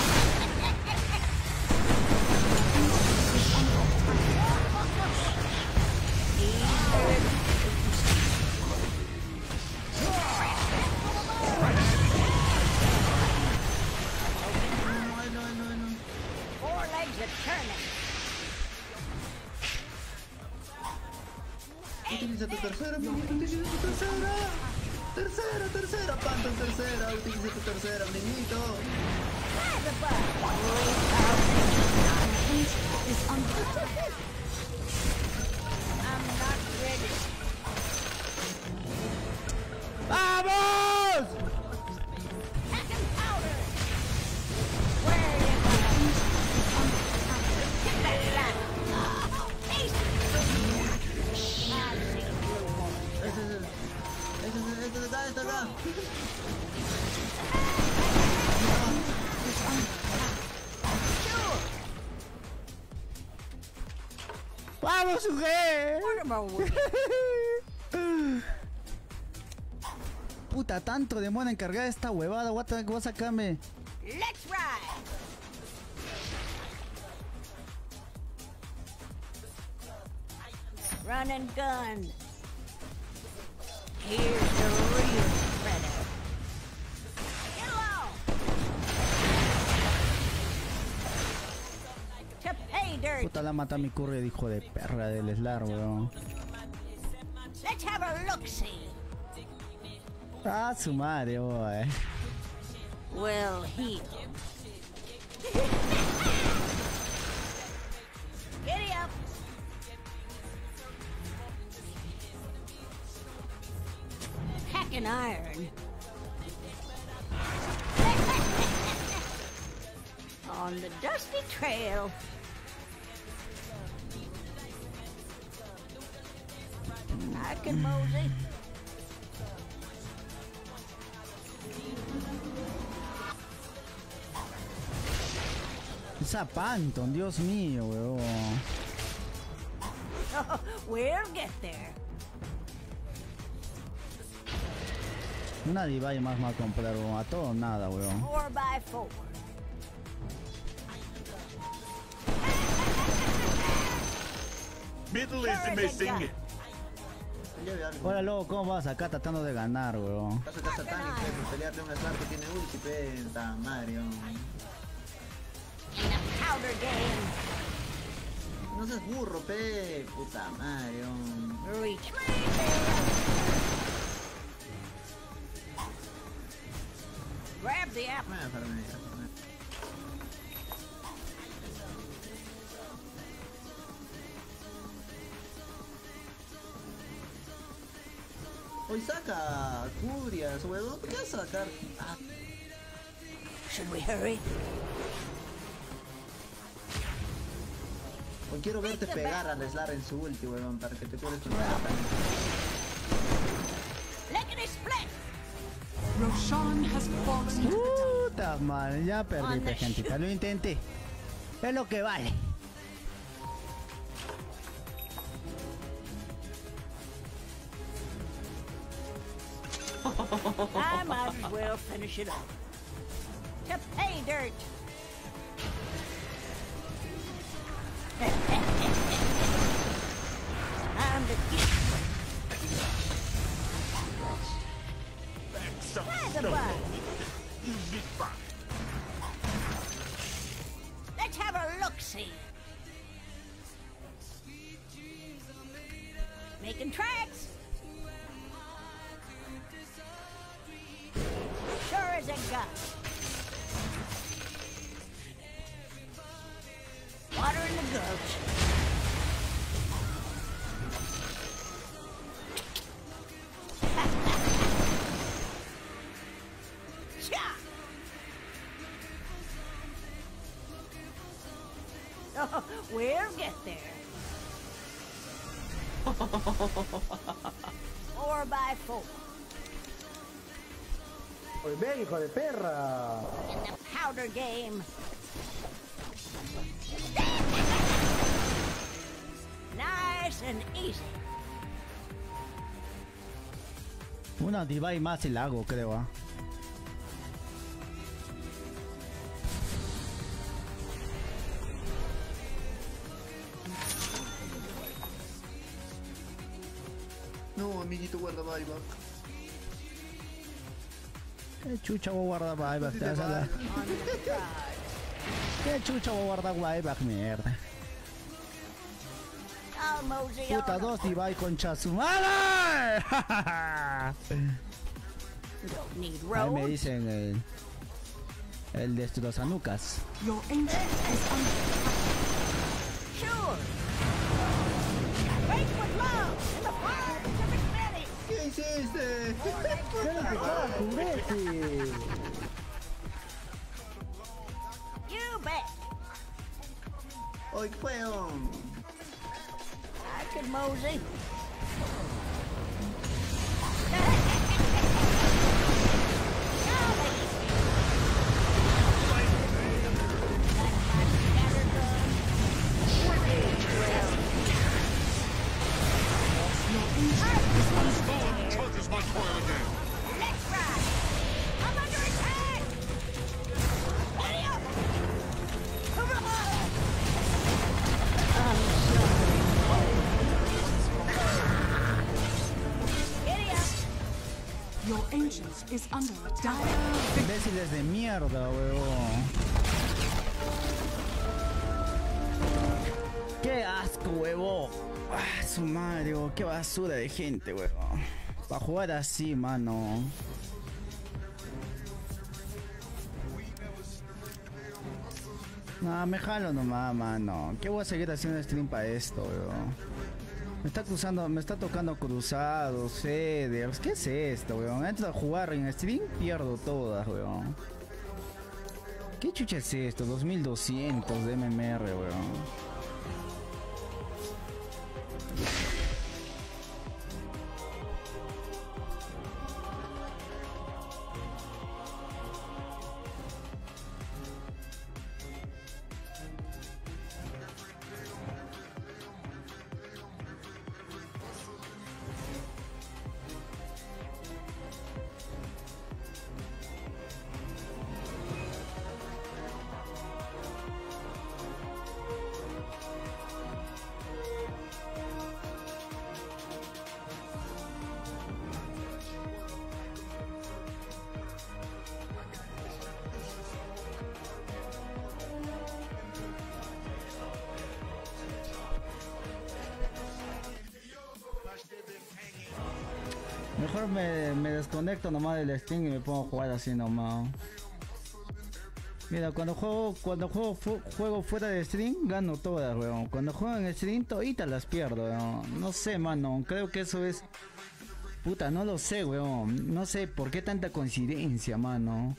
Four legs are turning. Utiliza tu tercera, amiguito, utiliza tu tercera. Tercera, Phantom, tercera. Utiliza tu tercera, amiguito. ancient is under attack. I'm not ready. ¡Vamos! Packing powder. Where are you going? Get that rat. Taste it. I've seen you woman. Este de acá. ¡Vamos, mujer! Puta, tanto demora en cargar esta huevada. Voy a sacarme. Let's ride. Run and gun. Here's the real predator. Get along. To pay dirt. Puta, la mata mi curry, hijo de perra del Slar, weón. Let's have a look-see. Ah, su madre, boy. Well healed. Giddy up. Hacking iron. On the dusty trail. I can mosey. Esa Panton, Dios mío, weón. Oh, we'll get there. Una Divine más va a comprar, weón. A todo nada, weón. 4x4. Middle is missing. Hola, loco, ¿cómo vas acá tratando de ganar, weón? Paso de Satanic, por pelearle a un Slar que tiene ulti, penta, Mario. Powder game. No seas burro, pe, puta Mario. Reach. Grab the apple. Hoy saca Curias, huevón. ¿Por qué vas a sacar? Ah. Should we hurry? Hoy quiero verte pegar al Slar en su ulti, huevón, para que te cures tu nueva. Lickety split. Roshan has fallen. Puta madre, ya perdí, gente. Lo intenté. Es lo que vale. I might as well finish it up. To pay dirt. Time to get. By the by. Let's have a look-see. Making tracks. Sure as a gun. Water in the gulch. Oh, we'll get there. 4x4. Oye, ve, hijo de perra. In the powder game. Nice and easy. Una Divine más y la hago, creo, ¿ah? No, amiguito, guarda buyback. ¿Qué chucha voy a guardar buyback? Te vas a dar. ¿Qué chucha voy a guardar buyback? Mierda. Puta, dos Divine, concha su madre. Ahí me dicen el de los anucas. Your ancient is under attack. ¡Imbécil! You bet. Hoy juego. I could mosey. Charges my coil again. Let's ride. I'm under attack. Giddy up. Giddy up. Your ancient is under attack. Imbéciles de mierda, huevón. ¡Qué asco, huevón! Ah, su madre, huevón. ¡Qué basura de gente, huevón! Para jugar así, mano. No, me jalo nomás, mano. ¿Qué voy a seguir haciendo stream para esto, weón? Me está tocando cruzados, feders. ¿Qué es esto, weón? Antes de jugar en stream pierdo todas, weón. ¿Qué chucha es esto? 2200 de MMR, weón. Mejor me desconecto nomás del stream y me pongo a jugar así nomás. Mira, cuando juego fuera de stream, gano todas, weón. Cuando juego en stream, toditas las pierdo, weón. No sé, mano, creo que eso es... Puta, no lo sé, weón. No sé por qué tanta coincidencia, mano.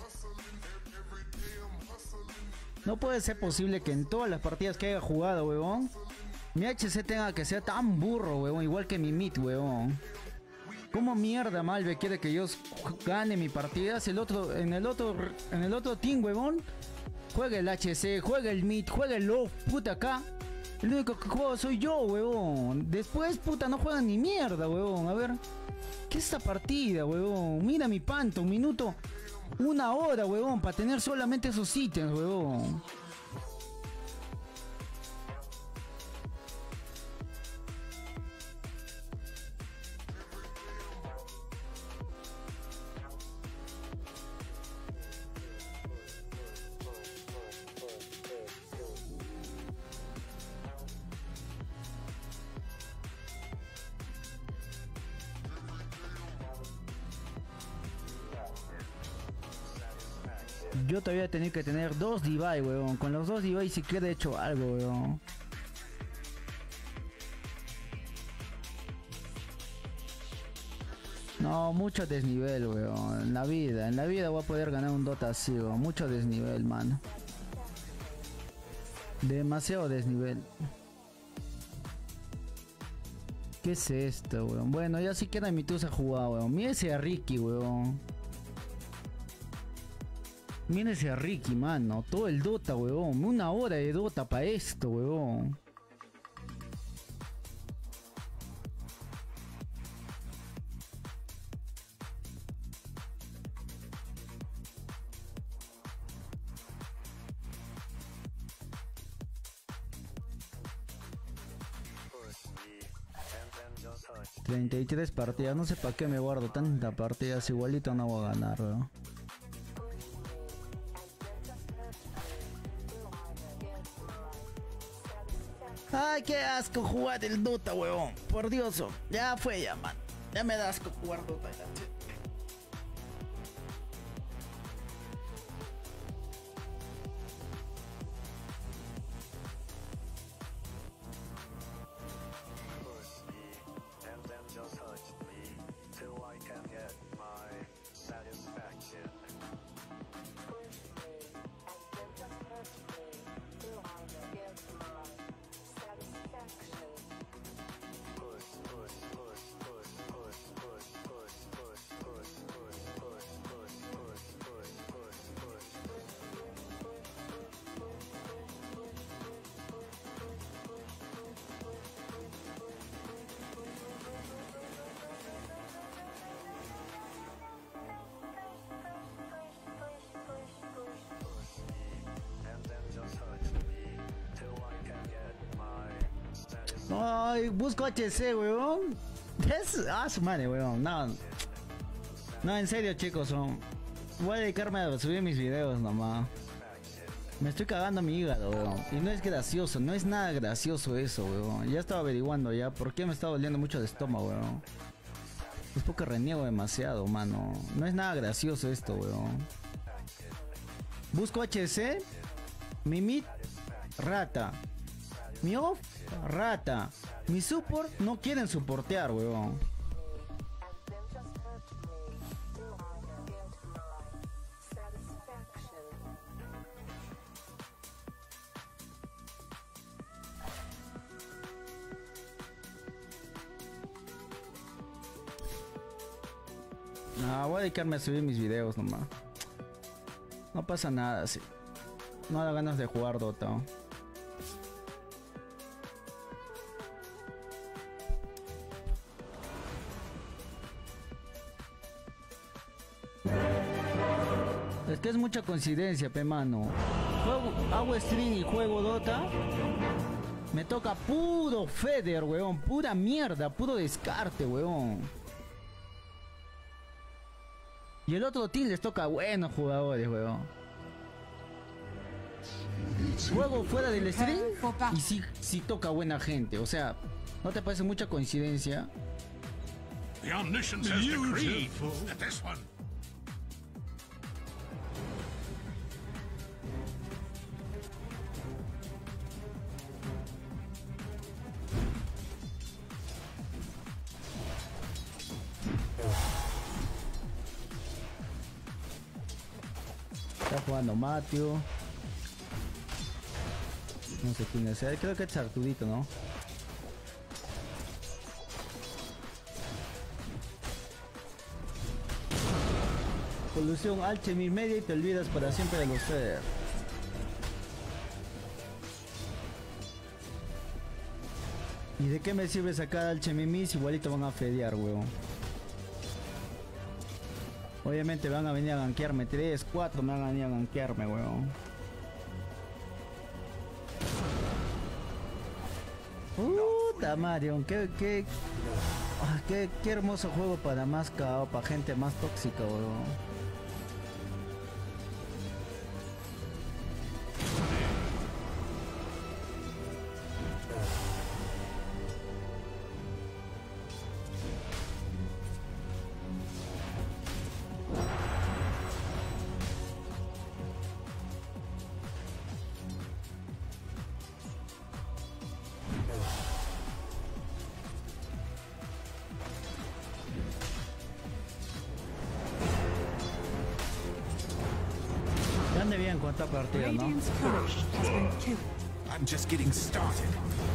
No puede ser posible que en todas las partidas que haya jugado, weón, mi HC tenga que ser tan burro, weón, igual que mi mid, weón. ¿Cómo mierda Malve quiere que yo gane mi partida si en el otro team, huevón, juega el HC, juega el mid, juega el low, puta acá? El único que juego soy yo, huevón. Después, puta, no juegan ni mierda, huevón. A ver, ¿qué es esta partida, huevón? Mira mi panto, un minuto, una hora, huevón, para tener solamente esos ítems, huevón. Yo todavía tenía que tener 2 device, weón. Con los 2 device siquiera he hecho algo, weón. No, mucho desnivel, weón. En la vida voy a poder ganar un Dota así, weón. Mucho desnivel, mano. Demasiado desnivel. ¿Qué es esto, weón? Bueno, ya siquiera mi tusa jugado, weón. Mírese a Ricky, weón. Mírese a Ricky, mano. Todo el Dota, weón. Una hora de Dota para esto, weón. ...33 partidas, no sé para qué me guardo tantas partidas, igualito no voy a ganar, weón. Ay, qué asco jugar el Dota, weón. Por Dios, ya fue ya, man. Ya me da asco jugar Dota. Ay, busco HC, weón. Ah, su madre, weón. No. No, en serio, chicos. Voy a dedicarme a subir mis videos nomás. Me estoy cagando mi hígado, weón. Y no es gracioso, no es nada gracioso eso, weón. Ya estaba averiguando ya por qué me está doliendo mucho el estómago, weón. Es porque reniego demasiado, mano. No es nada gracioso esto, weón. Busco HC. Mi mid, rata. Mi off, rata. Mi support, no quieren soportear, weón. No, voy a dedicarme a subir mis videos nomás. No pasa nada, sí. No da ganas de jugar Dota. Es que es mucha coincidencia, pe mano. Hago stream y juego Dota. Me toca puro Feder, weón. Pura mierda, puro descarte, weón. Y el otro team les toca buenos jugadores, weón. Juego fuera del stream y sí toca buena gente. O sea, ¿no te parece mucha coincidencia? The omniscience has decreed that this one. Está jugando Matthew. No sé quién es. Creo que es Arturito, ¿no? Solución Alchemy media y te olvidas para siempre de los Feder. ¿Y de qué me sirve sacar Alchemy Miss? Igualito van a fedear, weón. Obviamente van a venir a gankearme. 3, 4 me van a venir a gankearme, weón. Puta Mario, qué hermoso juego para más KO, para gente más tóxica, weón. Bien cuánta partida, ¿no? I'm just getting started.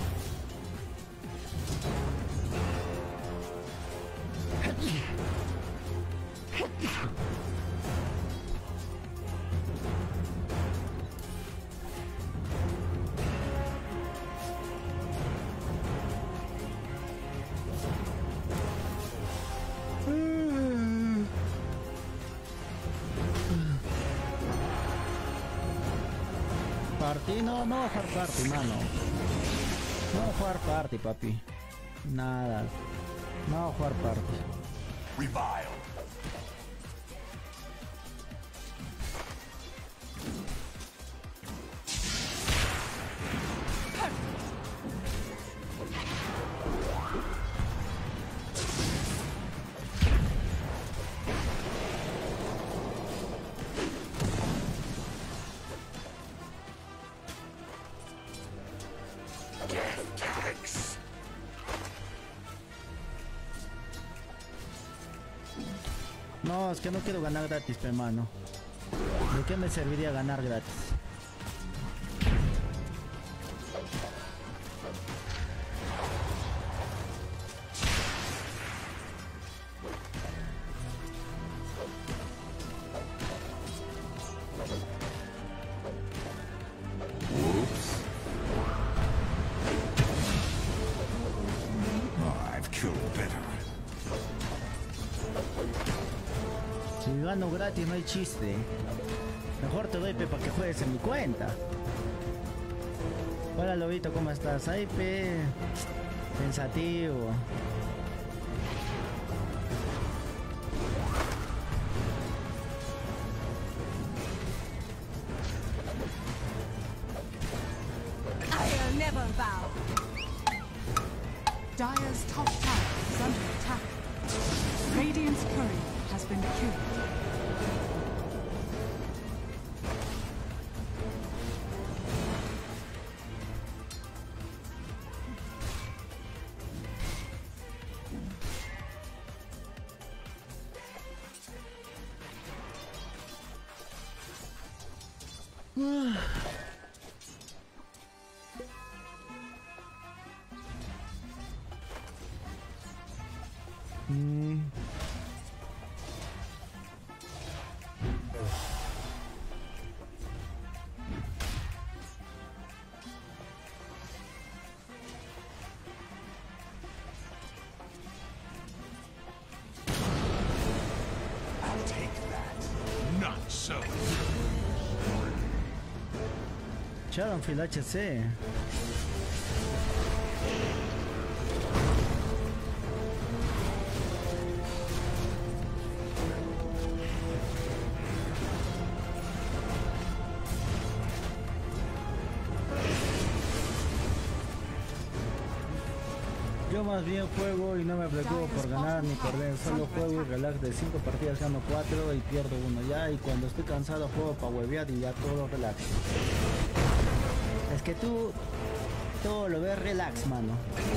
No voy a jugar party, mano. No voy a jugar party, papi. Nada. No voy a jugar party. Revile. No, es que no quiero ganar gratis, hermano. ¿De qué me serviría ganar gratis? Si gano gratis no hay chiste. Mejor te doy, pe, para que juegues en mi cuenta. Hola, Lobito, ¿cómo estás? Ay, pe. Pensativo. I'll never bow. Dire's top tower is under attack. Radiant's courier has been killed. I'll take that. Not so. Shadowfield HC. Yo más bien juego y no me preocupo por ganar ni perder, solo juego y relax. De 5 partidas gano 4 y pierdo 1 ya, y cuando estoy cansado juego para huevear y ya todo relax. Es que tú todo lo ves relax, mano.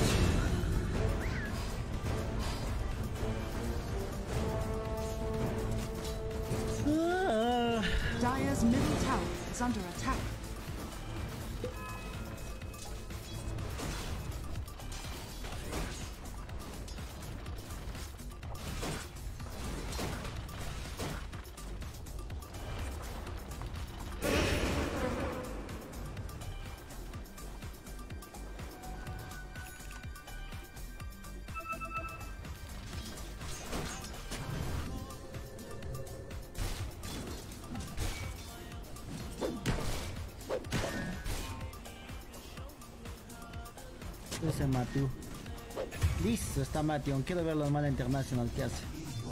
Dire's middle tower is under attack. Ese Matthew. Listo, está Matthew. Quiero ver los Mana International que hace.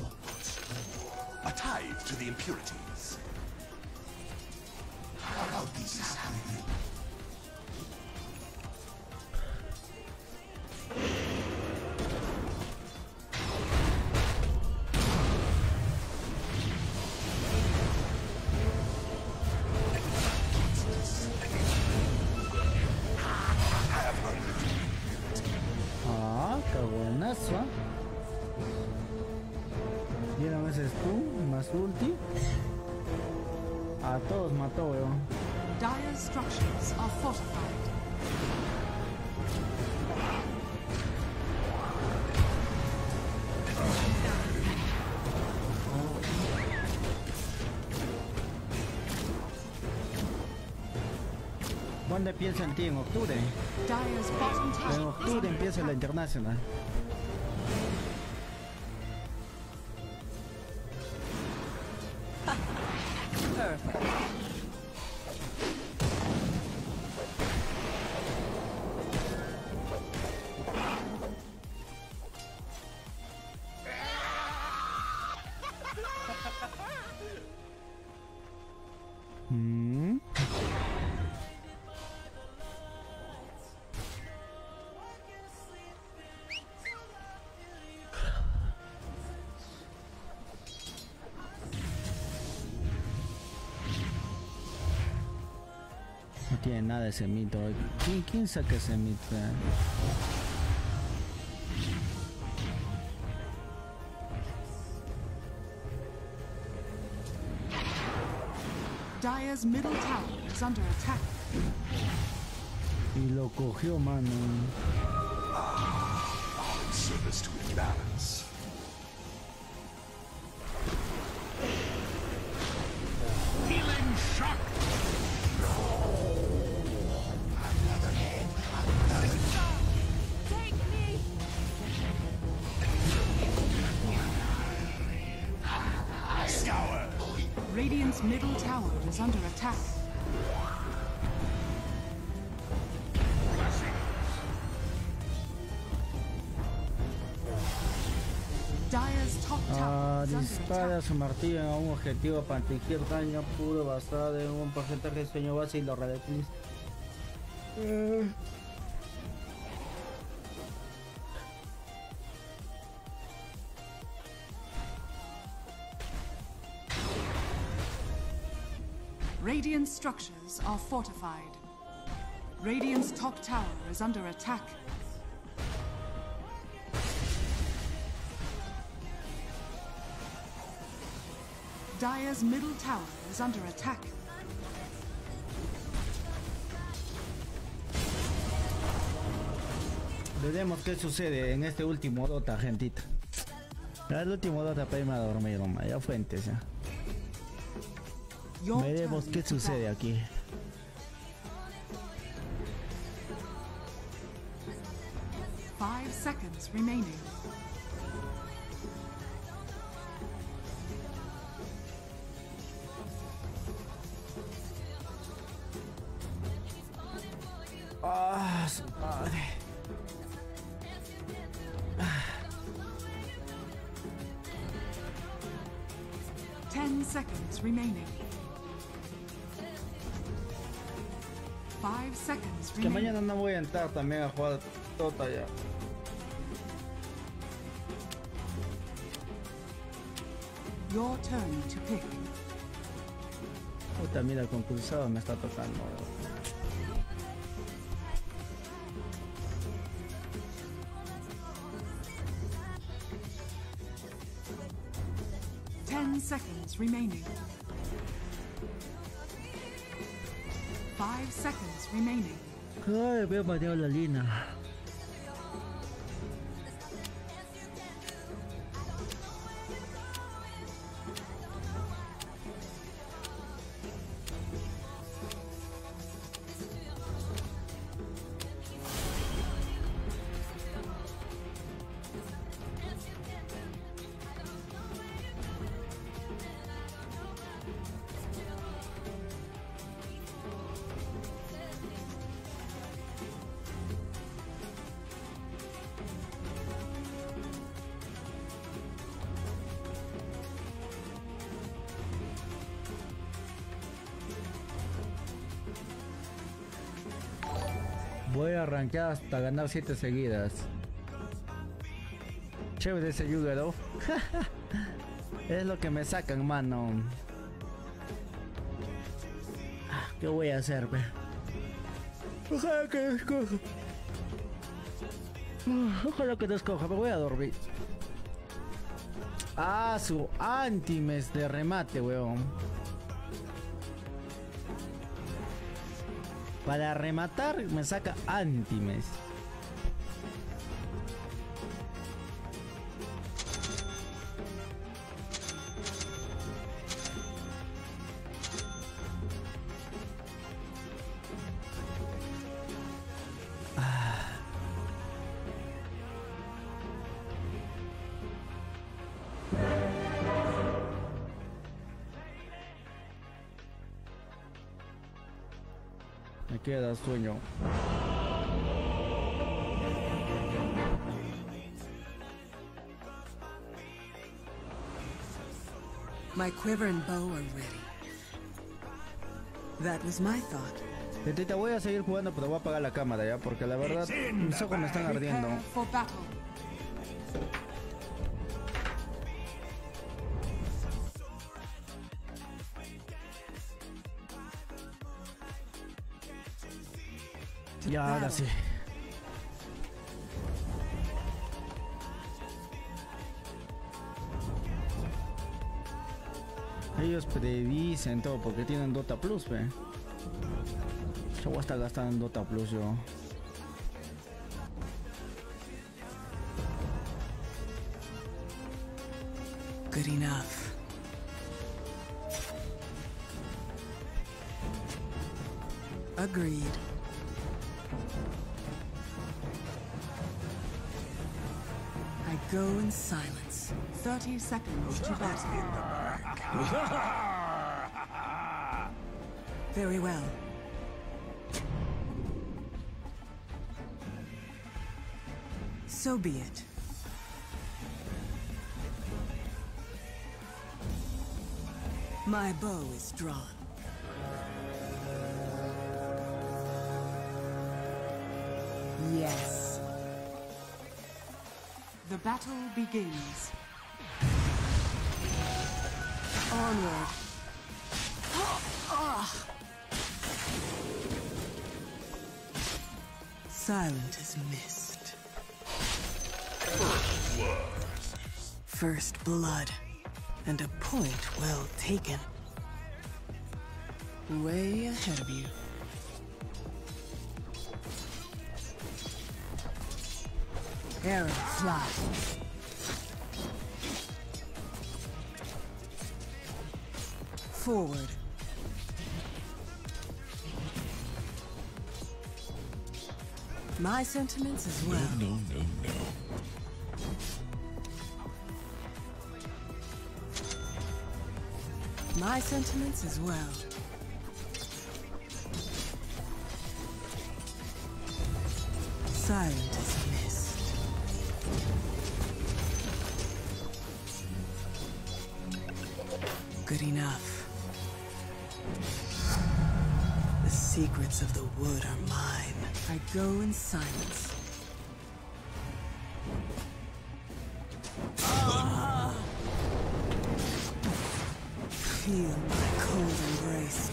A tithe to the impurities. How about these? ¿Vieron ese stun más ulti? A todos mató, weón. Dire's structures are fortified. ¿Cuándo empieza en ti? ¿En octubre? Dire's bottom tower. En octubre empieza la Internacional. No tiene nada ese mito. ¿Quién saca ese mito? Dire's middle tower is under attack. Y lo cogió, mano. All in service to imbalance. Healing shock. Take me. Scour. Radiant's middle tower is under attack. Dire's top tower is under Dispara attack. su martillo a un objetivo para infligir daño puro basado en un porcentaje de sueño base y lo radioactivo. Radiant structures are fortified. Radiant's top tower is under attack. Dire's middle tower is under attack. Veremos qué sucede en este último Dota, gentita. El último Dota para irme a dormir, hombre. Ya fuentes, ya. Veremos qué sucede aquí. Five seconds remaining. Ah, su madre. 10 seconds remaining. 5 seconds Que remaining. mañana no voy a entrar también a jugar Dota ya. Your turn to pick. Puta, mira, el concursado me está tocando. 10 seconds remaining. 5 seconds remaining. Ay, veo mareado la lina. Voy a arrancar hasta ganar 7 seguidas. Chévere ese Yugero. Es lo que me sacan, mano. ¿Qué voy a hacer, pe? Ojalá que no escoja. Ojalá que no escoja, me voy a dormir. Ah, su antimes de remate, weón. Para rematar me saca antimes. Me queda sueño. My quiver and bow are ready. That was my thought. Te voy a seguir jugando, pero voy a apagar la cámara ya, porque la verdad mis ojos me están ardiendo. Prepare for battle. Ya, ahora sí. Ellos previsen todo porque tienen Dota Plus, ve. Yo voy a estar gastando en Dota Plus yo. Good enough. Agreed. I go in silence. 30 seconds to battle. Very well. So be it. My bow is drawn. Yes. The battle begins. Onward. Silent as mist. First blood. And a point well taken. Way ahead of you. Arrow fly. Forward. My sentiments as well. No. My sentiments as well. Silent as mist. Good enough. The secrets of the wood are mine. I go in silence. Feel my cold embrace.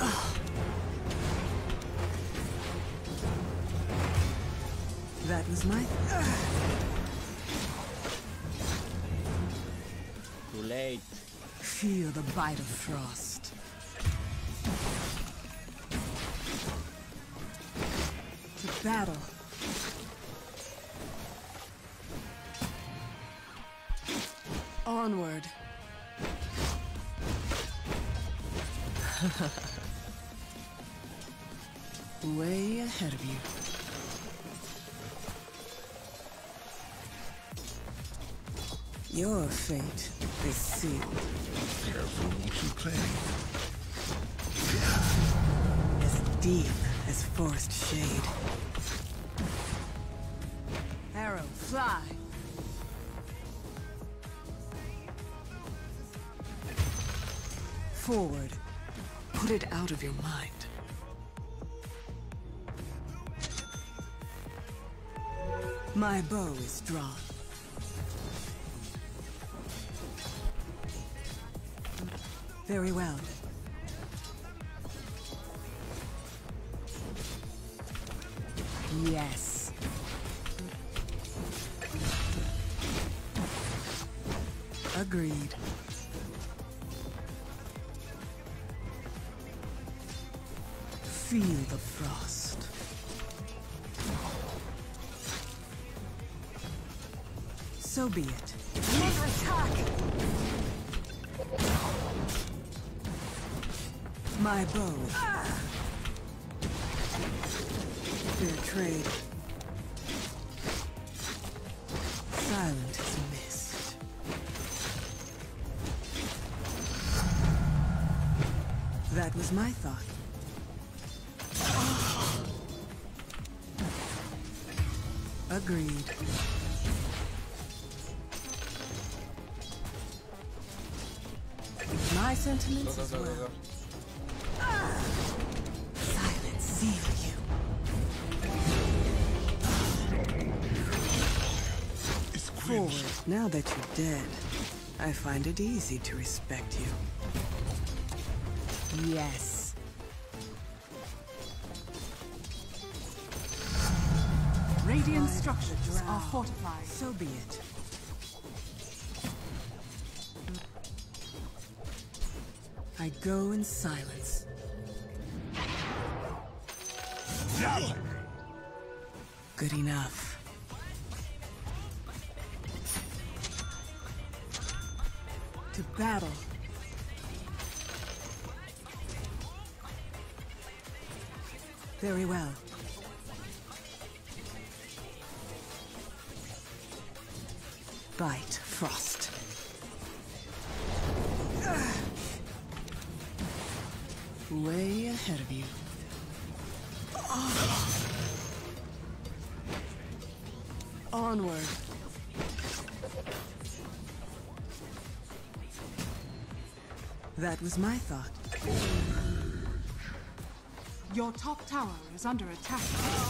That was my... Too late. Feel the bite of frost. To battle. Onward. Way ahead of you. Your fate is sealed. Careful what you claim. As deep as forced shade. Arrow, fly! Forward. Put it out of your mind. My bow is drawn. Very well. Yes. Agreed. Feel the frost. So be it. Mega attack! My bow. Fair trade. Silent as a mist. That was my thought. Agreed. My sentiments as well. Silence seal you. Forward. Now that you're dead, I find it easy to respect you. Yes. Radiant structures are fortified. So be it. I go in silence. Good enough. To battle. Very well. Bite, frost. Way ahead of you. Onward. That was my thought. Your top tower is under attack.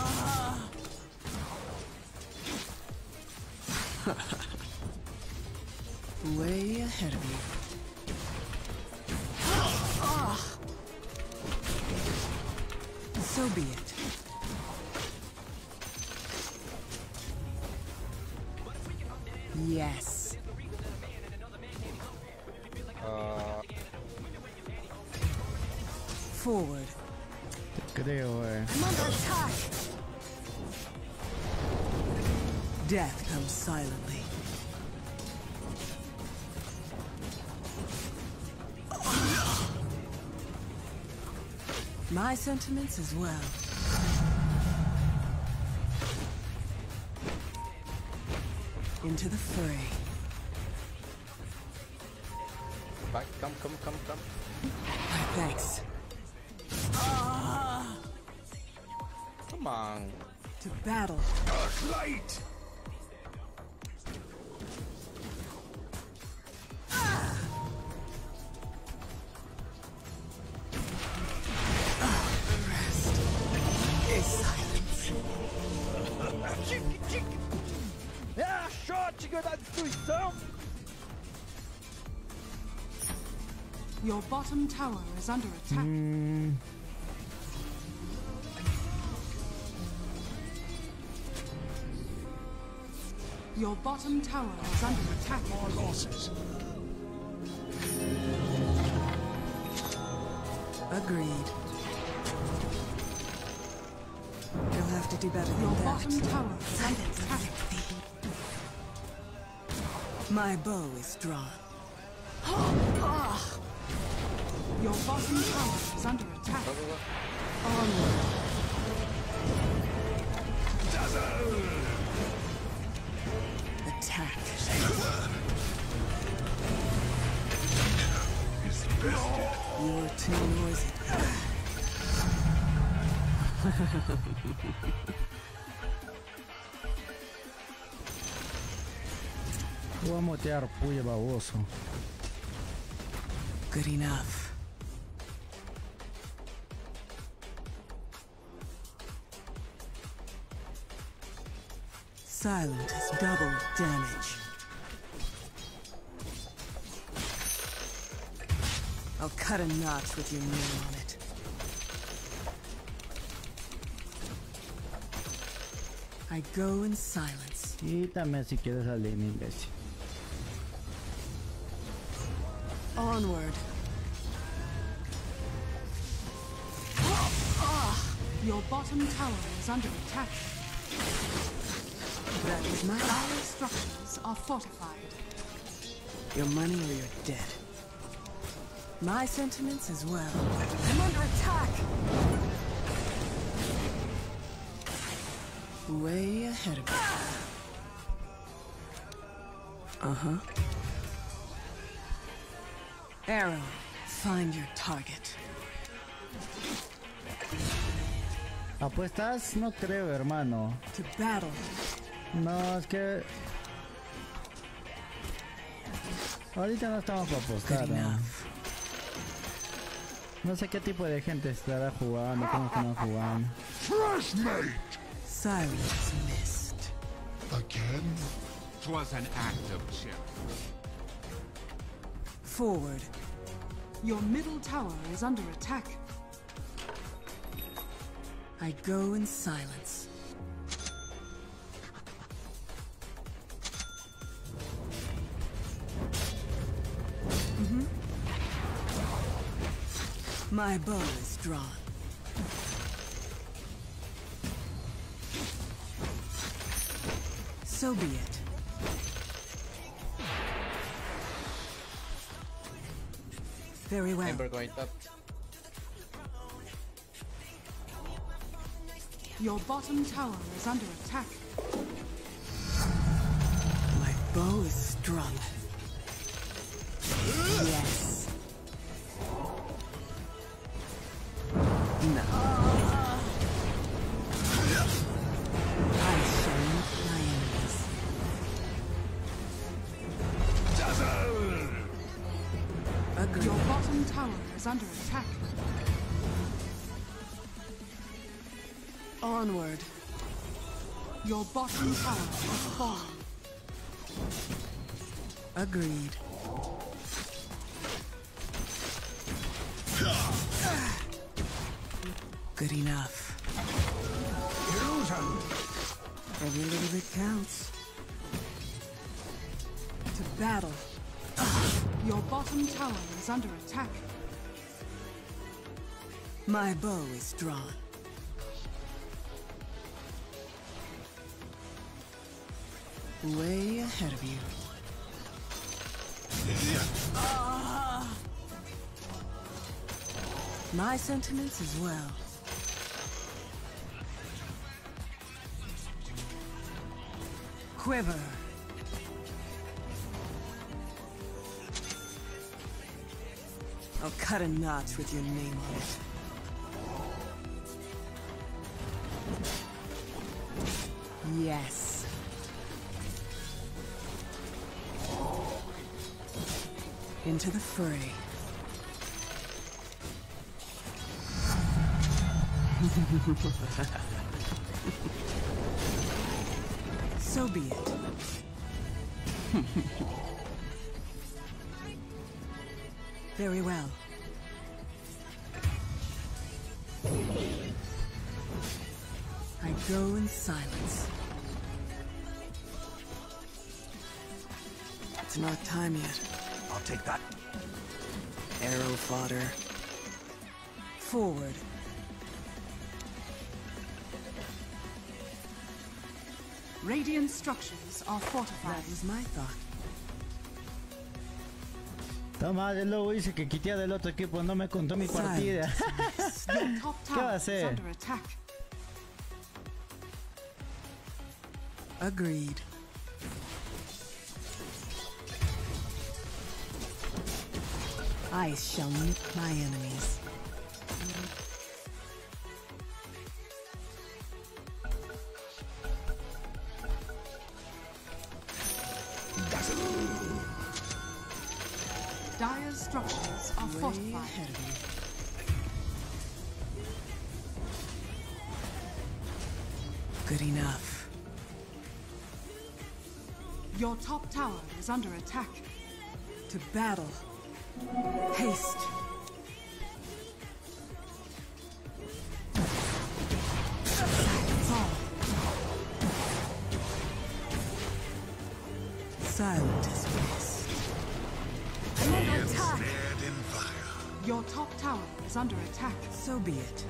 Way ahead of you. So be it. Yes. Forward. Te creo, I'm under attack. Death comes silently. My sentiments as well. Into the fray. Back, come. My thanks. Come on. To battle. Dark light! É a shotgun da destruição! Your bottom tower is under attack. Your bottom tower is under attack. More losses. Agreed. You'll have to do better than Your that. bottom tower is under attack. My bow is drawn. Your bottom tower is under attack. Onward. Attack. You're too noisy. Voy a motear, puya baboso. Good enough. Silent has double damage. I'll cut a notch with your name on it. I go in silence. Quítame si quieres salir, mi imbécil. Onward. Your bottom tower is under attack. That is my Dire structures are fortified. Your money or you're dead. My sentiments as well. I'm under attack! Way ahead of you. Uh-huh. Arrow, find your target. ¿Apuestas? No creo, hermano. To battle. No, es que... ahorita no estamos para apostar, ¿no? No sé qué tipo de gente estará jugando, cómo están jugando. Fresh mate! Silence missed. Again? 'Twas an act of chill. Forward. Your middle tower is under attack. I go in silence. My bow is drawn. So be it. Very well. Ember going top. Your bottom tower is under attack. My bow is strung. Yes. No. I shall meet my enemies. Dazzle! Agreed. Your bottom bottom tower is under attack. Onward. Your bottom tower has fallen. Agreed. Good enough. Every little bit counts. To battle. Your bottom tower is under attack. My bow is drawn. Way ahead of you. My sentiments as well. Quiver. I'll cut a notch with your name on it. Yes. Into the fray. So be it. Very well. I go in silence. It's not time yet. I'll take that. Arrow fodder. Forward. Radiant structures are fortified. That was my thought. Toma, el lobo dice que quité del otro equipo, no me contó mi partida. Your top ¿Qué va a tower is hacer? under attack. Agreed. I shall nick my enemies. Dire's structures are Way fortified. ahead of you. Good enough. Your top tower is under attack. To battle. Haste. Silent as mist. Under attack. Your top tower is under attack. So be it.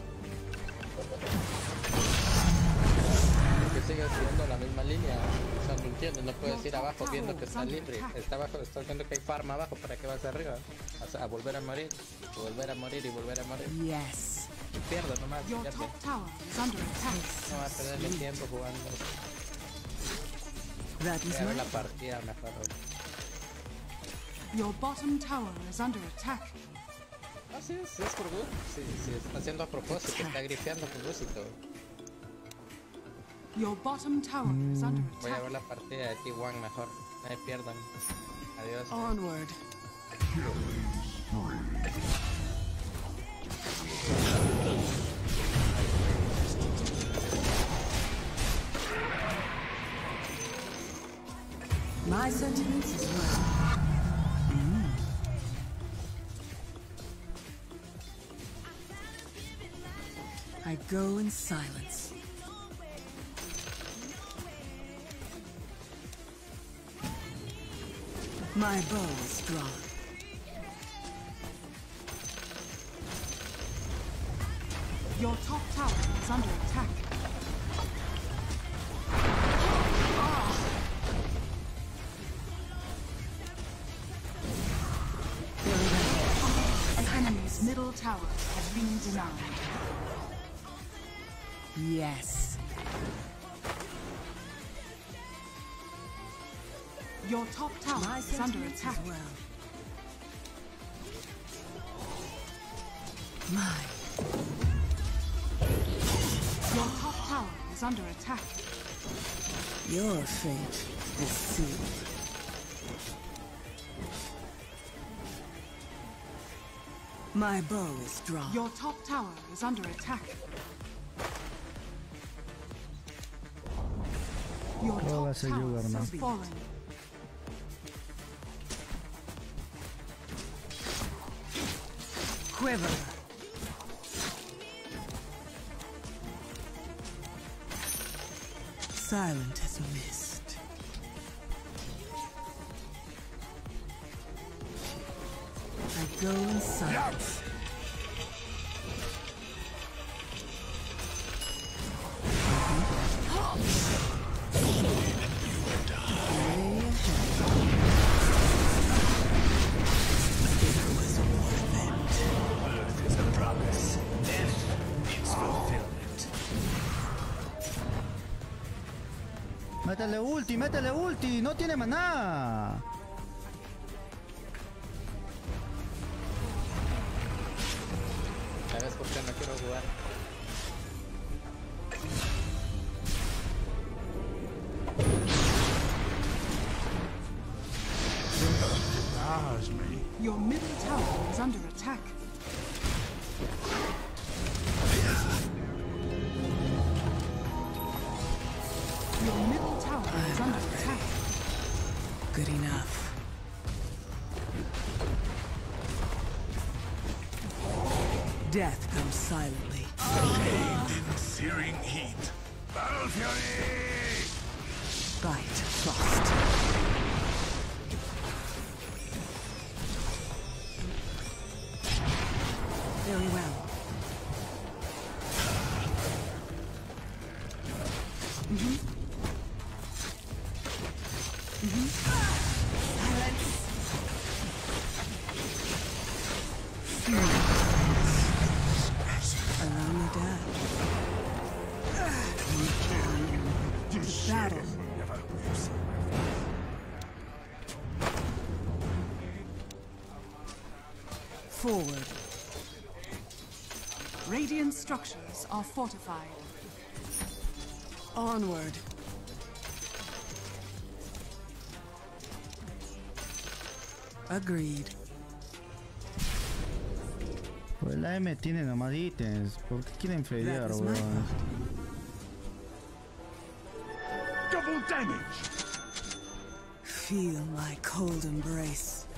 Que siga siguiendo la misma línea. O sea, no entiendo, no puedes ir abajo viendo que está libre. Está abajo, está viendo que hay farm abajo, ¿para qué vas arriba? A volver a morir, y volver a morir y volver a morir. Yes. Y pierdo nomás, Your fíjate. top tower is under attack. No va a perder el tiempo jugando. That Voy is a ver my la partida mejor. Your bottom tower is under attack. Ah, sí, sí es por gusto. Sí, sí, está haciendo a propósito, está grifeando a propósito. Your bottom tower is under Voy a attack. ver la partida de T1 mejor. No me pierdan. Adiós. onward. My sentiments as well. I go in silence. My bow is drawn. Your top tower is under attack. An enemy's middle tower has been denied. Yes. Your top tower My is under sentiments attack. as well. My. Your top tower is under attack. Your fate is sealed. My bow is drawn. Your top tower is under attack. Your Todo va a top ser tower Juggernaut. has fallen. Quiver. Silent as mist. I go in silence. Birth is a promise. Death is fulfillment. Métele ulti, no tiene maná. ¿Sabes por qué no quiero jugar? Your middle tower is under attack. Your middle tower is under attack. Good enough. Death comes silently. Bathed in searing heat. Battle Fury! Bite frost. Very well. Allow me die. Battle. Forward. Radiant structures are fortified. Onward. Agreed. Pues la M tiene nomás ítems. ¿Por qué quieren fedear, That is my weón? fault. Double damage! Feel my cold embrace.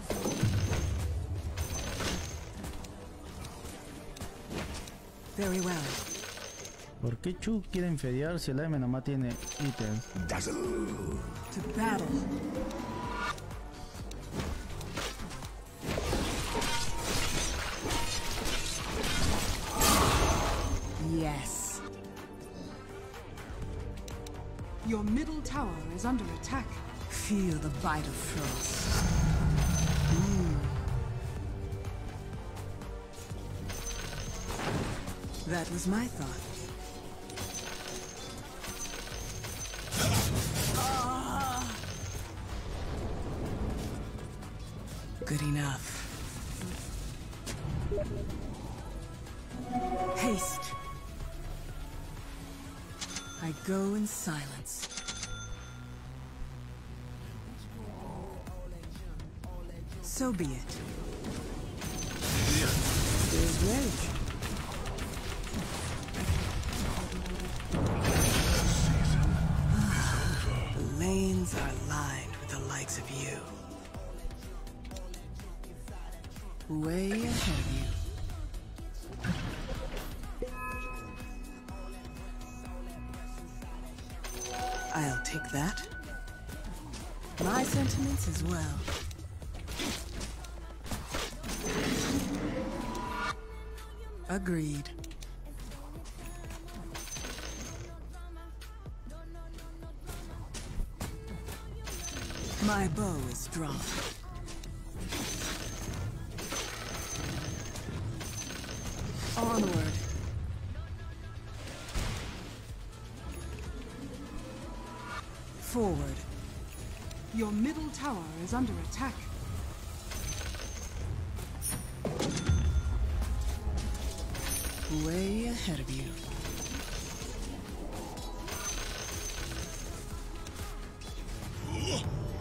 Very well. ¿Por qué Chu quieren fedear si la M nomás tiene ítems? To battle. Yes. Your middle tower is under attack. Feel the bite of frost. That was my thought. Good enough. Haste. I go in silence. So be it. There's rage. The lanes are lined with the likes of you. Way ahead of you. I'll take that. My sentiments as well. Agreed. My bow is drawn. Onward. Forward. Your middle tower is under attack. Way ahead of you.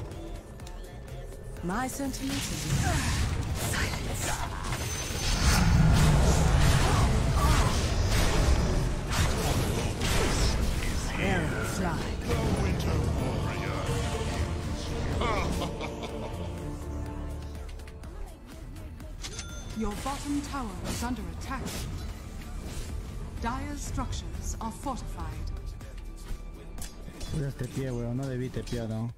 My sentiments is silence. fly. The Winter Warrior. Your bottom tower is under attack. Dire's structures are fortified. Cuida este pie, weón. No debí tepear, ¿no?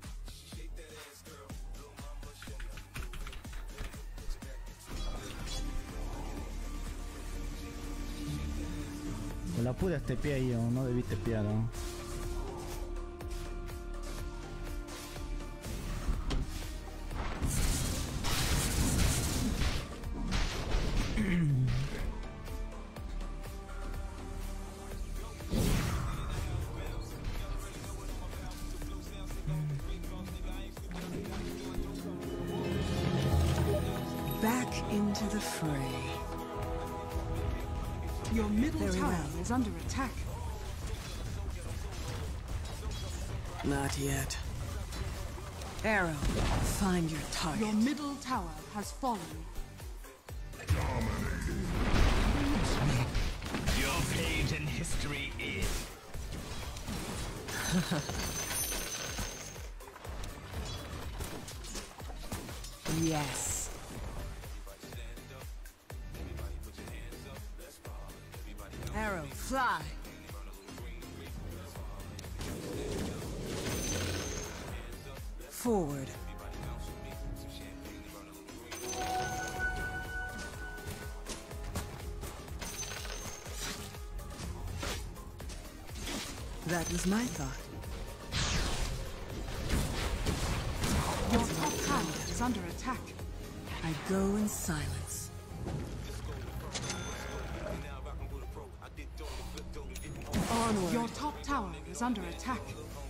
Con la pude este pie ahí, no debí tepear, ¿no? Back into the fray. Your middle Very tower well. is under attack. Not yet. Arrow, find your target. Your middle tower has fallen. Your page in history is. Yes. Arrow, fly. Forward. That was my thought. Your top tower is under attack. I go in silence. Onward. Your top tower is under attack.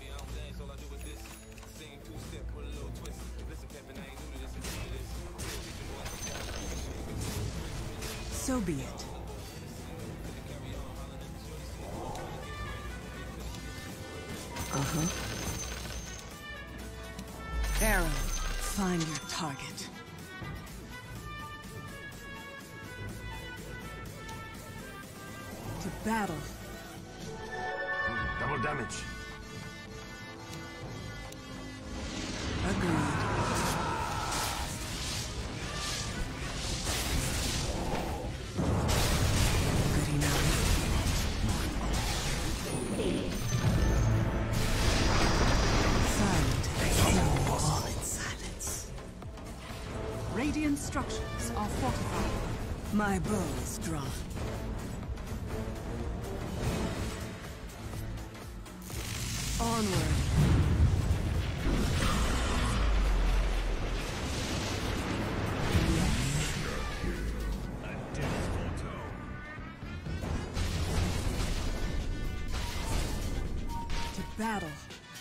So be it. Arrow, find your target. To battle. Double damage. Agreed. Good enough. Silent. All in silence. Radiant structures are fortified. My bow is drawn. Onward. To battle.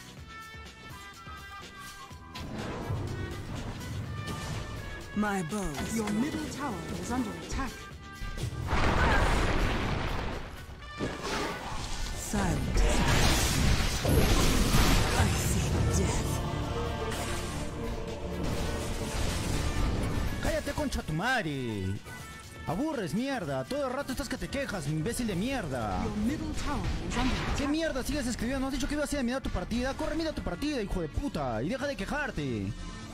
My bow is Your middle tower is under attack. silent. I see death. Cállate, concha tu madre. Aburres, mierda. Todo el rato estás que te quejas, imbécil de mierda. Your middle tower is under attack. ¿Qué mierda sigues escribiendo? ¿No has dicho que ibas a ir a mirar tu partida? Corre, mira tu partida, hijo de puta. Y deja de quejarte.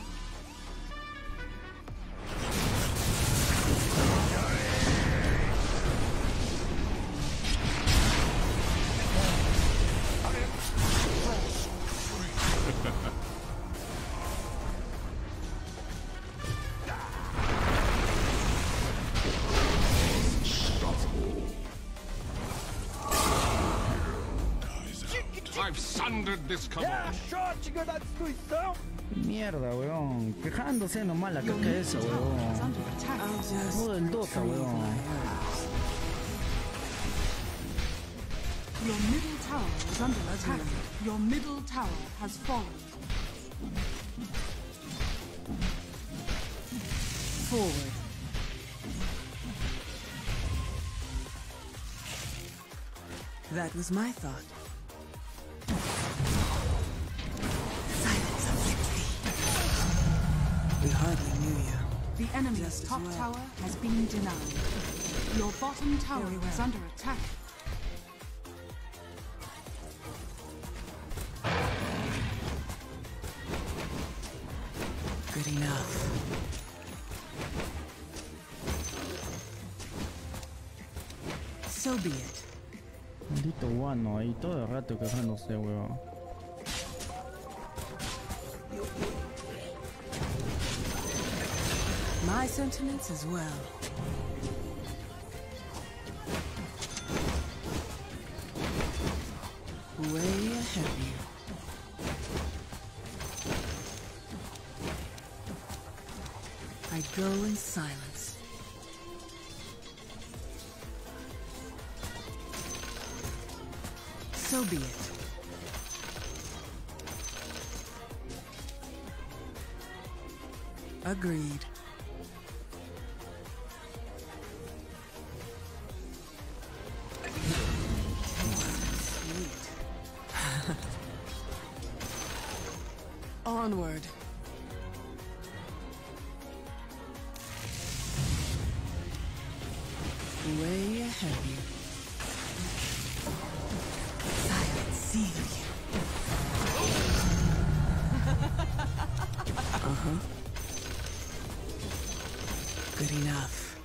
I've sundered this command. Mierda, weón. Quejándose nomás la caca esa, weón. Todo el Dota, weón. Your middle tower is under attack. Your middle tower has fallen. Forward. That was my thought. Silence of victory. We hardly knew you. The enemy's Just as top well. tower has been denied. Your bottom tower Very is well. under attack. So be it. Maldito guano ahí todo el rato cagándose, huevón. My sentiments as well. Way ahead of you. I go in silence. So be it. Agreed. Onward. Way ahead of you. Silence seal you. Uh-huh. Good enough.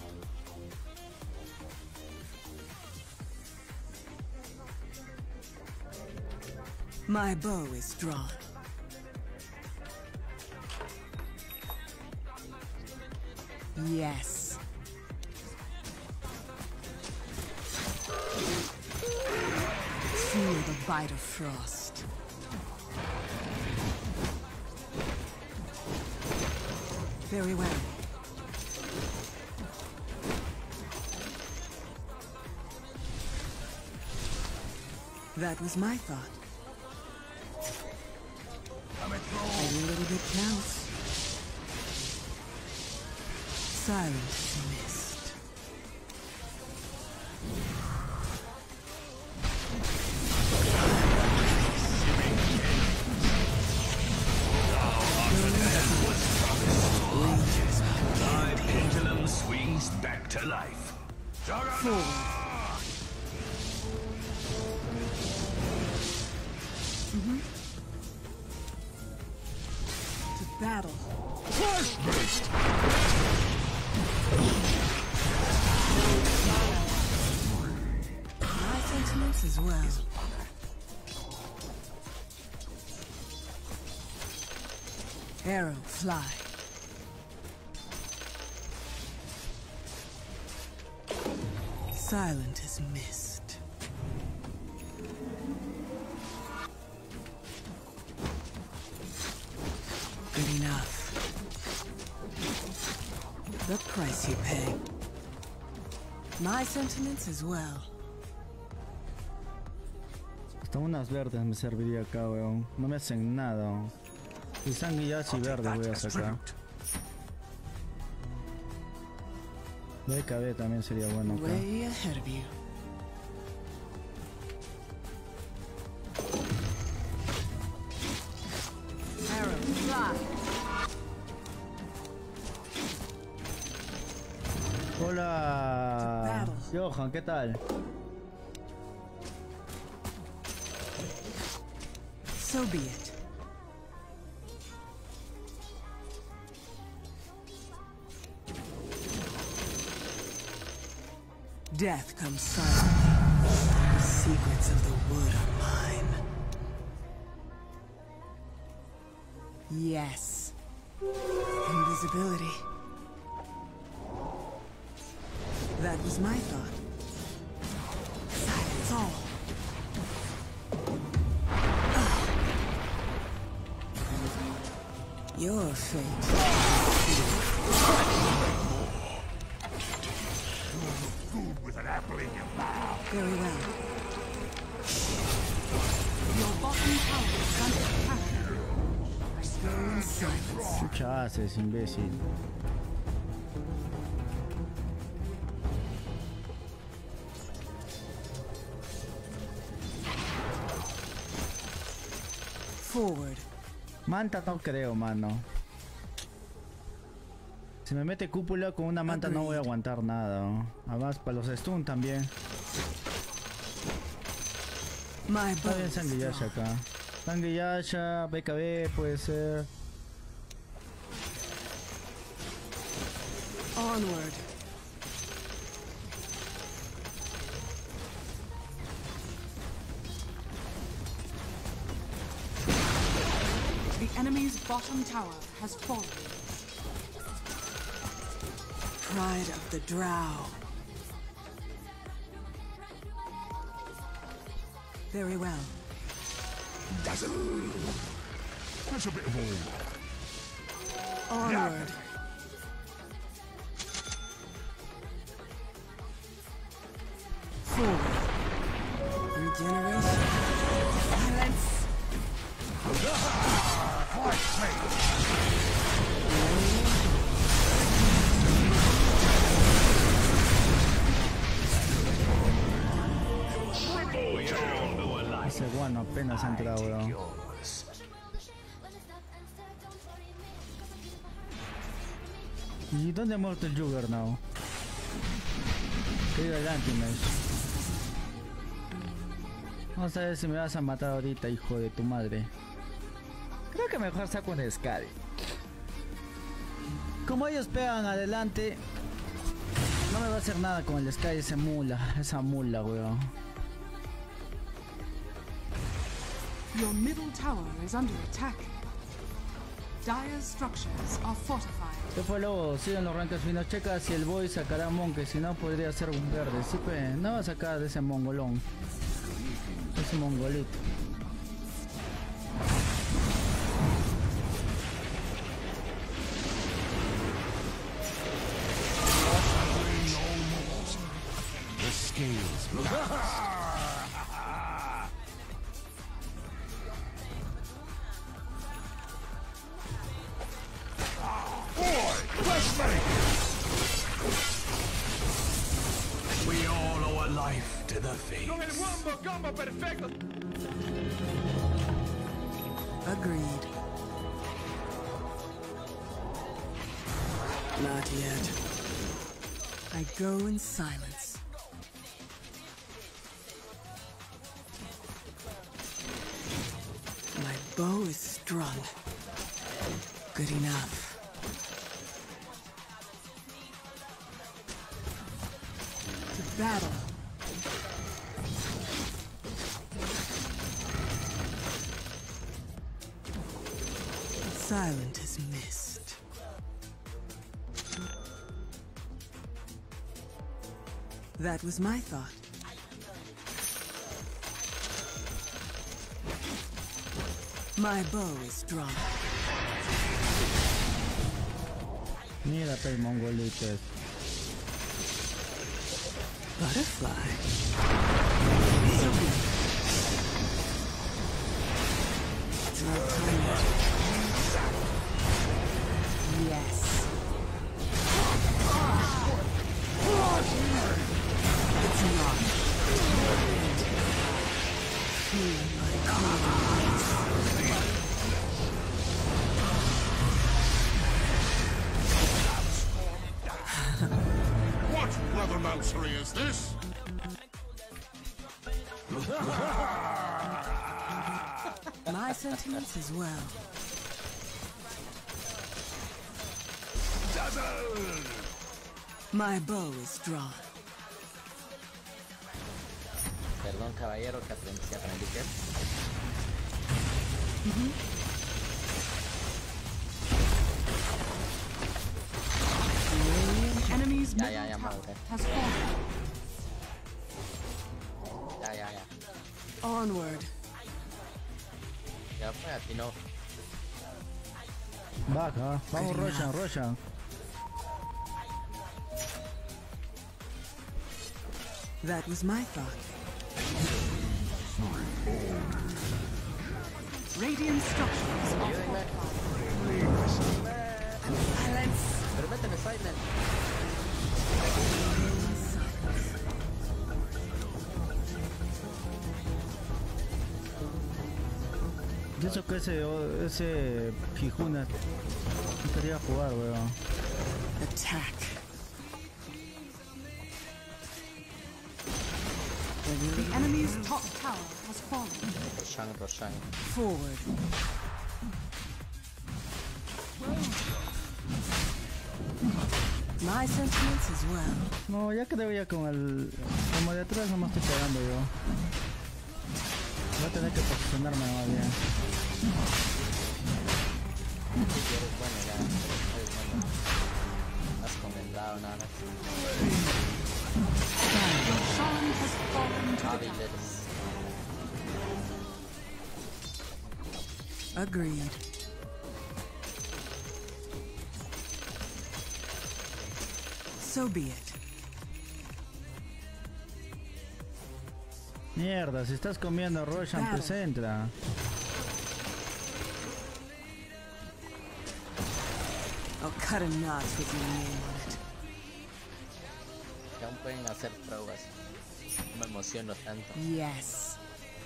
My bow is drawn. Yes. Feel the bite of frost. Very well. That was my thought. Every little bit counts. Silence mist. Thy pendulum swings back to life. To battle. My sentiments as well. Arrow fly. Silent as mist. Good enough. The price you pay. My sentiments as well. Hasta unas verdes me serviría acá, weón. No me hacen nada, weón. Y sanguillas y verdes voy a sacar. BKB también sería bueno acá. Way ahead of you. Arrow fly. Hola, Johan, ¿qué tal? So be it. Death comes silently. The secrets of the wood are mine. Yes. Invisibility. That was my thought. Silence all. Your fate. Food with an apple in your mouth. Very well. Your bottom tower is under attack. Go in silence. Mucha haces, imbécil. Forward. Manta no creo, mano. Si me mete cúpula con una manta no voy a aguantar nada, ¿no? Además para los stun también. Está bien Sanguillasha acá. Sanguillasha, BKB puede ser. Onward. bottom tower has fallen. Pride of the Drow. Very well. Dazzle. That's a bit of all. Onward. Forward. Regeneration. Silence. Ese guano apenas ha entrado, weón. ¿Y dónde ha muerto el Juggernaut? Que iba el Antimesh. Vamos a ver si me vas a matar ahorita, hijo de tu madre. Creo que mejor saco un Skadi. Como ellos pegan adelante, no me va a hacer nada con el Skadi, esa mula, weón. Your middle tower is under attack. Dire's structures are fortified. ¿Qué fue luego? Siguen los rankings finos. Checa si el boy sacará Monkey, si no podría ser un verde. Sí, pues, no va a sacar de ese mongolón. Ese mongolito. The scales. We all owe a life to the face. Agreed. Not yet. I go in silence. My bow is strung. Good enough. To battle. Silent as mist. That was my thought. My bow is drawn. Mira el mongolito. Butterfly. It's not time yet. Yes. It's not. Feel my confidence. What brothermousery is this? My sentiments as well. My bow is drawn. Perdón, caballero, que aprendí que. The enemy's middle ya, tower madre. has fallen. Ya. Onward. Ya fue, a ti no. Baja, vamos Roshan. That was my thought. Radiant structures are fortified. Silence. Pero méteme silent. Y eso que ese Hijuna no quería jugar, weón. Attack. The enemy's top tower has fallen. Roshan. Forward. My sentiments as well. No, ya creo ya con el... Como de atrás no me estoy pegando yo. Voy a tener que posicionarme más bien. eres bueno, ya. Eres bueno. Has comendado nada más. Débil eres. Agreed. So be it. Mierda, si estás comiendo Roshan, pues entra. I'll cut a knot with your name on it. Que aún pueden hacer pruebas. No me emociono tanto. Yes.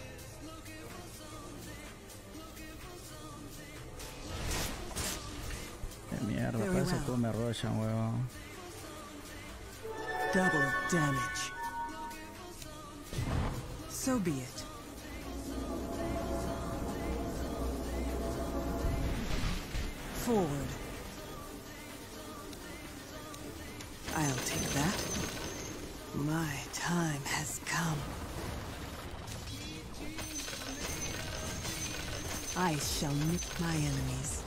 Qué mierda, para eso come Roshan, huevón. Double damage. So be it. Forward. I'll take that. My time has come. I shall nip my enemies.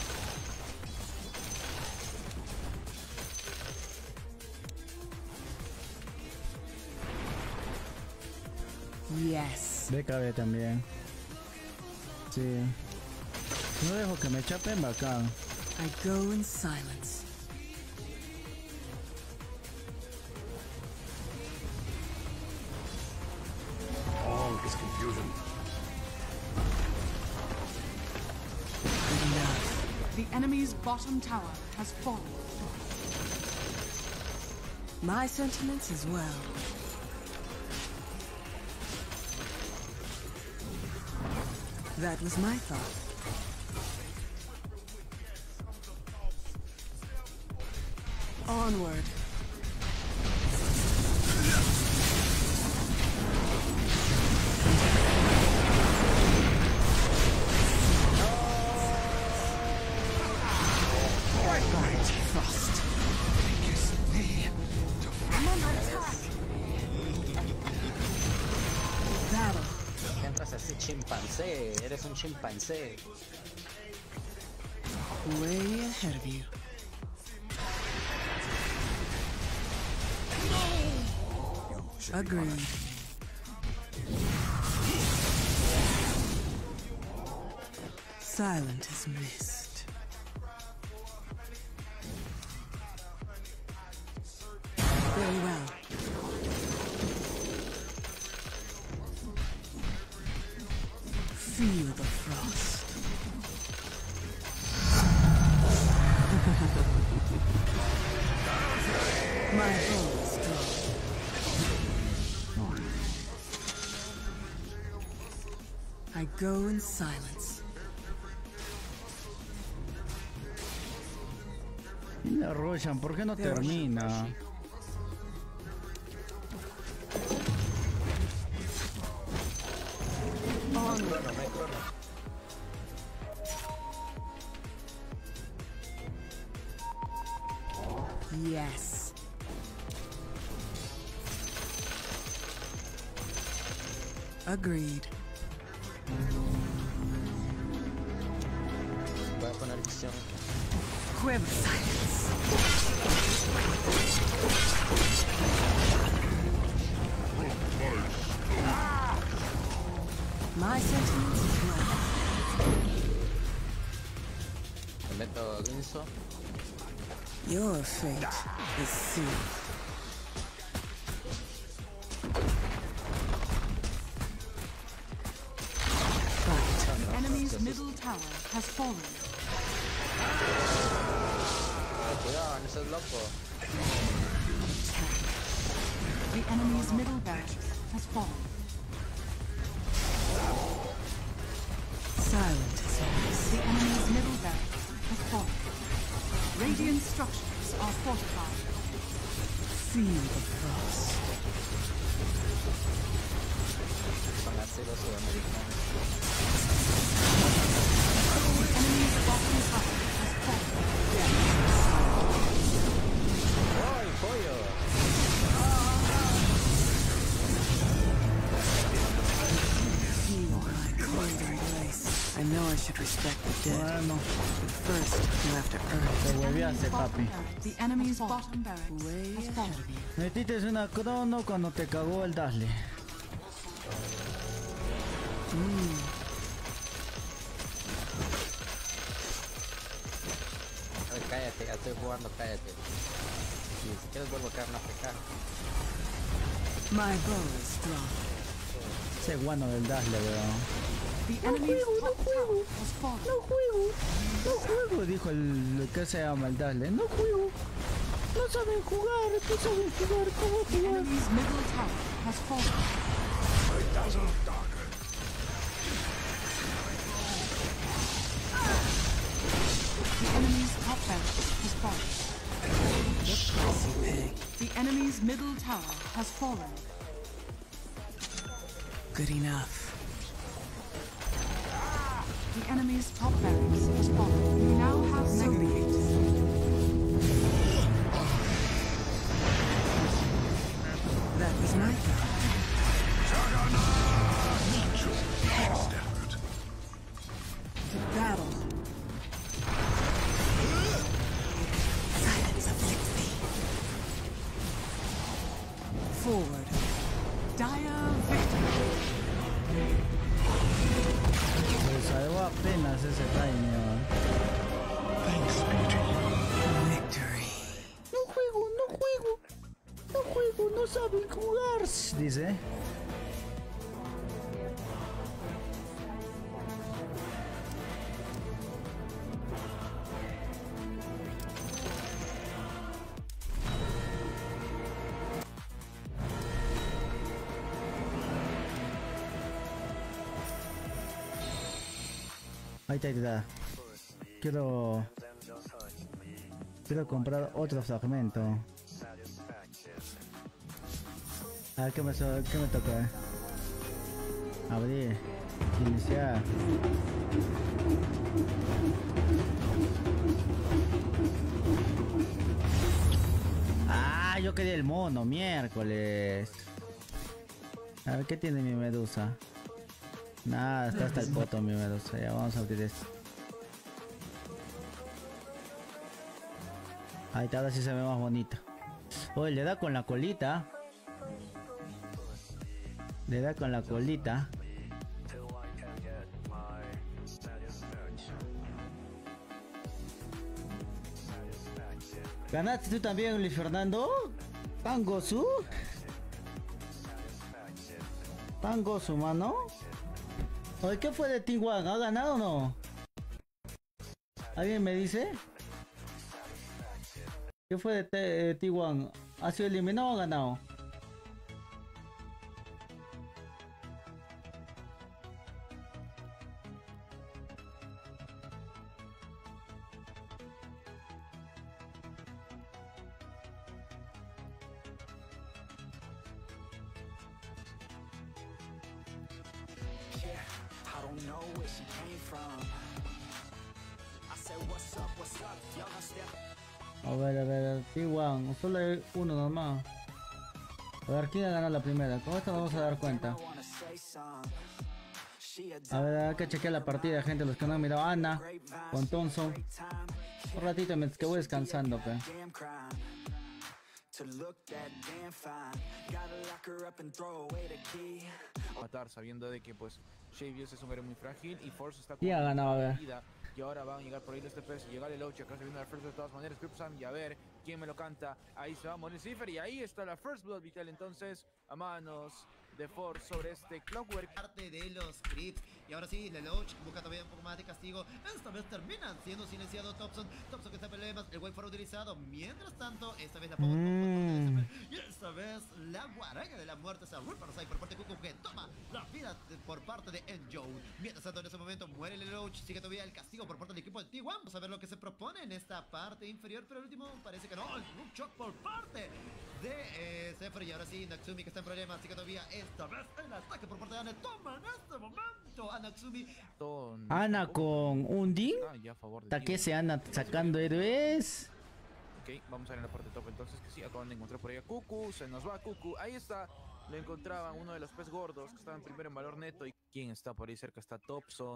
Yes. BKB también. Sí. No dejo que me chapen bacán. I go in silence. All is confusion. The enemy's bottom tower has fallen. My sentiments as well. That was my thought. Onward. Frost. I'm under attack. Battle. Entras así, chimpancé. Eres un chimpancé. Way ahead of you. Agreed. Silent as mist. Very well. Feel the frost. My bow is drawn. I go in silence. Mira Roshan, ¿por qué no termina? Yes. Agreed. Voy a poner visión. Quiver silence. My sentiments as well. Me meto Guinso. Your fate is sealed. The enemy's middle tower has fallen. Cuidado, no seas loco. The enemy's middle barracks has fallen. Silent as mist. The enemy's middle barracks has fallen. Radiant structures are fortified. Feel the frost. Son así los sudamericanos. The enemy's bottom tower has fallen. ¡Ay, pollo! Feel my cold embrace. I know I should respect the dead. Bueno, But first, you have to earn te it. hueveaste, papi. The enemy's bottom barracks Way has ahead fallen. of you. Metiste una crono cuando te cagó el Dasle. A ver, cállate, ya estoy jugando, cállate. Y si quieres vuelvo a quedar una PK. My bow is strong. Ese guano del Dasle, weón. The enemy's top tower has fallen. No juego, dijo el que se llama el Dasle. No juego. No saben jugar, no saben jugar, ¿cómo The jugar? enemy's middle tower has fallen. My dazzle darker. The enemy's top barracks has fallen. The enemy's middle tower has fallen. Good enough. The enemy's top barracks has fallen. You now have segregate. That was my to battle. Silence afflicts thee. Forward. Dire victory. Me salvó apenas ese time, weón. Victory. No juego, no saben jugar, dice. Ahí está. Quiero comprar otro fragmento. A ver qué me toca. Abrir. Iniciar. Ah, yo quería el mono, miércoles. A ver qué tiene mi medusa. Nada, está hasta el poto mi medusa. Ya vamos a abrir esto. Ahí está, ahora sí se ve más bonito. Oye, le da con la colita. Le da con la colita. ¿Ganaste tú también, Luis Fernando? ¿Pangosu? ¿Pangosu, mano? Oye, ¿qué fue de T1? ¿Ha ganado o no? ¿Alguien me dice? ¿Qué fue de T1? ¿Ha sido eliminado o ha ganado? A ver, T1, solo hay uno nomás. A ver, ¿quién ha ganado la primera? Con esto nos vamos a dar cuenta. A ver, hay que chequear la partida, gente, los que no han mirado. Ana, con Thompson. Un ratito mientras que voy descansando, pe. Matar sabiendo de que pues Xavius es un héroe muy frágil y Force está ¿Quién ha ganado? A ver. y ahora van a llegar por ahí los TPs y llegar el 8, acá se viene la First de todas maneras, Cripsam, y a ver quién me lo canta, ahí se va a morir Cipher y ahí está la First Blood Vital entonces a manos de Force sobre este Clockwork. Parte de los creeps. Y ahora sí, Lelouch busca todavía un poco más de castigo. Esta vez terminan siendo silenciado Thompson. Thompson que está en problemas. El Wave fue utilizado. Mientras tanto, esta vez la pongo y esta vez la guaraña de la muerte. Esa Ripper Side por parte de Kuku que toma la vida por parte de Enjoy. Mientras tanto, en ese momento muere Lelouch. Sigue todavía el castigo por parte del equipo de T1. Vamos a ver lo que se propone en esta parte inferior. Pero el último parece que no. El Rook Shock por parte de Zephyr. Y ahora sí, Natsumi que está en problemas. Sigue todavía esta vez el ataque por parte de Ana. Toma en este momento a Natsumi. Ana con Undin. Takese Ana sacando héroes. Ok, vamos a ver en la parte top entonces que sí, acaban de encontrar por ahí a Kuku, se nos va Kuku, ahí está, lo encontraban uno de los pez gordos que estaban primero en valor neto y quién está por ahí cerca, está Thompson,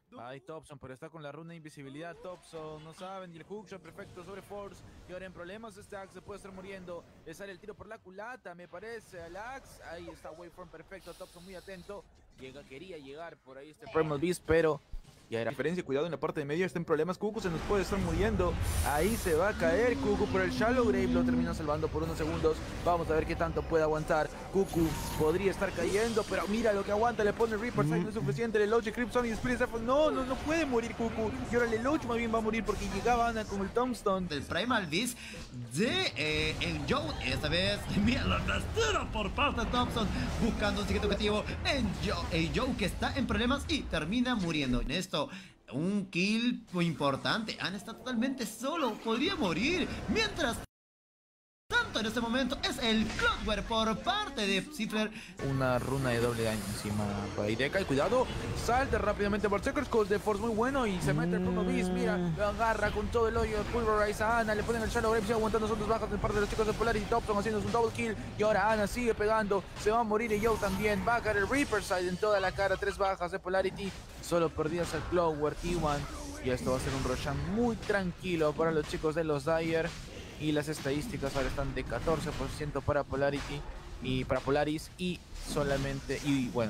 Ahí Thompson, pero está con la runa de invisibilidad. Thompson, no saben, y el hookshot perfecto sobre Force. Y ahora en problemas este Axe se puede estar muriendo. Le sale el tiro por la culata, me parece, al Axe. Ahí está Waveform perfecto, Thompson muy atento. Quería llegar por ahí este Primal Beast, pero ya era diferencia. Cuidado en la parte de medio, está en problemas. Cucu se nos puede estar muriendo. Ahí se va a caer Cucu por el Shallow Grave. Lo termina salvando por unos segundos. Vamos a ver qué tanto puede aguantar. Cucu podría estar cayendo, pero mira lo que aguanta. Le pone Reaper Sight, no es suficiente. Lelouch, Crimson y Spirit Zephyr. No puede morir Cucu. Y ahora Lelouch más bien va a morir porque llegaba Ana con el Tombstone. Del Primal Beast de el Joe. Esta vez, mira la rastera por parte de Thompson. Buscando un siguiente objetivo en Joe. El Joe que está en problemas y termina muriendo. En esto, un kill muy importante. Ana está totalmente solo. Podría morir. Mientras tanto, en este momento es el Cloudware por parte de Cipher. Una runa de doble daño encima para Ideka. Y cuidado, salta rápidamente por Secret Code de Force muy bueno. Y se mete el Primal Beast. Mira, lo agarra con todo el hoyo. Pulverize a Ana. Le ponen el Shallow Grave. Sigue aguantando sus bajas de parte de los chicos de Polarity. Thompson haciendo su double kill. Y ahora Ana sigue pegando. Se va a morir y Joe también. Va a caer el Reaper Side en toda la cara. 3 bajas de Polarity. Solo perdidas al Cloudware T1. Y esto va a ser un Roshan muy tranquilo para los chicos de los Dire. Y las estadísticas ahora están de 14% para Polarity y para Polaris y solamente y un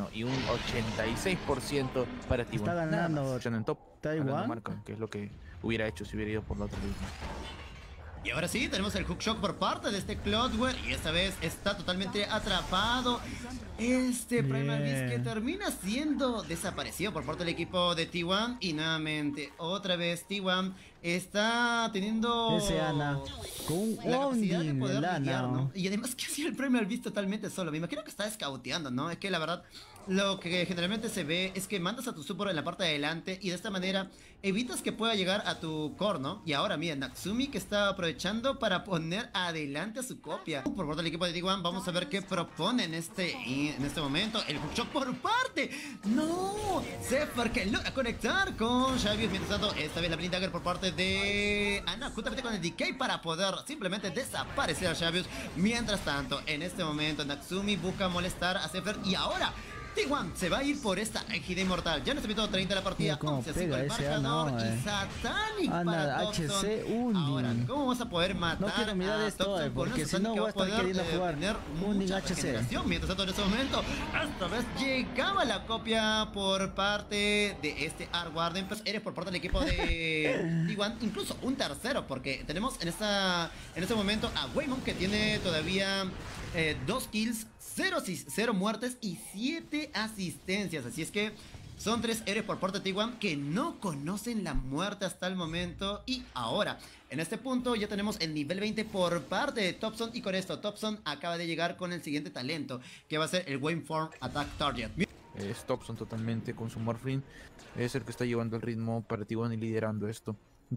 86% para T1. Está ganando en top, Taiwan, marca, que es lo que hubiera hecho si hubiera ido por la otra línea. Y ahora sí, tenemos el hookshot por parte de este Cloudware. Y esta vez está totalmente atrapado este Primal Beast, que termina siendo desaparecido por parte del equipo de T1. Y nuevamente, otra vez T1 está teniendo ese Ana con la capacidad de poder lidiar, ¿no? Y además que hacía el Primal Beast totalmente solo. Me imagino que está scouteando, ¿no? Es que la verdad, lo que generalmente se ve es que mandas a tu support en la parte de adelante y de esta manera evitas que pueda llegar a tu core, ¿no? Y ahora mira, Natsumi que está aprovechando para poner adelante a su copia. Por parte del equipo de T1, vamos a ver qué propone en este momento. El hookshot por parte. ¡No! Zephyr que logra conectar con Shavius. Mientras tanto, esta vez la Blind Dagger por parte de Ana, justamente con el Decay para poder simplemente desaparecer a Shavius. Mientras tanto, en este momento, Natsumi busca molestar a Zephyr y ahora T1 se va a ir por esta égida inmortal. Ya en este minuto 30 la partida, 11-5 el marcador y Satanic para Thompson. Ahora, ¿cómo vas a poder matar no quiero mirar a esto, Thompson porque si no voy a estar queriendo jugar un HC? Mientras tanto, en este momento, esta vez llegaba la copia por parte de este Arwarden. Pues eres por parte del equipo de T1, incluso un tercero, porque tenemos en este momento a Waymon que tiene todavía 2 kills, 0 muertes y 7 asistencias. Así es que son 3 héroes por parte de T1 que no conocen la muerte hasta el momento. Y ahora, en este punto ya tenemos el nivel 20 por parte de Thompson. Y con esto Thompson acaba de llegar con el siguiente talento, que va a ser el Waveform Attack Target. Es Thompson totalmente con su Morphling. Es el que está llevando el ritmo para T1 y liderando esto.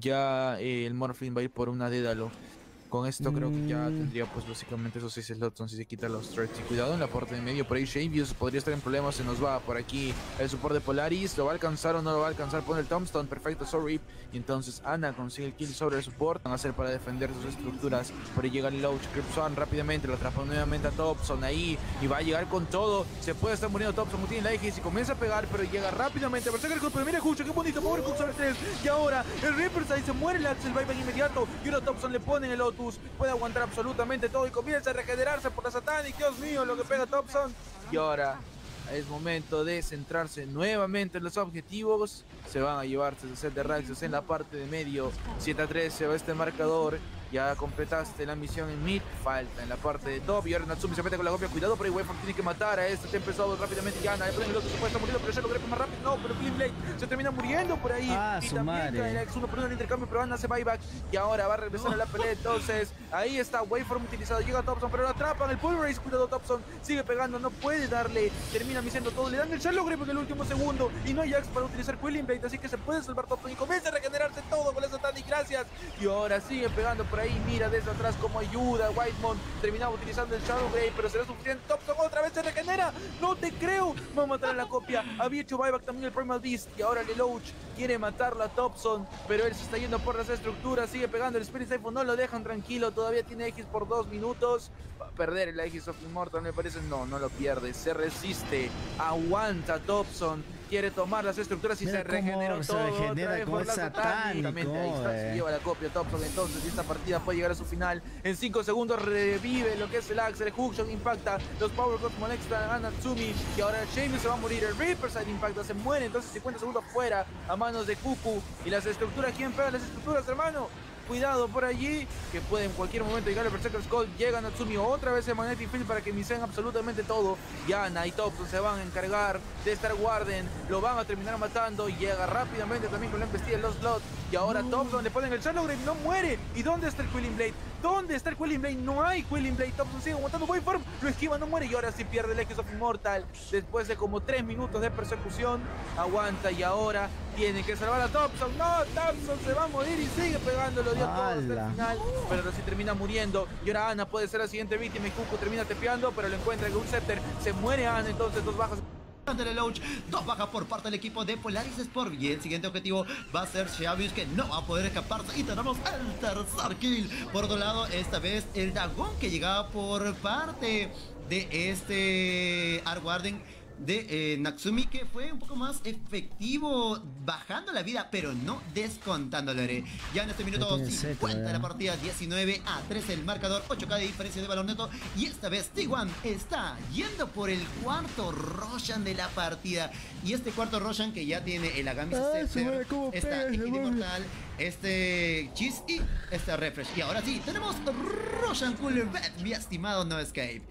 Ya el Morphling va a ir por una Dédalo. Con esto creo que ya tendría pues básicamente esos 6 slots si se quita los threats. Y cuidado en la parte de medio, por ahí Shavius podría estar en problemas. Se nos va por aquí el support de Polaris. ¿Lo va a alcanzar o no lo va a alcanzar? Pone el Tombstone, perfecto, sorry. Y entonces Ana consigue el kill sobre el support. Van a hacer para defender sus estructuras. Por ahí llega el Lelouch, Crimson rápidamente, lo atrapa nuevamente a Thompson ahí. Y va a llegar con todo. Se puede estar muriendo Thompson, no tiene la X y comienza a pegar, pero llega rápidamente. Pero mira Jucho, qué bonito, power cook sobre 3. Y ahora el Reaper ahí se muere el Axel buyback inmediato. Y ahora Thompson le pone en el Lotus. Puede aguantar absolutamente todo y comienza a regenerarse por la Satanic. Dios mío, lo que pega Thompson. Y ahora es momento de centrarse nuevamente en los objetivos. Se van a llevarse el set de Raxus en la parte de medio. 7-3 se va este marcador. Ya completaste la misión en mid. Falta en la parte de top. Y ahora Natsumi se mete con la copia. Cuidado, pero Waveform tiene que matar a este Tempest rápidamente. Ya le ponen el otro. Se puede estar muriendo, pero ya lo grapa más rápido. No, pero Flame Blade se termina muriendo por ahí. Y también cae el X1 por el intercambio. Pero Ana hace buyback. Y ahora va a regresar a la pelea. Entonces, ahí está Waveform utilizado. Llega Thompson, pero lo atrapan. El Pulverize. Cuidado, Thompson. Sigue pegando. No puede darle. Termina misiendo todo. Le dan el Shallow Grave en el último segundo. Y no hay Axe para utilizar Quilling Blade. Así que se puede salvar Thompson. Y comienza a regenerarse todo con la Satanic. Gracias. Y ahora sigue pegando por ahí. Mira desde atrás como ayuda. Whitemon terminaba utilizando el Shadow Grave, pero será suficiente. Thompson otra vez se regenera. No te creo. Va a matar a la copia. Había hecho buyback también el Primal Beast. Y ahora Lelouch quiere matarlo a Thompson, pero él se está yendo por las estructuras. Sigue pegando el Spirit Siphon. No lo dejan tranquilo. Todavía tiene X por 2 minutos. Va a perder el Aegis of Immortal, me parece. No lo pierde. Se resiste. Aguanta Thompson. quiere tomar las estructuras y Mira se regeneró cómo se todo. regenera, otra vez cómo por es la satánico, Ahí está, se lleva la copia Thompson. Entonces esta partida puede llegar a su final. En 5 segundos revive lo que es el Axe, el Hookshot impacta, los Power Gloves molestan a Natsumi y ahora Sheamus se va a morir, el Reaper Side impacta, se muere, entonces 50 segundos fuera a manos de Cuckoo. Y las estructuras, ¿quién pega las estructuras, hermano? Cuidado por allí, que puede en cualquier momento llegar el Berserker Skull. Llega Natsumi otra vez el Magnetic Field para que miseen absolutamente todo. Yana y Thompson se van a encargar de Star Warden, lo van a terminar matando. Y llega rápidamente también con la embestida de Lost Blood. Y ahora Thompson le ponen el Shadowgrave, no muere. ¿Y dónde está el Quelling Blade? ¿Dónde está el Quelling Blade? No hay Quelling Blade. Thompson sigue aguantando Waveform, lo esquiva, no muere. Y ahora sí pierde el Echoes of Immortal. Después de como 3 minutos de persecución, aguanta y ahora tiene que salvar a Thompson. No, Thompson se va a morir y sigue pegándolo. Dio todo hasta el final, pero ahora sí termina muriendo. Y ahora Ana puede ser la siguiente víctima y Cuckoo termina tepeando, pero lo encuentra con un Scepter. Se muere Ana, entonces 2 bajas. De Loach, 2 bajas por parte del equipo de Polaris Sport. Y el siguiente objetivo va a ser Sheamus, que no va a poder escaparse. Y tenemos el tercer kill. Por otro lado, esta vez el dragón que llegaba por parte de este Arwarden de Natsumi, que fue un poco más efectivo bajando la vida, pero no descontándole. Ya en este minuto 50 de la partida, 19-3 el marcador, 8K de diferencia de valor neto. Y esta vez T1 está yendo por el cuarto Roshan de la partida. Y este cuarto Roshan que ya tiene el Agamis Scepter, esta Equid Inmortal, este Cheese y este Refresh. Y ahora sí, tenemos Roshan Cooler Bet, mi estimado No Escape.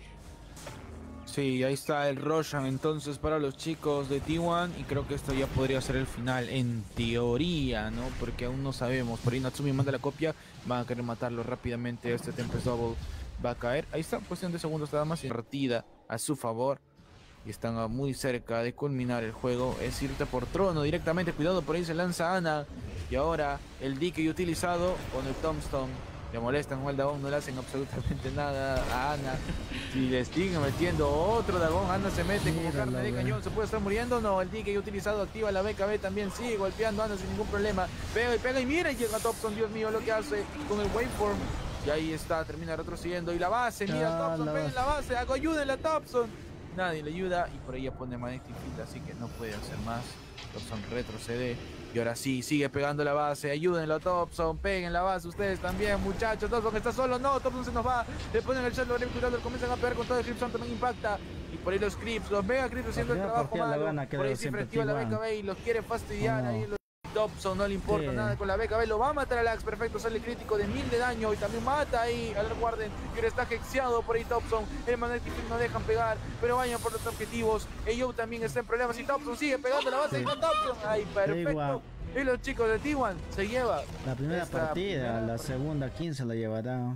Sí, ahí está el Roshan entonces para los chicos de T1 y creo que esto ya podría ser el final en teoría, ¿no? Porque aún no sabemos. Por ahí Natsumi manda la copia, van a querer matarlo rápidamente. Este Tempest Double va a caer. Ahí está, cuestión de segundos nada más, partida a su favor y están muy cerca de culminar el juego. Es irte por trono directamente, cuidado, por ahí se lanza Ana y ahora el dique utilizado con el Tombstone. Le molestan con el dragón, no le hacen absolutamente nada a Ana. Si le siguen metiendo otro dragón, Ana se mete como carne de cañón. ¿Se puede estar muriendo? No, el DK utilizado activa la BKB también, sigue golpeando a Ana sin ningún problema. Pega y mira, y llega Thompson, Dios mío, lo que hace con el Waveform. Y ahí está, termina retrocediendo. Y la base, mira Thompson, pega en la base, ayúdenle a Thompson. Nadie le ayuda y por ahí ya pone Magnetic Field, así que no puede hacer más. Thompson retrocede y ahora sí, sigue pegando la base. Ayúdenlo a Thompson, peguen la base ustedes también, muchachos. Thompson está solo, no, Thompson se nos va. Le ponen el Shadow Grave, cuidado, comienzan a pegar con todo el Crimson, también impacta. Y por ahí los Crips, los Mega Crips haciendo el trabajo malo. Por ahí siempre activa la BKB y los quiere fastidiar ahí los Thompson, no le importa nada con la BKB, lo va a matar al Axe, perfecto, sale crítico de 1000 de daño y también mata ahí al Warden, que ahora está hexeado por ahí Thompson. El Magnetic Field no dejan pegar, pero vayan por los objetivos. Ellos también está en problemas y Thompson sigue pegando la base con Thompson. Ahí, perfecto. Y los chicos de T1 se lleva la primera partida, la segunda, ¿quién se la llevará?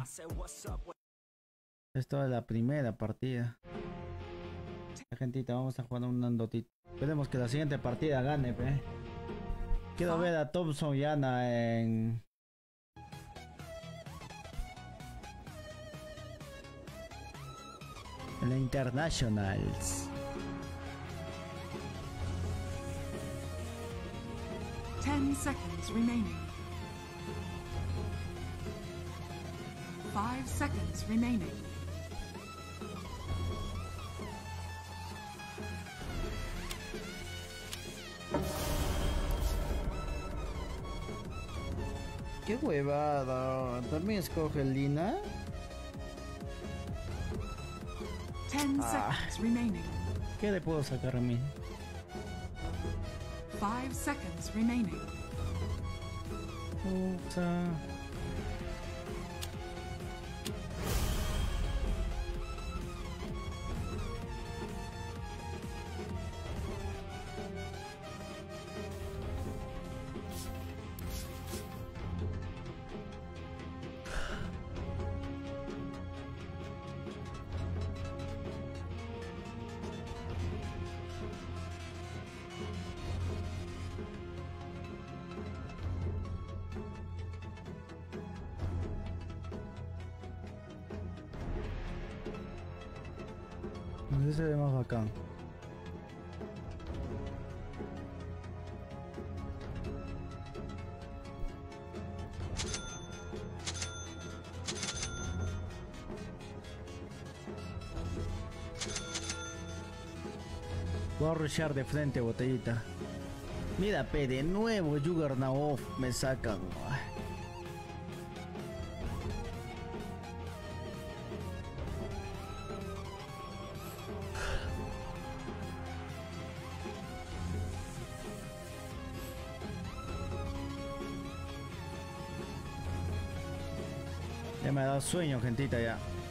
Esto es la primera partida. La gentita, vamos a jugar un andotito. Esperemos que la siguiente partida gane, pe. Quiero ver a Thompson y Ana en la Internationals. 10 seconds remaining. 5 seconds remaining. Qué huevada. También escoge Lina. 10 seconds remaining. ¿Qué le puedo sacar a mí? 5 seconds remaining. Ese se ve más bacán. Voy a rushear de frente, botellita. Mira, pe, de nuevo Juggernaut me sacan. Ya me ha dado sueño, gentita, ya.